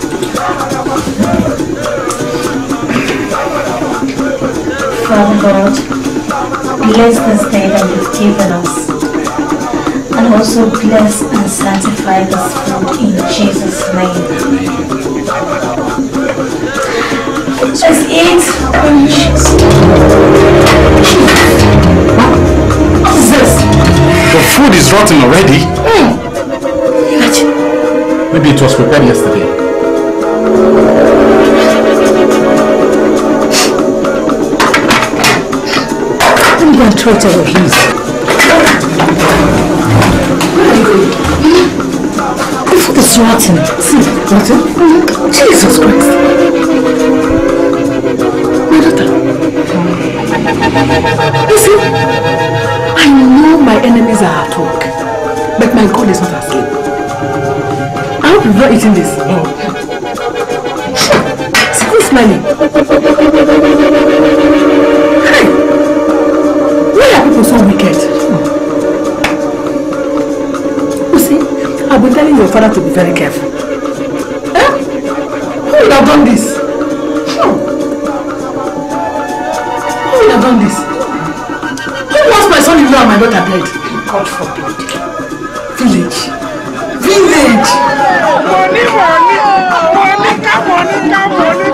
[SPEAKER 5] Father God, bless this day that you've given us. And also bless and sanctify this food in Jesus' name. Let's eat. What is this?
[SPEAKER 22] The food is rotten already.
[SPEAKER 5] Mm. Imagine.
[SPEAKER 22] Maybe it was prepared yesterday.
[SPEAKER 5] Let me go and throw it away. The food is rotten. See, rotten? Mm-hmm. Jesus Christ. My daughter. Listen, I know my enemies are at work, but my God is not asleep. I hope you've not eaten this. Oh. See who's smiling? Hey! Why are people so wicked? You see, I've been telling your father to be very careful. Eh? Who would have done this? Hmm. Who would have done this? Who wants my son-in-law and my daughter dead? God forbid. Village. Village! Money, money! Money, come, money, come, money,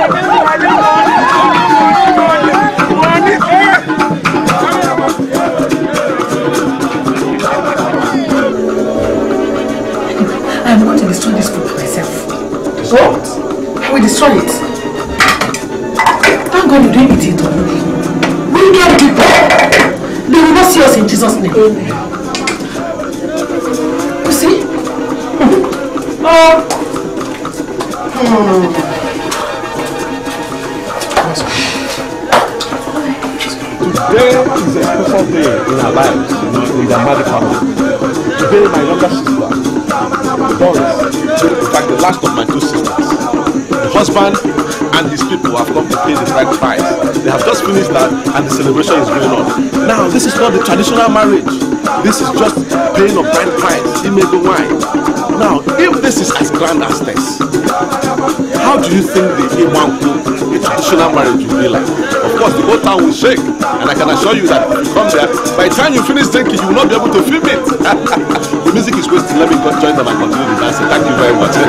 [SPEAKER 5] money, money, I'm going to destroy this food myself. What? I will destroy it. I'm going to do it to wicked people. They will not see us in Jesus' name. Amen. You see? Oh. Hmm.
[SPEAKER 9] Today is a special day in our lives, you know, in the Amadi family. Today, my younger sister, Doris, in fact, the last of my two sisters, the husband and his people have come to pay the bride price. They have just finished that, and the celebration is going on. Now, this is not the traditional marriage. This is just paying of bride price. He made the wine. Now, if this is as grand as this, how do you think the Iwanku, a traditional marriage, will be like? Of course, the whole town will shake, and I can assure you that if you come there, by the time you finish drinking, you will not be able to film it. The music is wasting. Let me go join them and continue the dancing. Thank you very much.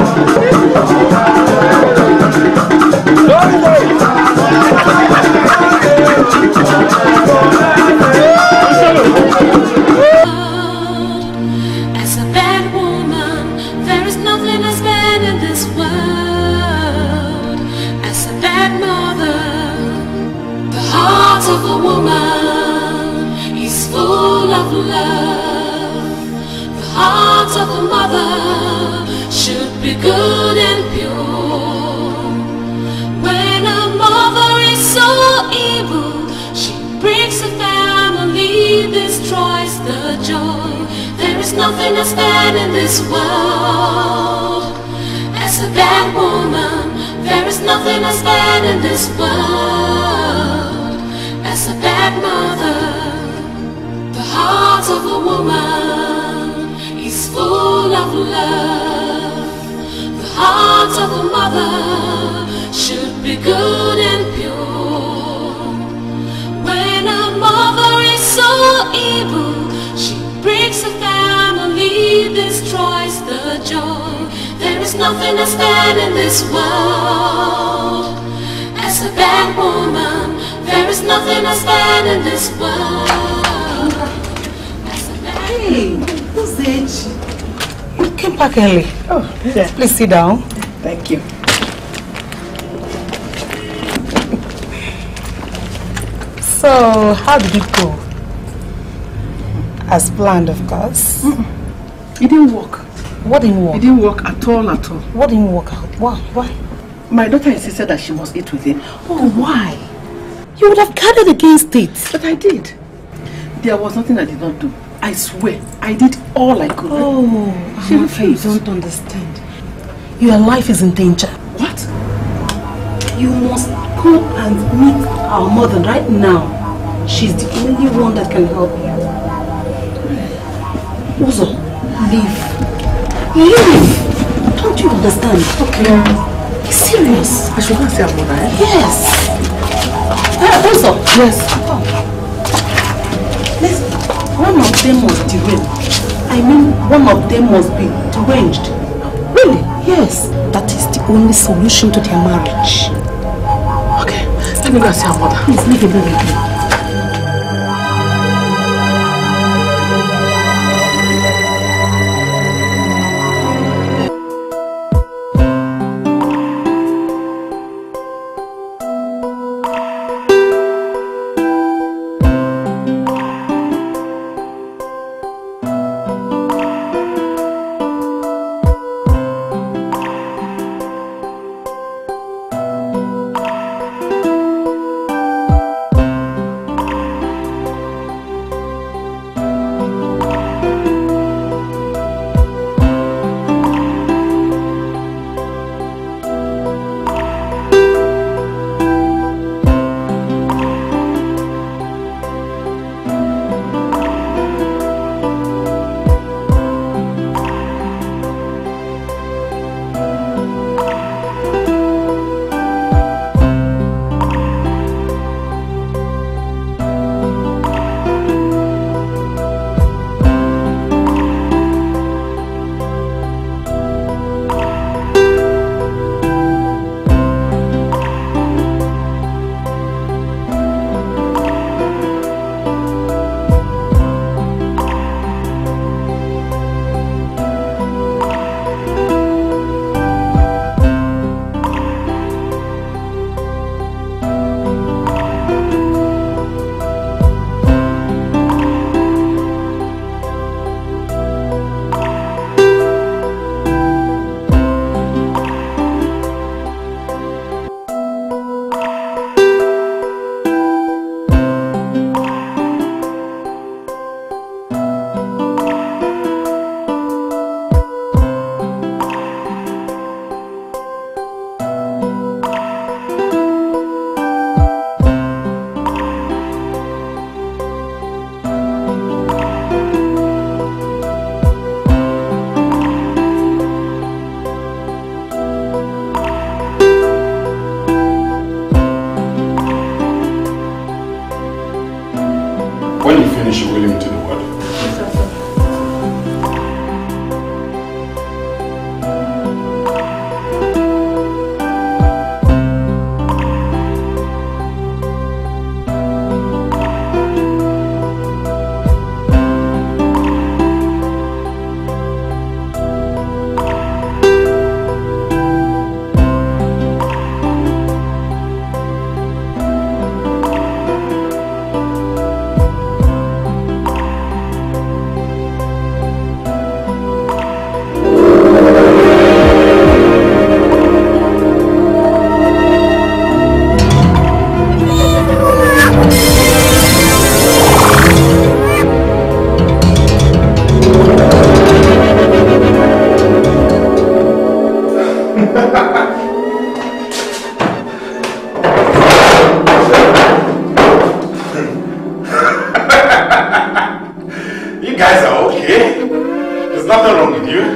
[SPEAKER 8] As a bad woman, there is nothing as bad in this world. As a bad mother, the heart of a woman is full of love. The heart of a mother should be good and pure. When a mother is so evil, she breaks the family, destroys the joy. There is nothing as bad in this world as a bad woman. There is nothing as bad in this world as a bad mother. The heart of a woman is full of love. The heart of a mother should be good and pure. When a mother is so evil, she breaks the family, destroys the joy. There is nothing as bad in this world as a bad woman. There is nothing as bad in this world as a bad
[SPEAKER 2] Hey, who's it?
[SPEAKER 10] You came back early. Oh, yeah. Please sit down.
[SPEAKER 2] Thank you.
[SPEAKER 10] So, how did it go? As planned, of course.
[SPEAKER 2] Mm-mm. It didn't work.
[SPEAKER 10] What didn't work?
[SPEAKER 2] It didn't work at all, at all.
[SPEAKER 10] What didn't work out? Why? Why?
[SPEAKER 2] My daughter insisted that she must eat with him.
[SPEAKER 10] Oh, why? You would have guarded against it.
[SPEAKER 2] But I did. There was nothing I did not do. I swear, I did all I could.
[SPEAKER 10] Oh,
[SPEAKER 2] she
[SPEAKER 10] Amaka, you don't understand. Your life is in danger.
[SPEAKER 2] What?
[SPEAKER 10] You must go and meet our mother right now. She's the only one that can help you. Uzo, leave. Leave! Don't you understand? Okay. Be serious.
[SPEAKER 2] I should go and see our mother, eh?
[SPEAKER 10] Yes. Uh, Uzo.
[SPEAKER 2] Yes.
[SPEAKER 10] Oh. Let's, one of them must derail. I mean, one of them must be deranged. Really? Yes. That is the only solution to their marriage.
[SPEAKER 2] Okay. Let me go and see our mother.
[SPEAKER 10] Please leave it with me.
[SPEAKER 22] You guys are okay. There's nothing wrong with you.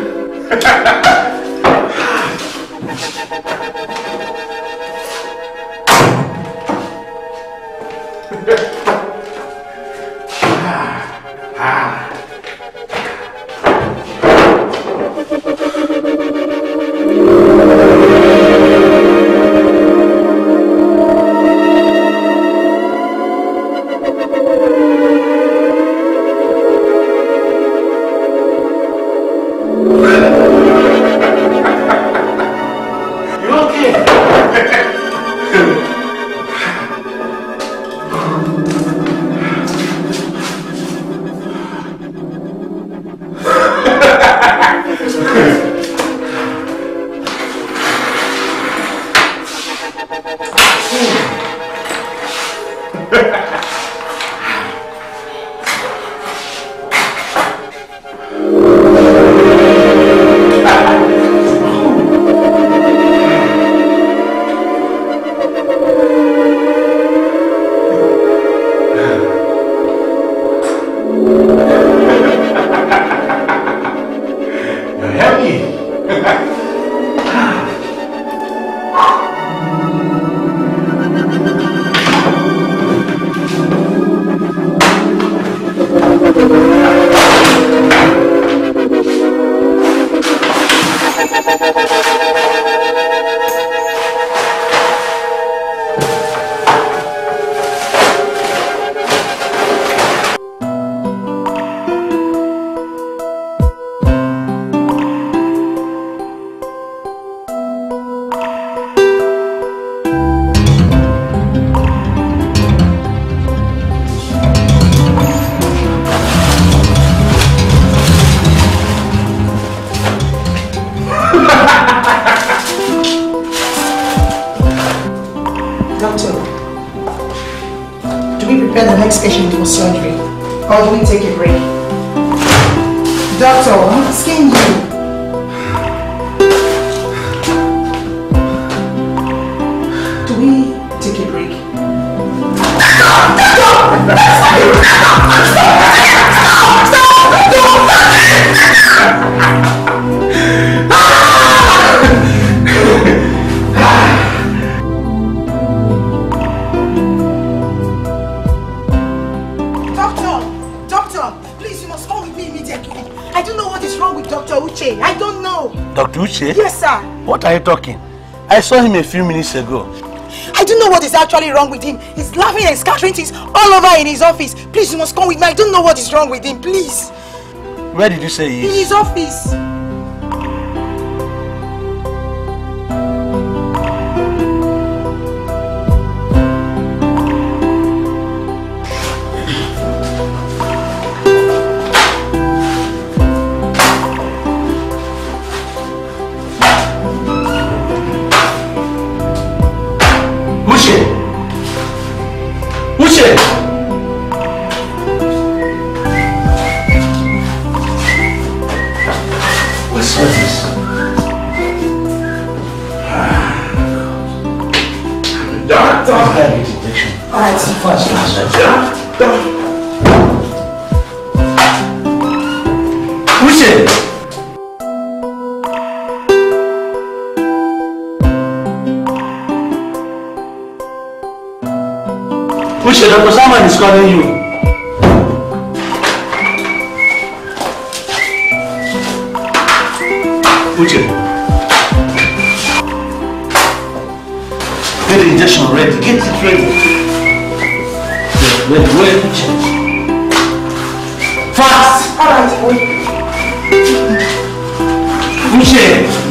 [SPEAKER 14] Or do we take a break? Doctor, I'm asking you. Do we take a break?
[SPEAKER 12] Doctor Uche?
[SPEAKER 14] Yes, sir.
[SPEAKER 12] What are you talking? I saw him a few minutes ago.
[SPEAKER 14] I don't know what is actually wrong with him. He's laughing and scattering things all over in his office. Please, you must come with me. I don't know what is wrong with him. Please.
[SPEAKER 12] Where did you say he is?
[SPEAKER 14] In his office.
[SPEAKER 12] Doctor Saman is calling you. Uche. Get the injection ready. Get it ready. Wait, wait, Uche. Fast! Alright, wait. Uche!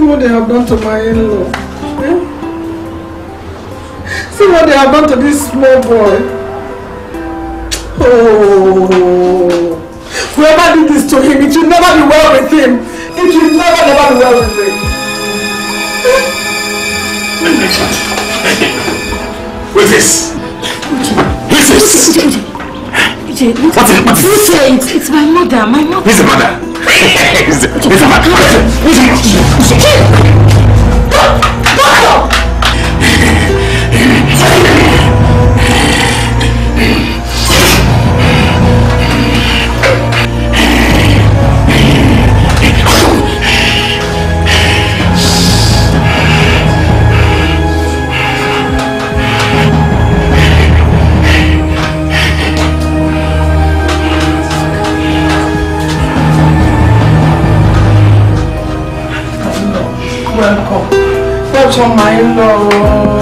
[SPEAKER 2] what they have done to my in-law. Eh? See what they have done to this small boy. Oh, whoever did this to him, it will never be well with him. It will never, never be well with him.
[SPEAKER 20] Who is this? Who is this?
[SPEAKER 5] What is it?
[SPEAKER 20] What is
[SPEAKER 5] It's, it's my mother, my mother.
[SPEAKER 20] Who's the mother? Who's the Who's the mother? Who's the
[SPEAKER 2] Welcome. Welcome, my lord.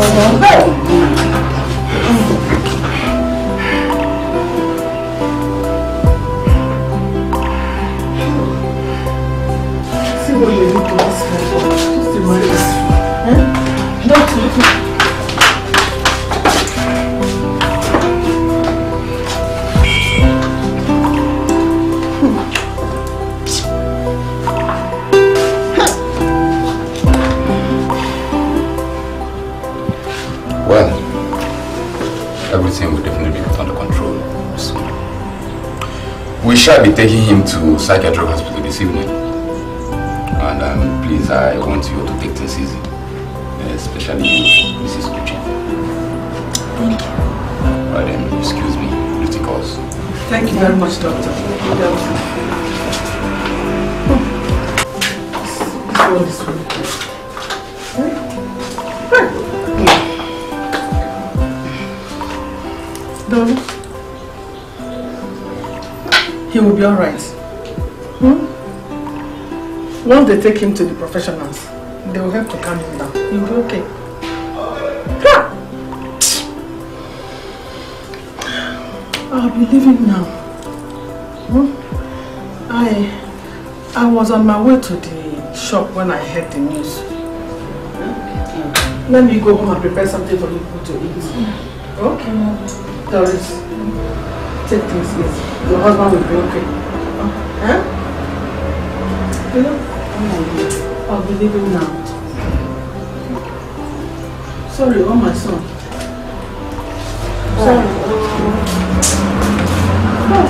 [SPEAKER 2] See what you did to this man. Just the man is. Eh? Not to look.
[SPEAKER 11] Well, everything will definitely be put under control soon. We shall be taking him to psychiatric hospital this evening. And um, please, I want you to take things easy. Especially you, Missus Uche.
[SPEAKER 5] Thank you.
[SPEAKER 11] Right then, excuse me, duty calls.
[SPEAKER 2] Thank you very much, doctor. This one, this one. Darling, he will be all right. Hmm? Once they take him to the professionals, they will help to calm him down. He will be okay. I'll be leaving now. Hmm? I, I was on my way to the shop when I heard the news. Let me go home and prepare something for you people to eat. Okay, Mom. Doris, take things easy. Your husband will be okay. Huh? You know? I'll be leaving now. Sorry, oh my son. Sorry. Oh.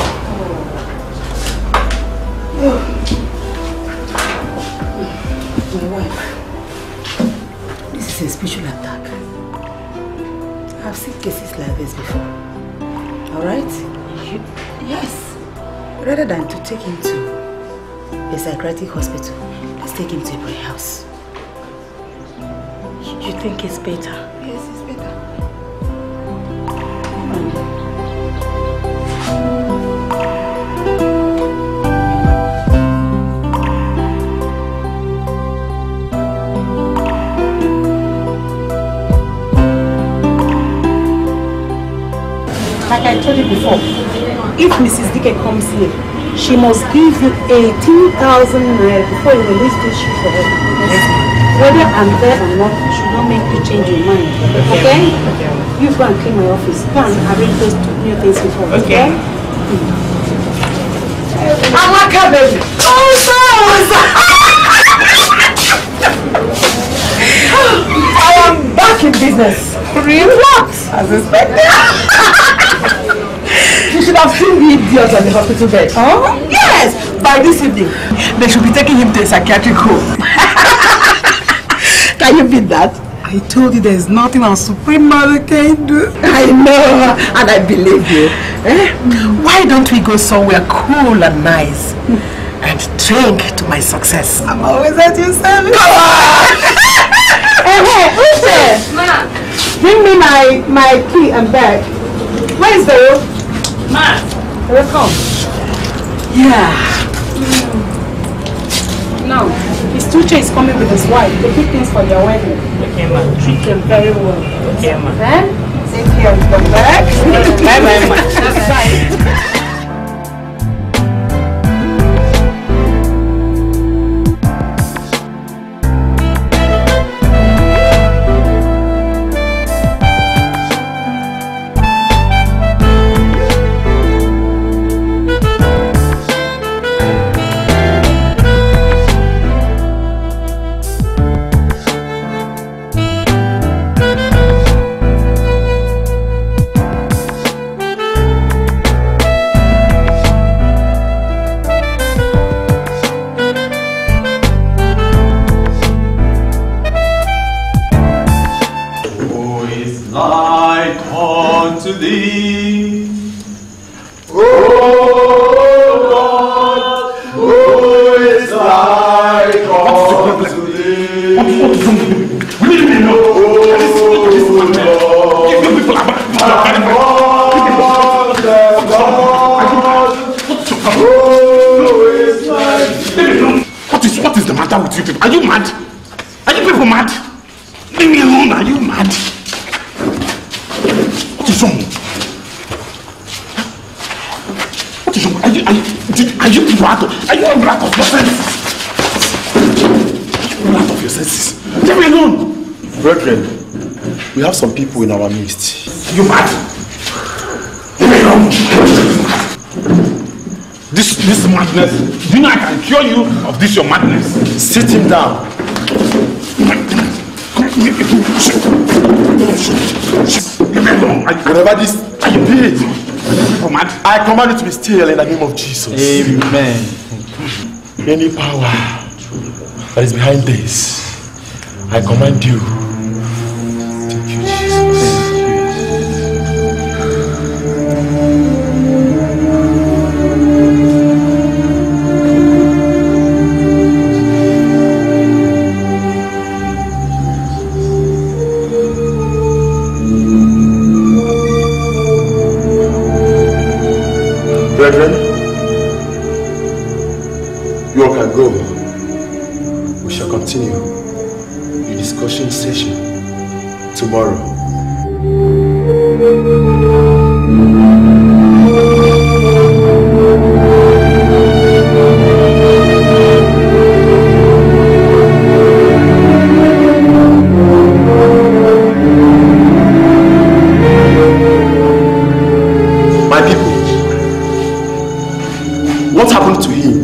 [SPEAKER 2] Oh. My wife. This is a spiritual attack. I've seen cases like this before. Alright? Yes. Rather than to take him to a psychiatric hospital, let's take him to a prayer house. You think it's better? Yes, it's better.
[SPEAKER 10] Like I told you before, if Missus Dike comes here, she must give you eighteen thousand naira before you release this shoe for her. Whether I'm there or not, it should not make you change your mind. Okay? You go and clean my office. Go and arrange those new things before. Okay?
[SPEAKER 2] Amaka, baby. Oh, I am back in business. Really? What? As expected. You should have seen the idiot on the hospital bed. Oh? Yes! By this evening, they should be taking him to a psychiatric home. Can you beat that? I told you there's nothing our Supreme Mother can do. I know, and I believe you. Eh? Why don't we go somewhere cool and nice and drink to my success? I'm always at your service.
[SPEAKER 10] Hey, hey, who's there? Ma. Bring me my, my key and bag. Where is the room? Ma. Welcome.
[SPEAKER 2] Yeah.
[SPEAKER 10] Mm. Now, his Tuche is coming with his wife. They pick things for their wedding. Okay, ma. Treat them very well. Okay, ma. Then, take care of the bag. Bye, bye, ma. Bye.
[SPEAKER 9] with you people? Are you mad? Are you people mad? Leave me alone. Are you mad? What is wrong? What is wrong? Are you, are you, are you people out of, are you all out of your senses? Are you all out of your senses? Leave me alone.
[SPEAKER 22] Brethren, we have some people in our midst.
[SPEAKER 9] You mad? Leave me alone. This, this madness, do you know I can cure you of this your madness?
[SPEAKER 22] Sit him down. Whatever this be, I command you to be still in the name of Jesus. Amen. Any power that is behind this, I command you. Thank you, Jesus. Brethren, you all can go. We shall continue the discussion session tomorrow. My people, what happened to him?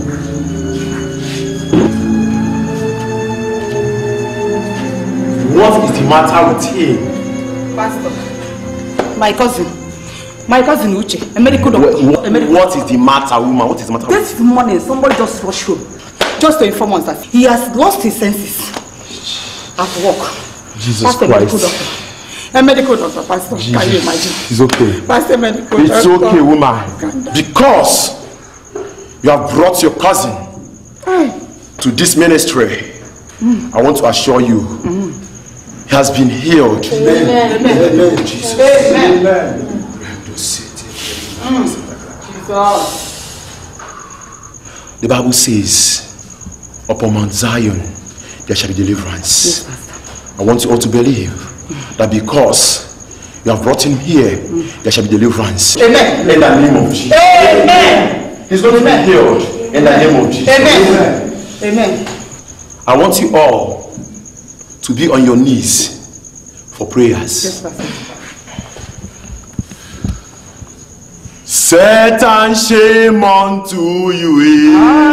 [SPEAKER 22] What is the matter with him?
[SPEAKER 21] Pastor, my cousin, my cousin Uche, a medical doctor.
[SPEAKER 22] What,
[SPEAKER 21] a medical
[SPEAKER 22] what is the matter, woman? What is the matter?
[SPEAKER 21] This morning, somebody just rushed home, just to inform us that he has lost his senses at work.
[SPEAKER 22] Jesus
[SPEAKER 21] Pastor,
[SPEAKER 22] Christ.
[SPEAKER 21] a medical doctor. A medical doctor, Pastor.
[SPEAKER 22] Jesus.
[SPEAKER 21] Can you imagine?
[SPEAKER 22] It's okay.
[SPEAKER 21] Pastor, medical
[SPEAKER 22] It's
[SPEAKER 21] doctor.
[SPEAKER 22] okay, woman. Because you have brought your cousin to this ministry,
[SPEAKER 21] Mm.
[SPEAKER 22] I want to assure you,
[SPEAKER 21] Mm.
[SPEAKER 22] he has been healed.
[SPEAKER 21] Amen. Amen.
[SPEAKER 22] Amen. Jesus.
[SPEAKER 21] Amen.
[SPEAKER 22] Amen.
[SPEAKER 21] Mm. Jesus.
[SPEAKER 22] The Bible says, upon Mount Zion, there shall be deliverance.
[SPEAKER 21] Yes, Pastor.
[SPEAKER 22] I want you all to believe that because you have brought him here, there shall be deliverance.
[SPEAKER 21] Amen.
[SPEAKER 22] In the name of Jesus.
[SPEAKER 21] Amen.
[SPEAKER 22] He's going to be healed in the name of Jesus.
[SPEAKER 21] Amen. Amen.
[SPEAKER 22] I want you all to be on your knees for prayers.
[SPEAKER 21] Yes, Pastor.
[SPEAKER 22] Satan, shame unto you.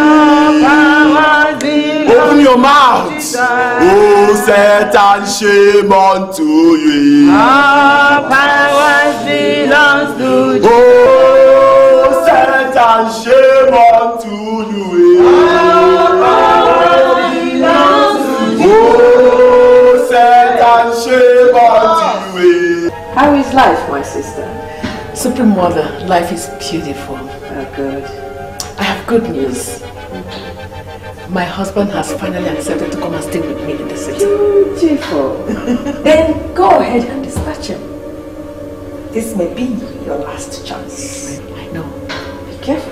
[SPEAKER 22] Open your mouth. Oh, Satan, shame unto you.
[SPEAKER 8] All power belongs to you.
[SPEAKER 22] Oh, Satan, shame unto you.
[SPEAKER 8] All power belongs to you.
[SPEAKER 22] Oh, Satan, shame unto you.
[SPEAKER 2] How is life, my sister? Supreme Mother, life is beautiful.
[SPEAKER 21] Oh, good.
[SPEAKER 2] I have good news. My husband has finally accepted to come and stay with me in the city.
[SPEAKER 21] Beautiful. Then go ahead and dispatch him. This may be your last chance.
[SPEAKER 2] I know.
[SPEAKER 21] Be careful.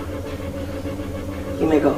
[SPEAKER 21] You may go.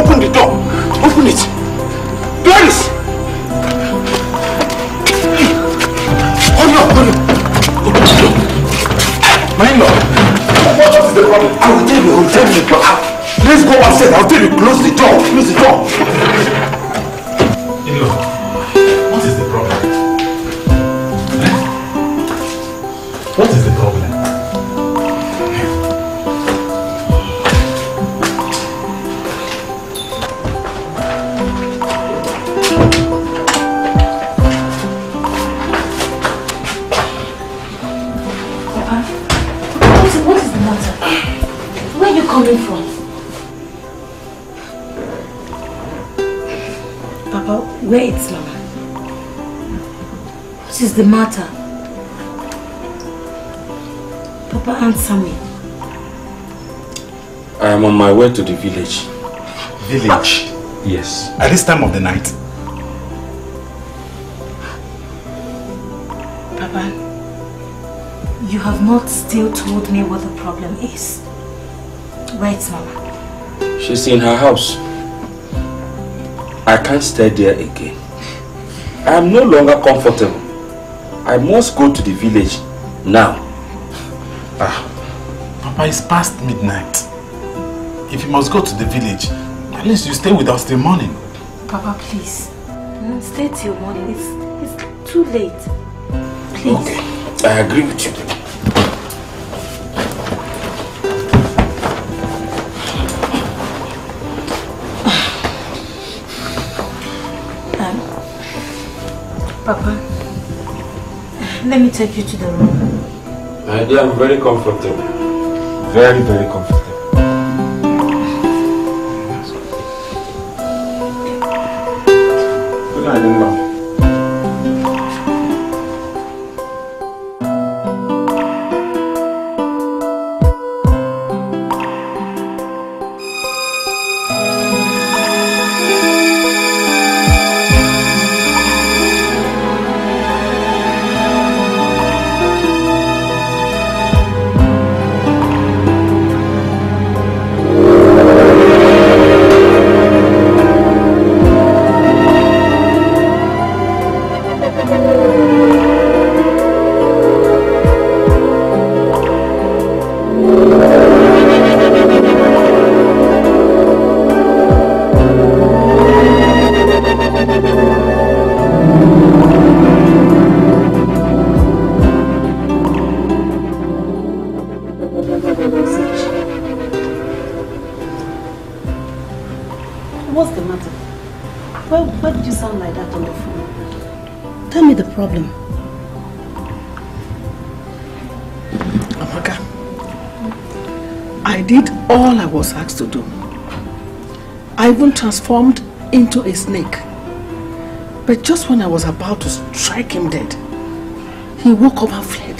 [SPEAKER 22] open the door. Open it. Gladys! Hurry up, hurry up. Open the door. My in-law, what is the problem? I will tell you, I will tell you. Let's go upstairs. I'll tell you, close the door. Close the door. In-law, what is the problem? Eh? What is the problem?
[SPEAKER 5] Coming from? Papa, where is Mama? What is the matter? Papa, answer me.
[SPEAKER 15] I am on my way to the village.
[SPEAKER 22] Village?
[SPEAKER 15] Yes.
[SPEAKER 22] At this time of the night?
[SPEAKER 5] Papa, you have not still told me what the problem is. Where's Mama?
[SPEAKER 15] She's in her house. I can't stay there again. I am no longer comfortable. I must go to the village now.
[SPEAKER 22] Ah, Papa, it's past midnight. If you must go to the village, at least you stay with us till morning.
[SPEAKER 5] Papa, please. Stay till morning. It's, it's too late. Please.
[SPEAKER 15] Okay, I agree with you.
[SPEAKER 5] Papa, let me take you to the room.
[SPEAKER 15] My dear, I'm very comfortable.
[SPEAKER 22] Very, very comfortable. Good night, in-law.
[SPEAKER 2] Problem. Amaka, I did all I was asked to do. I even transformed into a snake. But just when I was about to strike him dead, he woke up and fled.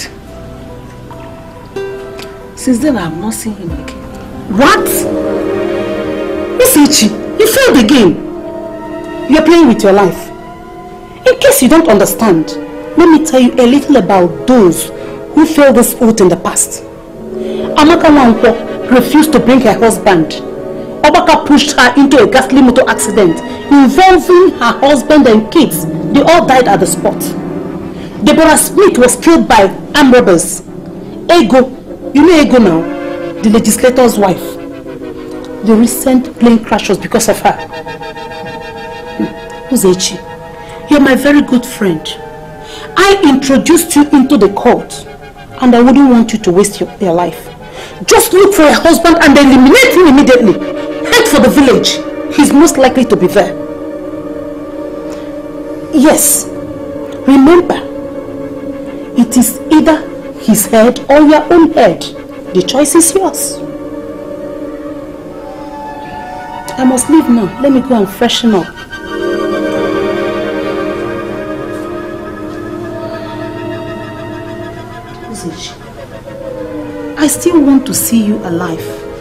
[SPEAKER 2] Since then, I have not seen him again.
[SPEAKER 21] What? Isichi, you failed the game. You are playing with your life. In case you don't understand, let me tell you a little about those who failed this oath in the past. Amaka Nwankwo refused to bring her husband. Obaka pushed her into a ghastly motor accident involving her husband and kids. They all died at the spot. Deborah Smith was killed by armed robbers. Ego, you know Ego now, the legislator's wife. The recent plane crash was because of her. Uzechi, you're my very good friend. I introduced you into the court and I wouldn't want you to waste your, your life. Just look for a husband and eliminate him immediately. Head for the village. He's most likely to be there. Yes, remember, it is either his head or your own head. The choice is yours. I must leave now. Let me go and freshen up. I still want to see you alive.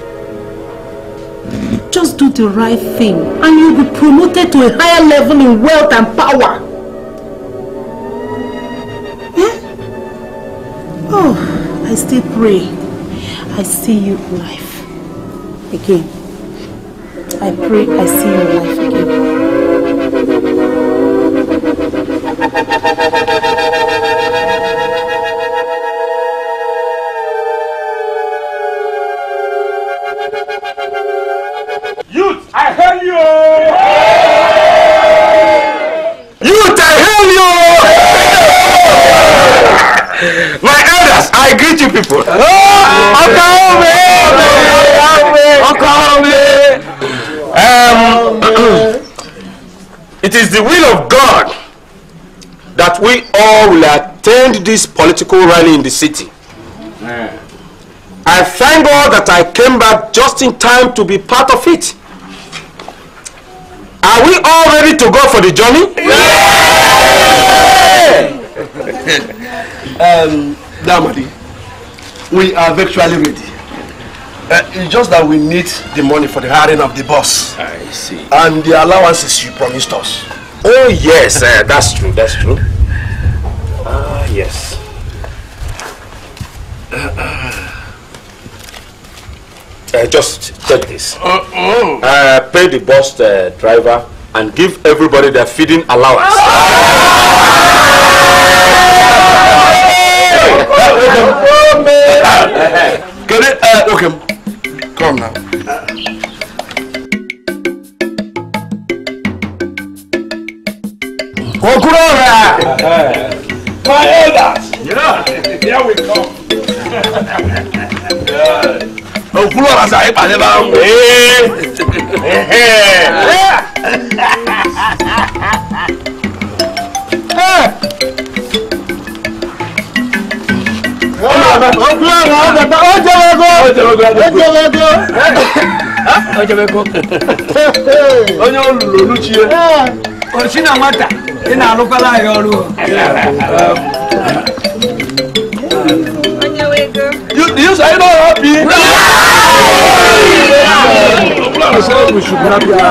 [SPEAKER 21] Just do the right thing and you'll be promoted to a higher level in wealth and power. Eh? Oh, I still pray I see you alive again. I pray I see your life again.
[SPEAKER 9] Youth, I hail you!
[SPEAKER 17] Youth, I hail you! My elders, I greet you people. Um, it is the will of God that we all will attend this political rally in the city. I thank God that I came back just in time to be part of it. Are we all ready to go for the journey?
[SPEAKER 13] um, Damadi, we are virtually ready. Uh, it's just that we need the money for the hiring of the boss.
[SPEAKER 17] I see.
[SPEAKER 13] And the allowances you promised us.
[SPEAKER 17] Oh yes, uh, that's true, that's true. Ah, uh, yes. Uh, uh, uh, just take this. Uh, uh. Uh, pay the bus uh, driver and give everybody their feeding allowance.
[SPEAKER 13] Can it, uh, okay, come now.
[SPEAKER 9] Kokurora! My elders! Yeah, here we come.
[SPEAKER 13] Kokurora sa ipa le ba ngo.
[SPEAKER 16] Onye olulu chie. Ochina nwata, ị na-alụkwala ya ọrụ.
[SPEAKER 13] You you say no happy. We should not be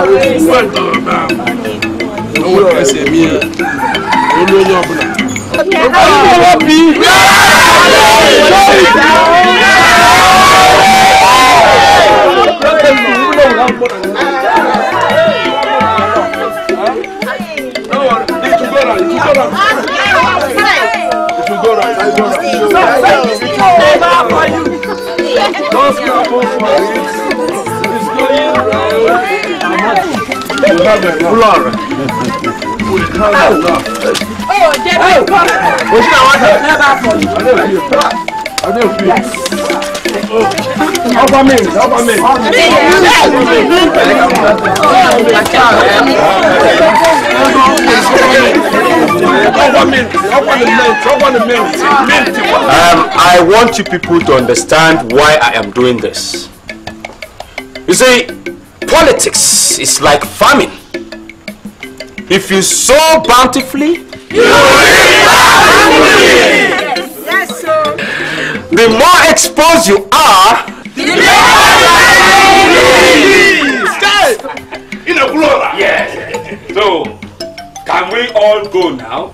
[SPEAKER 17] Um, I want you people to understand why I am doing this. You see, politics is like farming. If you sow bountifully, you reap bountifully. Yes, sir. The more exposed you are, the
[SPEAKER 9] In a flora. Yes. So, can we all go now?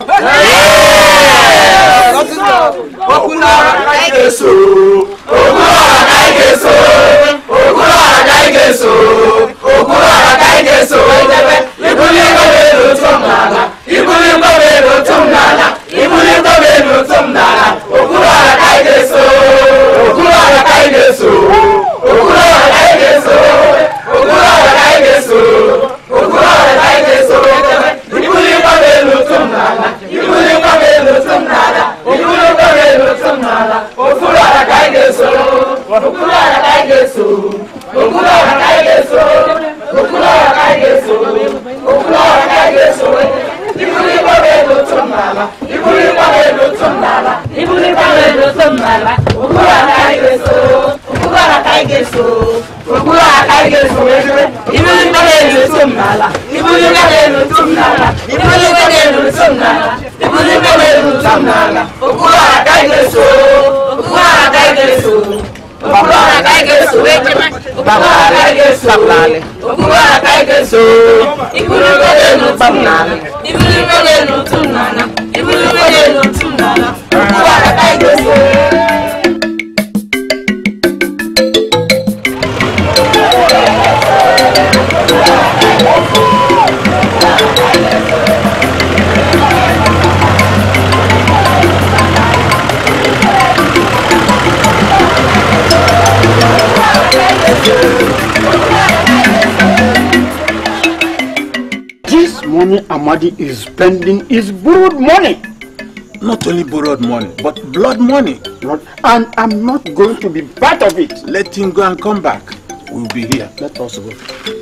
[SPEAKER 9] money Amadi is spending is borrowed money. Not only borrowed money, but blood money. And I'm not going to be part of it. Let him go and come back. We'll be here. Let us go.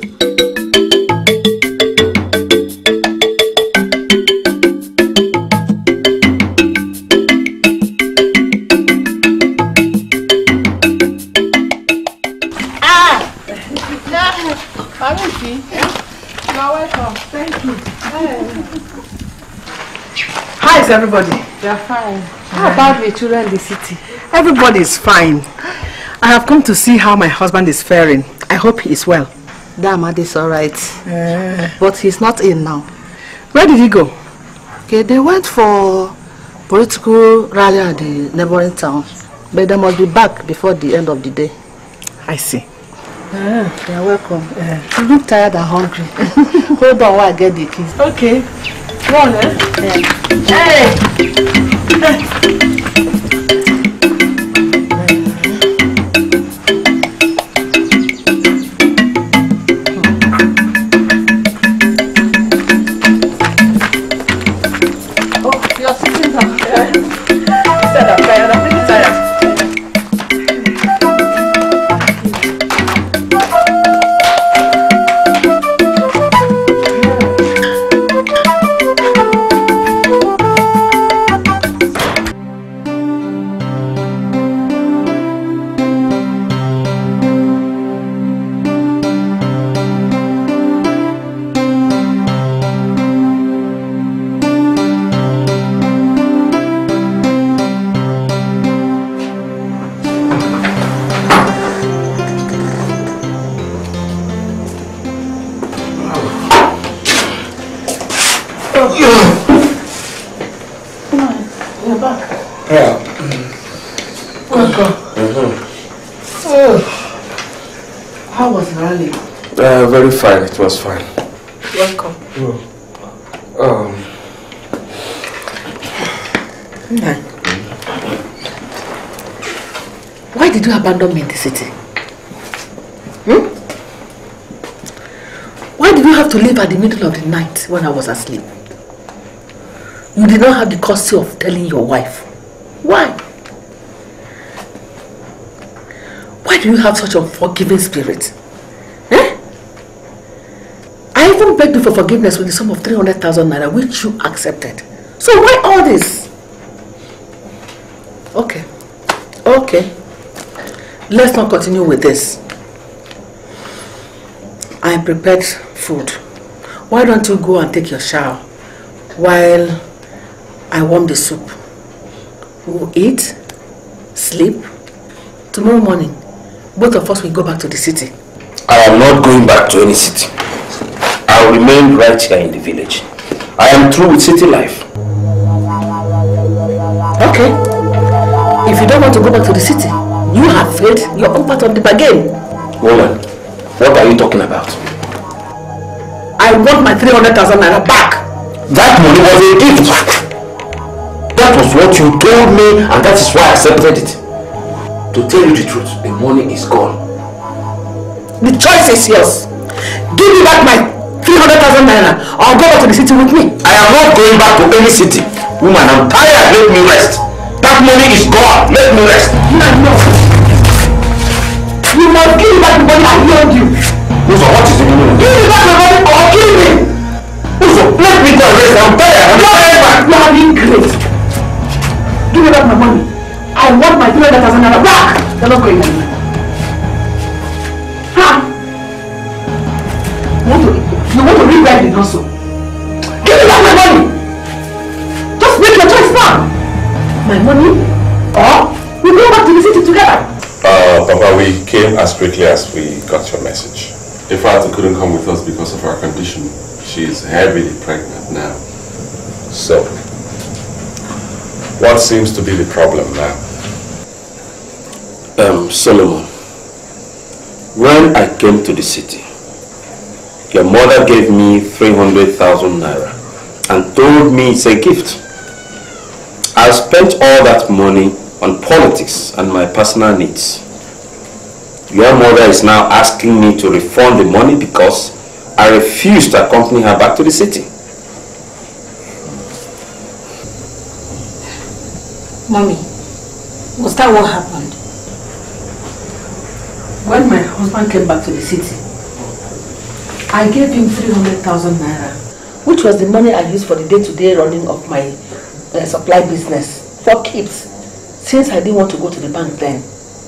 [SPEAKER 2] You're welcome. Thank you. How is everybody?
[SPEAKER 10] They're fine. How about the children in the city?
[SPEAKER 2] Everybody is fine. I have come to see how my husband is faring. I hope he is well.
[SPEAKER 10] Damad is alright.
[SPEAKER 2] Uh,
[SPEAKER 10] but he's not in now.
[SPEAKER 2] Where did he go?
[SPEAKER 10] Okay, they went for political rally at the neighboring town. But they must be back before the end of the day.
[SPEAKER 2] I see.
[SPEAKER 10] Ah, you're welcome. Uh, you look tired and hungry. Hold on while I get the keys.
[SPEAKER 2] Okay. Go on, eh? Yeah. Hey!
[SPEAKER 10] Oh, you're sitting down.
[SPEAKER 2] Yeah. You said I'm tired. I'm really tired.
[SPEAKER 17] Uh, very fine, it was fine.
[SPEAKER 10] Welcome.
[SPEAKER 17] Mm. Um.
[SPEAKER 2] Mm. Why did you abandon me in the city? Hmm? Why did you have to leave at the middle of the night when I was asleep? You did not have the courtesy of telling your wife. Why? Why do you have such a forgiving spirit? Eh? I even begged you for forgiveness with the sum of three hundred thousand naira, which you accepted. So why all this? Okay. Okay. Let's not continue with this. I prepared food. Why don't you go and take your shower while I warm the soup? We'll eat, sleep. Tomorrow morning, both of us will go back to the city.
[SPEAKER 17] I am not going back to any city. I will remain right here in the village. I am through with city life.
[SPEAKER 2] Okay. If you don't want to go back to the city, you have failed your own part of the bargain.
[SPEAKER 17] Woman, what are you talking about?
[SPEAKER 2] I want my three hundred thousand naira back.
[SPEAKER 17] That money was a gift. That was what you told me, and that is why I accepted it. To tell you the truth, the money is gone.
[SPEAKER 2] The choice is yours. Give me back my three hundred thousand naira or go back to the city with me.
[SPEAKER 17] I am not going back to any city. Woman, I'm tired. Let me rest. That money is gone. Let me rest.
[SPEAKER 2] No, no. You must give me back the money I loaned you.
[SPEAKER 17] Uzo, what is the meaning?
[SPEAKER 2] Give me back the money or kill me.
[SPEAKER 17] Uzo, let me go and rest. I'm tired. I'm tired, man.
[SPEAKER 2] You are being great. Give me back my money. I want my three hundred thousand naira back. You're not going anywhere. Huh? You want to, you want to rewrite it also? Give me back my money. Just make your choice now. My money, or we go back to the city together.
[SPEAKER 7] Uh, Papa, we came as quickly as we got your message. In fact, we couldn't come with us because of her condition. She is heavily pregnant now. So, what seems to be the problem now?
[SPEAKER 17] Um, Solomon, when I came to the city, your mother gave me three hundred thousand naira and told me it's a gift. I spent all that money on politics and my personal needs. Your mother is now asking me to refund the money because I refused to accompany her back to the city.
[SPEAKER 10] Mommy, was that what happened?
[SPEAKER 2] When my husband came back to the city, I gave him three hundred thousand naira, which was the money I used for the day-to-day running of my uh, supply business for keeps, since I didn't want to go to the bank then.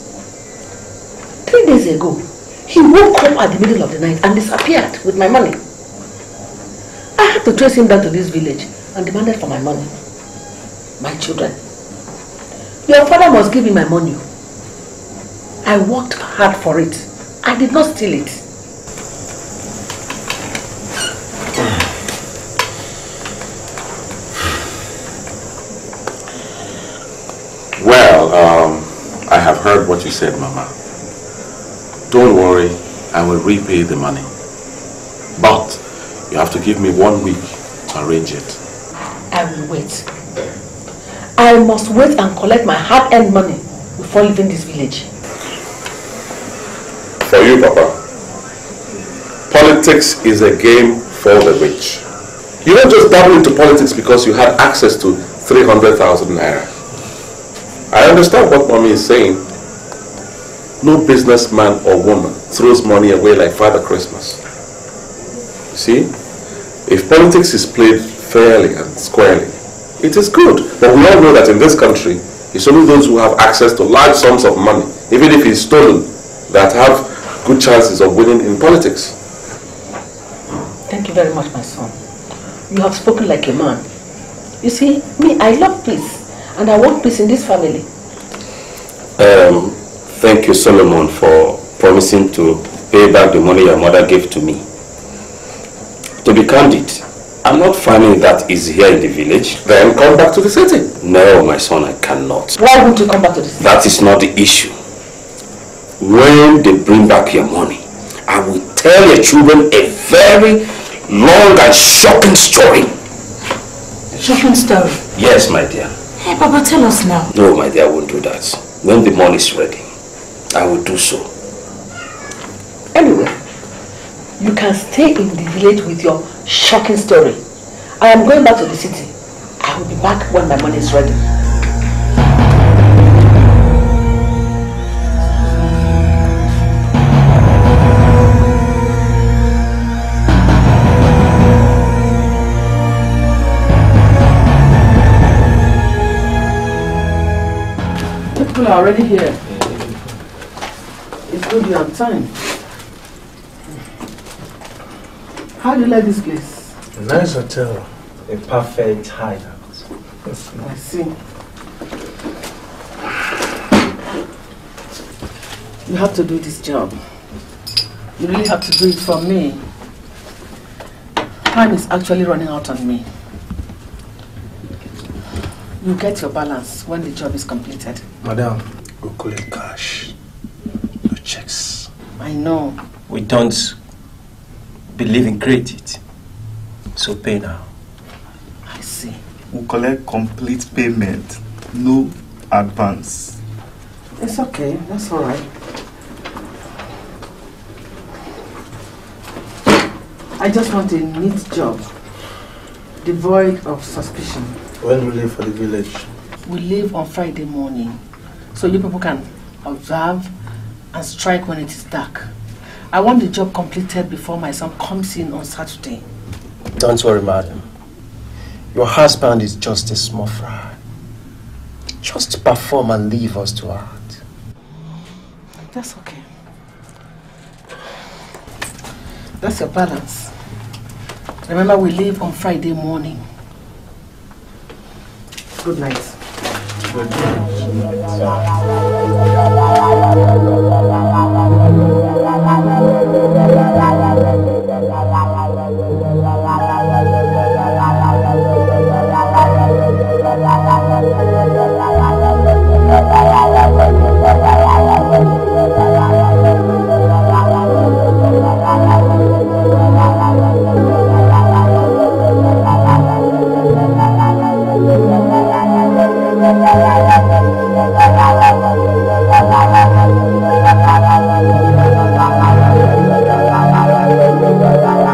[SPEAKER 2] Three days ago, he woke up at the middle of the night and disappeared with my money. I had to trace him down to this village and demanded for my money. My children. Your father must give me my money. I worked hard for it. I did not steal it.
[SPEAKER 7] Well, um, I have heard what you said, Mama. Don't worry, I will repay the money. But you have to give me one week to arrange it.
[SPEAKER 2] I will wait. I must wait and collect my hard-earned money before leaving this village.
[SPEAKER 7] For you, Papa, politics is a game for the rich. You don't just dabble into politics because you had access to three hundred thousand naira. I understand what Mommy is saying. No businessman or woman throws money away like Father Christmas. See, if politics is played fairly and squarely, it is good. But we all know that in this country, it's only those who have access to large sums of money, even if it's stolen, that have good chances of winning in politics.
[SPEAKER 2] Thank you very much, my son. You have spoken like a man. You see, me, I love peace, and I want peace in this family.
[SPEAKER 3] Um, thank you, Solomon, for promising to pay back the money your mother gave to me. To be candid, I'm not finding that easy here in the village.
[SPEAKER 7] Then come back to the city.
[SPEAKER 3] No, my son, I cannot.
[SPEAKER 2] Why won't you come back to the city?
[SPEAKER 3] That is not the issue. When they bring back your money, I will tell your children a very long and shocking story.
[SPEAKER 10] Shocking story?
[SPEAKER 3] Yes, my dear.
[SPEAKER 10] Hey, Papa, tell us now.
[SPEAKER 3] No, my dear, I won't do that. When the money is ready, I will do so.
[SPEAKER 2] Anyway, you can stay in the village with your shocking story. I am going back to the city. I will be back when my money is ready. People are already here. It's good you're on time. How do you like this place?
[SPEAKER 22] A nice hotel. A perfect hideout.
[SPEAKER 2] I see. You have to do this job. You really have to do it for me. Time is actually running out on me. You get your balance when the job is completed.
[SPEAKER 22] Madam, we'll collect cash. No checks.
[SPEAKER 2] I know.
[SPEAKER 22] We don't believe in credit. So pay now.
[SPEAKER 2] I see.
[SPEAKER 22] We'll collect complete payment. No advance.
[SPEAKER 2] It's okay. That's all right. I just want a neat job, devoid of suspicion.
[SPEAKER 22] When we leave for the village?
[SPEAKER 2] We leave on Friday morning, so you people can observe and strike when it is dark. I want the job completed before my son comes in on Saturday.
[SPEAKER 22] Don't worry, madam. Your husband is just a small fry. Just perform and leave us to our heart.
[SPEAKER 2] That's okay. That's your balance. Remember, we leave on Friday morning. Good night.
[SPEAKER 22] Good night.
[SPEAKER 8] Thank you.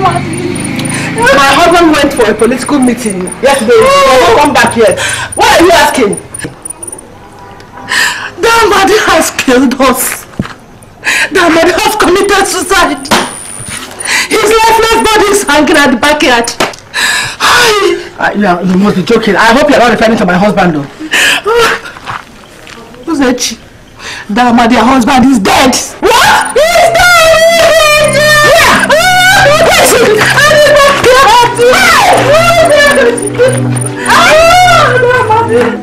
[SPEAKER 2] My husband went for a political meeting yesterday. He hasn't come back yet. What are you asking? Damadi has killed us. Damadi has committed suicide. His lifeless body is hanging at the backyard. Uh, yeah, you must be joking. I hope you're not referring to my husband though. Who's that? Damadi, your husband is dead. What? He's dead! He's dead! Yeah! I did not care about you!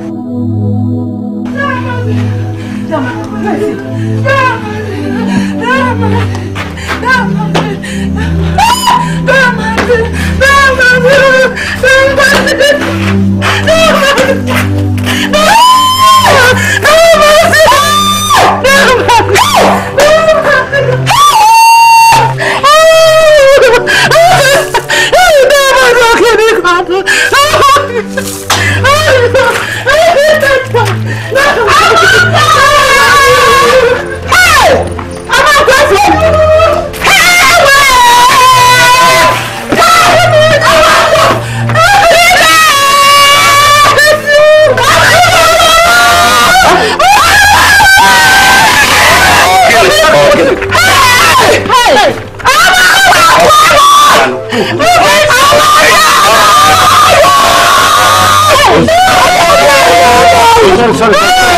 [SPEAKER 17] Sorry, sorry.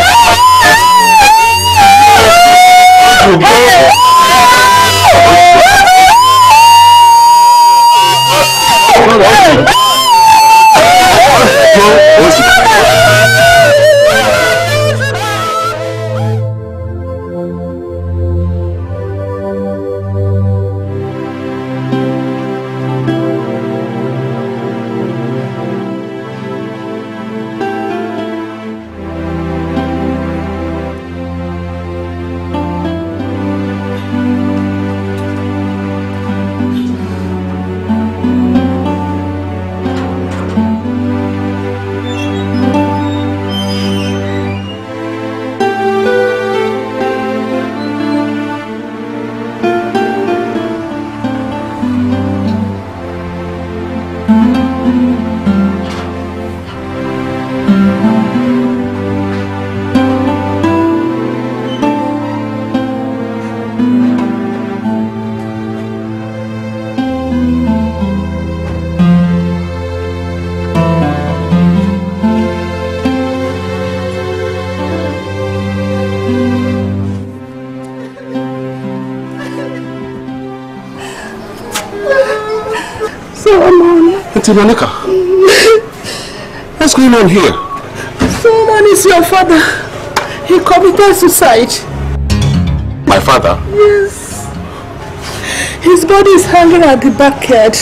[SPEAKER 17] Auntie Monica, what's going on here?
[SPEAKER 2] Someone is your father. He committed suicide.
[SPEAKER 17] My father?
[SPEAKER 2] Yes. His body is hanging at the backyard.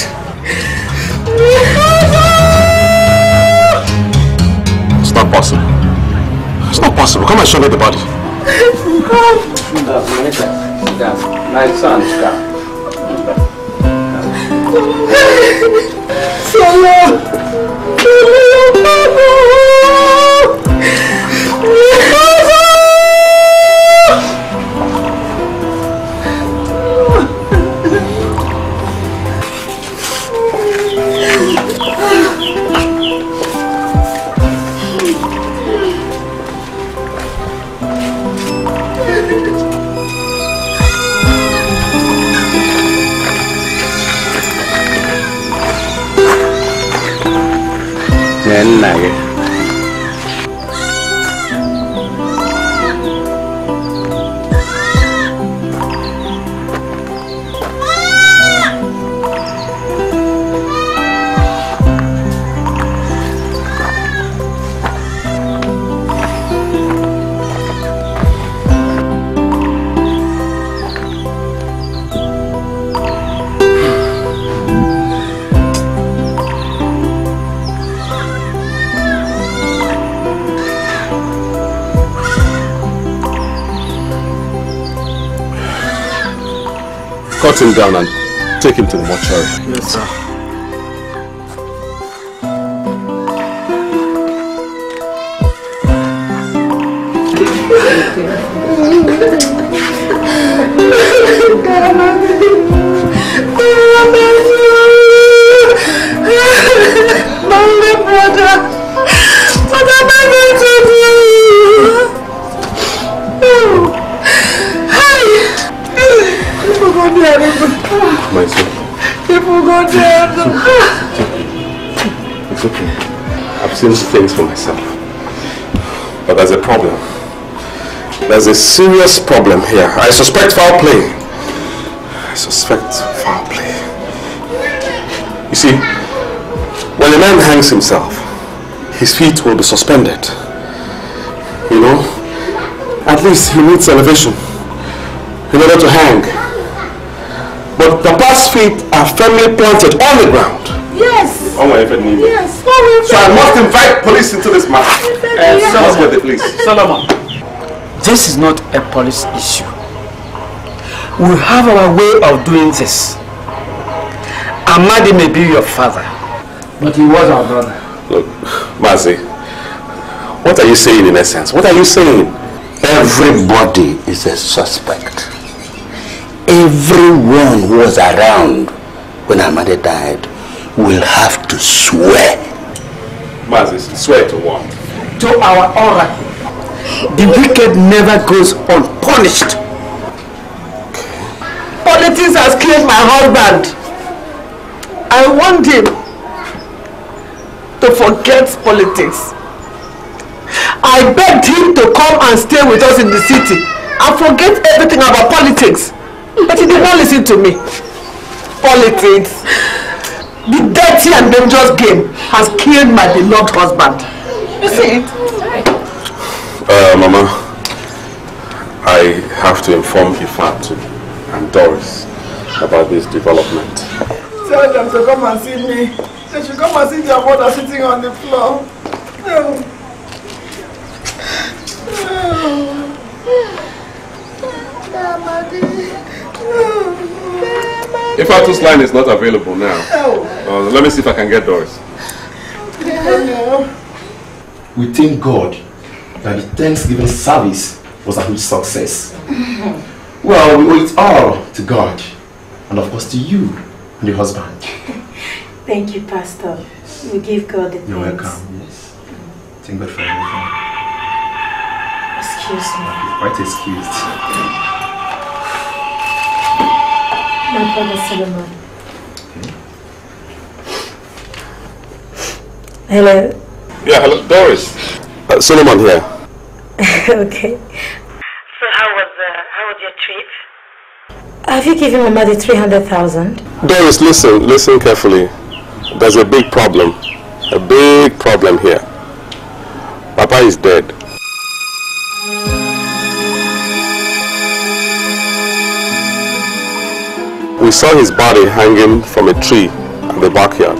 [SPEAKER 17] It's not possible. It's not possible. Come and show me the body.
[SPEAKER 2] Come.
[SPEAKER 3] My son, come.
[SPEAKER 2] Solo!
[SPEAKER 17] Nage. Cut him down and take him to the mortuary.
[SPEAKER 22] Yes, sir.
[SPEAKER 8] My only brother. What am I going to do? People go there.
[SPEAKER 7] My son.
[SPEAKER 8] People go there.
[SPEAKER 7] It's okay. I've seen things for myself. But there's a problem. There's a serious problem here. I suspect foul play. I suspect foul play. You see, when a man hangs himself, his feet will be suspended. You know? At least he needs elevation in order to hang. But Papa's feet are firmly planted on the ground.
[SPEAKER 8] Yes.
[SPEAKER 7] Oh my God.
[SPEAKER 8] Yes.
[SPEAKER 7] So I must invite police into this matter.
[SPEAKER 16] Uh,
[SPEAKER 7] Let's go with the police.
[SPEAKER 16] Solomon, this is not a police issue. We have our way of doing this. Amadi may be your father, but he was our brother.
[SPEAKER 7] Look, Mazi, what are you saying in essence? What are you saying?
[SPEAKER 12] Everybody is a suspect. Everyone who was around when Amadi died will have to swear.
[SPEAKER 7] Mazi, swear to what?
[SPEAKER 16] To our oracle. The wicked never goes unpunished. Politics has killed my husband. I want him to forget politics. I begged him to come and stay with us in the city and forget everything about politics. But he did not listen to me. Politics, the dirty and dangerous game, has killed my beloved husband. You see it?
[SPEAKER 7] Uh, Mama, I have to inform Ifatu and Doris about this development.
[SPEAKER 14] Tell them to come and see me. They should come and see their mother sitting on the floor. Oh.
[SPEAKER 7] Ifatu's line is not available now. Uh, let me see if I can get Doris.
[SPEAKER 20] We thank God that the Thanksgiving service was a huge success. Well, we owe it all to God and of course to you and your husband.
[SPEAKER 5] Thank you, Pastor. We give God the thanks.
[SPEAKER 20] You're welcome. Yes. Thank God for everything.
[SPEAKER 5] Excuse me.
[SPEAKER 20] You're quite excused.
[SPEAKER 5] My brother Solomon. Hello.
[SPEAKER 7] Yeah, hello, Doris. Uh, Solomon here.
[SPEAKER 5] Okay.
[SPEAKER 18] So how was uh, how was your trip?
[SPEAKER 5] Have you given Mama the three hundred thousand?
[SPEAKER 7] Doris, listen, listen carefully. There's a big problem. A big problem here. Papa is dead. We saw his body hanging from a tree at the backyard.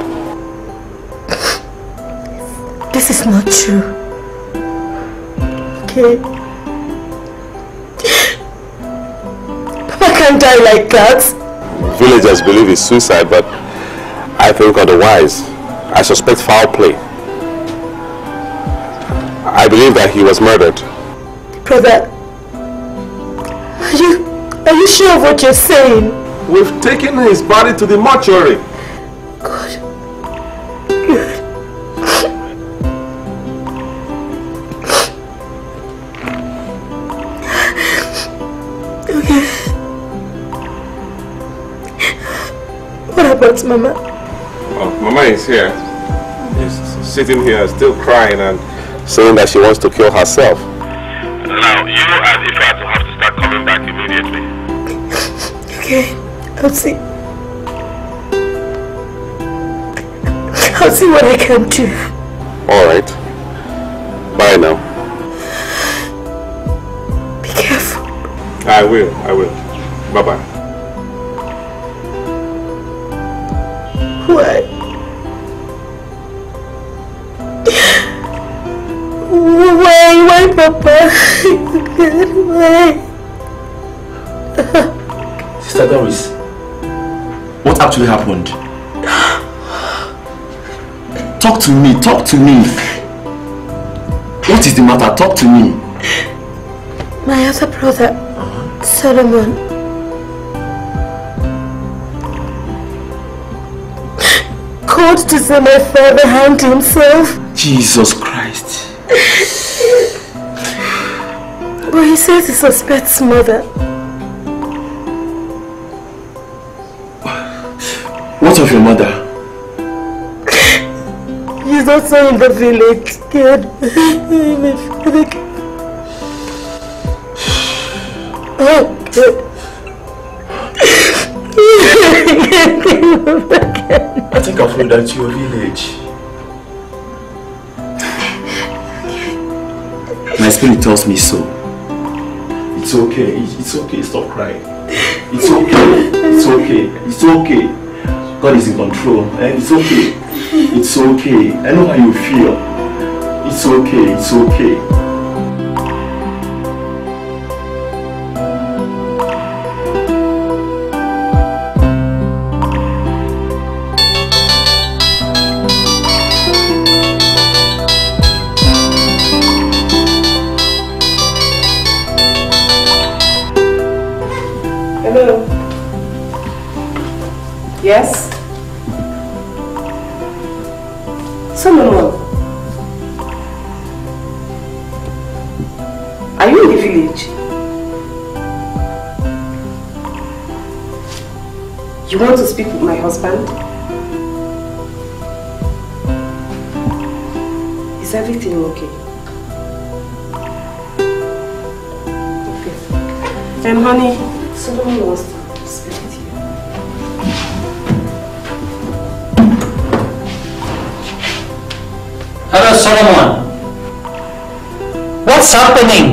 [SPEAKER 5] This is not true. Okay. Papa can't die like that.
[SPEAKER 7] Villagers believe it's suicide, but I think otherwise. I suspect foul play. I believe that he was murdered.
[SPEAKER 5] Brother, are you, are you sure of what you're saying?
[SPEAKER 7] We've taken his body to the mortuary.
[SPEAKER 5] Good. Good. Okay. What about Mama?
[SPEAKER 7] Oh, Mama is here. She's sitting here still crying and saying that she wants to kill herself. Now, you and Ifatu have to start coming back immediately.
[SPEAKER 5] Okay, I'll see. I'll see what I can do.
[SPEAKER 7] Alright. Bye now.
[SPEAKER 5] Be careful.
[SPEAKER 7] I will, I will. Bye-bye.
[SPEAKER 5] Why? Why? Why, Papa? Why?
[SPEAKER 20] Sister Doris, what actually happened? Talk to me, talk to me. What is the matter? Talk to me.
[SPEAKER 5] My other brother, uh-huh. Solomon, called to say my father hanged himself.
[SPEAKER 20] Jesus Christ.
[SPEAKER 5] But he says he suspects mother.
[SPEAKER 20] What of your mother?
[SPEAKER 5] He's also in the village, kid. My father. Oh, kid.
[SPEAKER 20] I think I'll follow down to your village. My spirit tells me so. It's okay. It's okay. Stop crying. It's okay. It's okay. It's okay. God is in control. Eh? It's okay. It's okay. I know how you feel. It's okay. It's okay.
[SPEAKER 4] Hello. Yes? Solomon, are you in the village? You want to speak with my husband? Is everything okay? Okay. Um, honey, Solomon wants to speak with you.
[SPEAKER 6] Hello, Solomon. What's happening?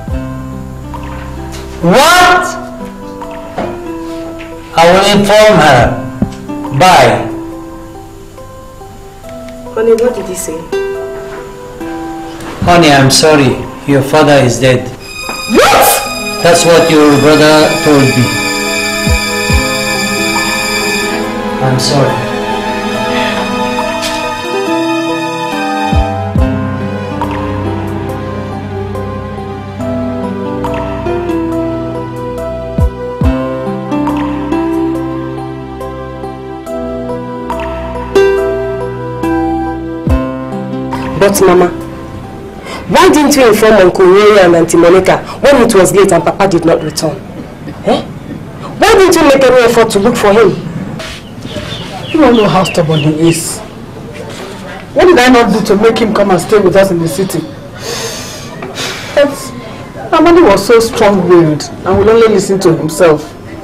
[SPEAKER 6] What? I will inform her. Bye.
[SPEAKER 4] Honey, what did he say?
[SPEAKER 6] Honey, I'm sorry. Your father is dead.
[SPEAKER 4] What?
[SPEAKER 6] That's what your brother told me. I'm sorry.
[SPEAKER 4] But Mama, why didn't you inform Uncle Rory and Auntie Monica when it was late and Papa did not return? Eh? Why didn't you make any effort to look for him?
[SPEAKER 14] You don't know how stubborn he is. What did I not do to make him come and stay with us in the city? But Amadi was so strong-willed and would only listen to himself.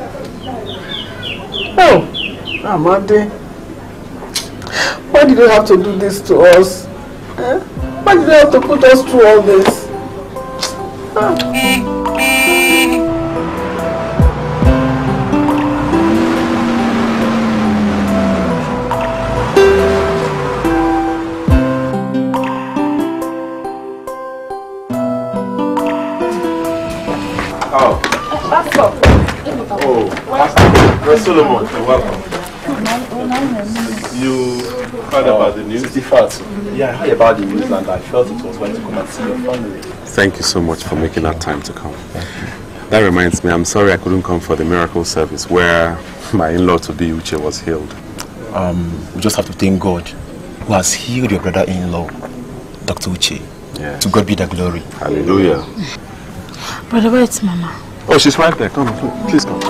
[SPEAKER 14] Oh, Amadi, why did you have to do this to us? Eh? Why did you have to put us through all this? Ah.
[SPEAKER 22] Oh. Pastor. Oh, Pastor. Solomon, you're welcome. You heard about the news?
[SPEAKER 20] Yeah, I heard about the news and I felt it was going to come and see your family.
[SPEAKER 7] Thank you so much for making that time to come. That reminds me, I'm sorry I couldn't come for the miracle service where my in-law to be Uche was healed.
[SPEAKER 20] Um, we just have to thank God who has healed your brother-in-law, Doctor Uche.
[SPEAKER 7] Yeah.
[SPEAKER 20] To God be the glory.
[SPEAKER 7] Hallelujah.
[SPEAKER 5] Brother, where is Mama?
[SPEAKER 7] Oh, she's right there. Come, please come.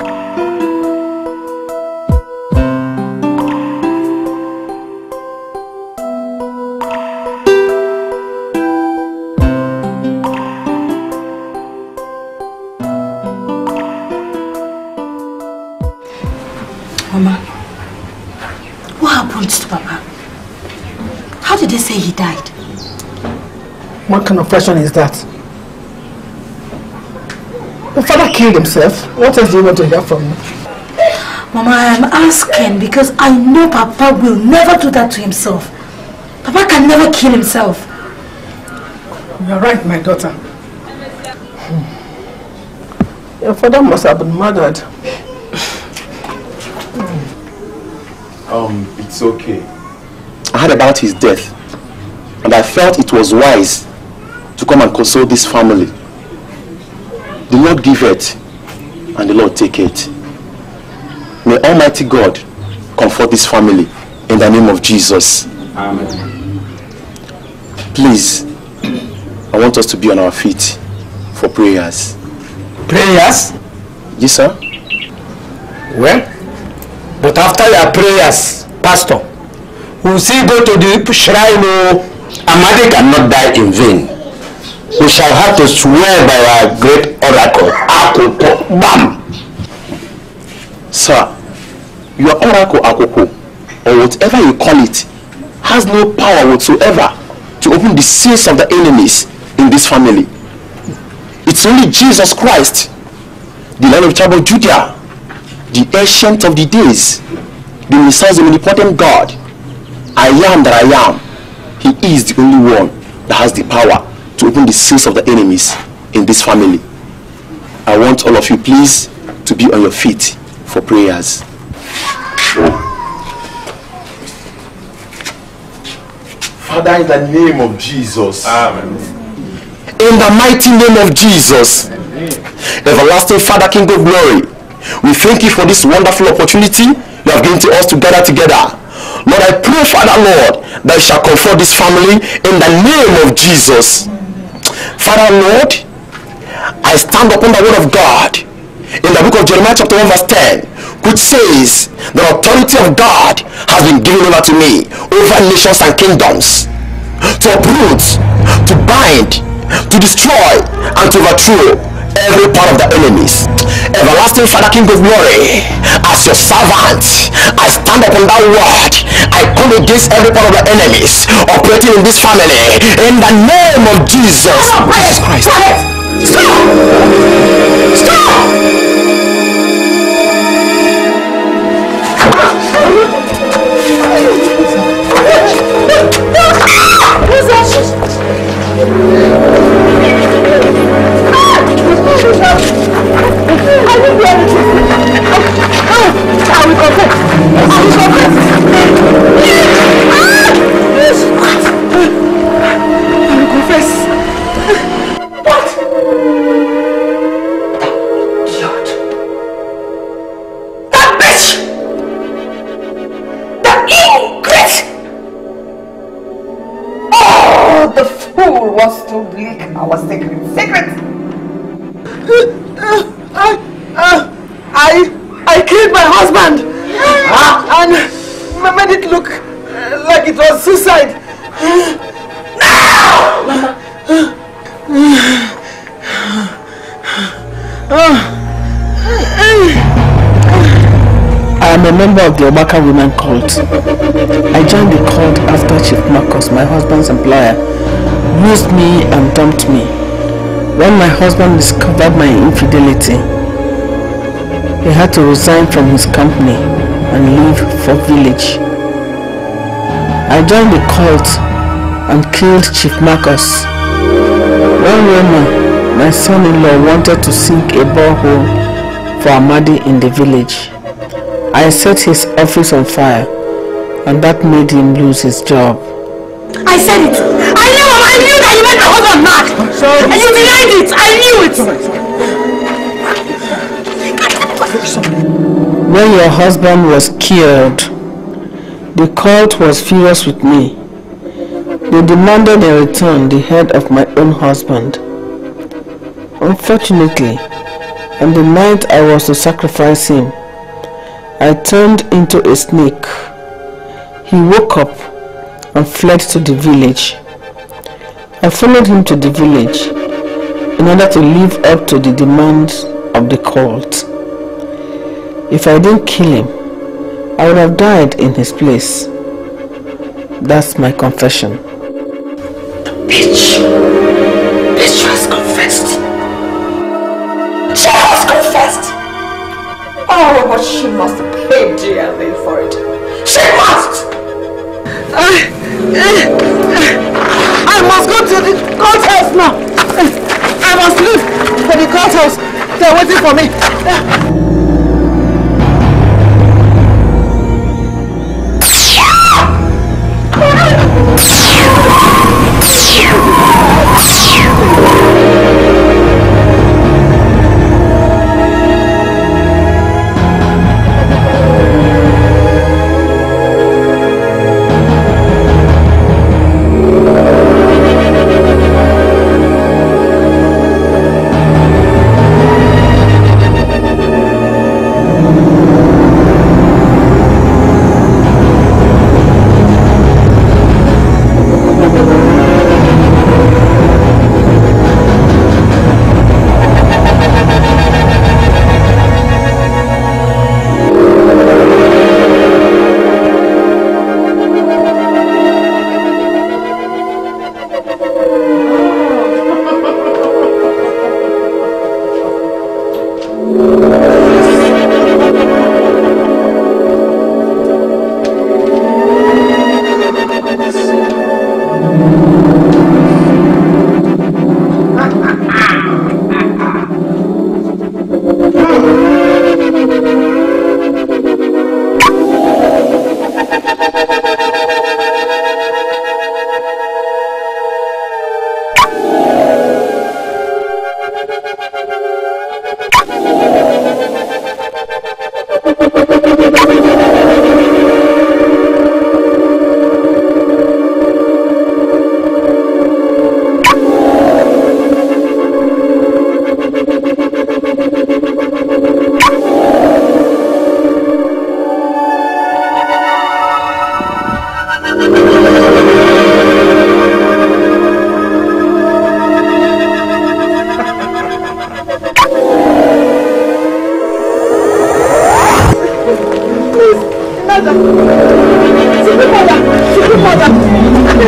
[SPEAKER 5] Mama, what happened to Papa? How did they say he died?
[SPEAKER 14] What kind of question is that? Your father killed himself. What else do you want to hear from me?
[SPEAKER 5] Mama, I am asking because I know Papa will never do that to himself. Papa can never kill himself.
[SPEAKER 14] You're right, my daughter. Hmm. Your father must have been murdered.
[SPEAKER 20] Um, it's okay. I heard about his death and I felt it was wise to come and console this family. The Lord give it, and the Lord take it. May Almighty God comfort this family in the name of Jesus.
[SPEAKER 15] Amen.
[SPEAKER 20] Please, I want us to be on our feet for prayers.
[SPEAKER 16] Prayers?
[SPEAKER 20] Yes, sir.
[SPEAKER 16] Well, but after your prayers, Pastor, we'll see go to the shrine. Oh,
[SPEAKER 17] Amadi cannot die in vain. We shall have to swear by our great oracle, Akoko. Bam!
[SPEAKER 20] Sir, your oracle, Akoko, or whatever you call it, has no power whatsoever to open the seals of the enemies in this family. It's only Jesus Christ, the Lion of the tribe of Judah, the Ancient of the Days, the Messiah, the omnipotent God. I am that I am. He is the only one that has the power to open the seals of the enemies in this family. I want all of you, please, to be on your feet for prayers.
[SPEAKER 22] Father, in the name of Jesus.
[SPEAKER 20] Amen. In the mighty name of Jesus. Everlasting Father, King of glory, we thank you for this wonderful opportunity you have given to us to gather together. Lord, I pray, Father, Lord, that you shall comfort this family in the name of Jesus. Father, Lord, I stand upon the word of God in the book of Jeremiah chapter one verse ten, which says, the authority of God has been given over to me over nations and kingdoms, to uproot, to bind, to destroy, and to overthrow every part of the enemies. Everlasting Father, King of glory, as your servant, I stand upon that word. I come against every part of the enemies operating in this family in the name of Jesus. Jesus Christ. Stop! Stop! I will confess. I will confess. I will confess. What? Idiot. That bitch. That ingrate. Oh, the fool was to leak our secret. Secret. I, uh, I, I killed my husband, uh, and made it look like it was suicide. No! Mama.
[SPEAKER 2] I am a member of the Obaka Women Cult. I joined the cult after Chief Marcus, my husband's employer, used me and dumped me. When my husband discovered my infidelity, he had to resign from his company and leave for village. I joined the cult and killed Chief Marcus. One woman, my son-in-law, wanted to sink a borehole for Amadi in the village. I set his office on fire, and that made him lose his job.
[SPEAKER 5] I said it! I knew him! I knew that you made my husband mad! And you denied it! I knew it!
[SPEAKER 2] When your husband was killed, the cult was furious with me. They demanded in return the head of my own husband. Unfortunately, on the night I was to sacrifice him, I turned into a snake. He woke up and fled to the village. I followed him to the village in order to live up to the demands of the cult. If I didn't kill him, I would have died in his place. That's my confession.
[SPEAKER 5] Bitch! Bitch has confessed! She has confessed! Oh, but she must pay dearly for it. She must!
[SPEAKER 14] I, I must go to the courthouse now. I must leave for the courthouse. They're waiting for me.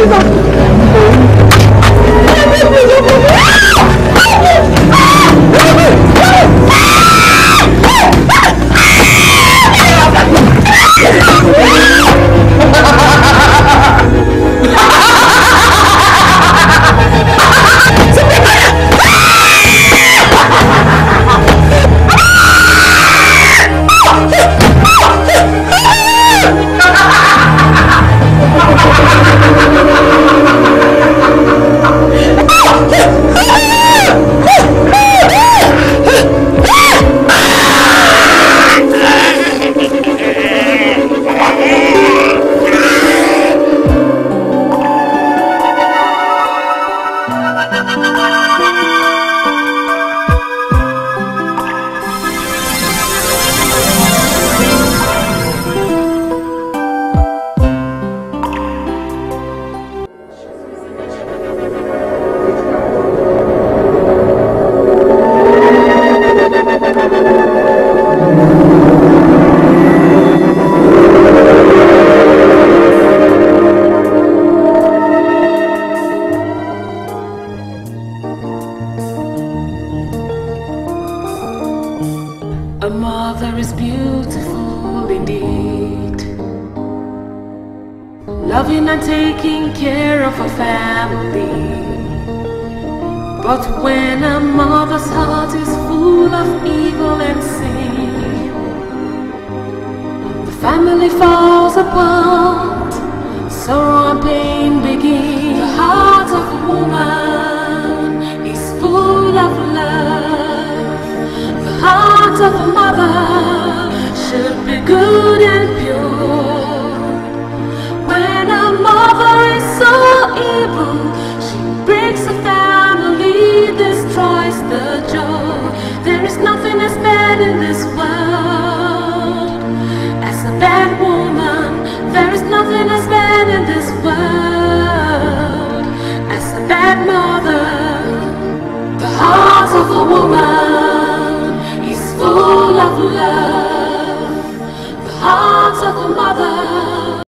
[SPEAKER 1] A mother is beautiful indeed, loving and taking care of her family. But when a mother's heart is full of evil and sin, the family falls apart, sorrow and pain begin. The heart of a woman is full of love. The heart of a mother should be good and pure. When a mother is so evil, she breaks the family, destroys the joy. There is nothing as bad in this world as a bad woman. There is nothing as bad in this world as a bad mother. The heart of a woman is full of love. The heart of a mother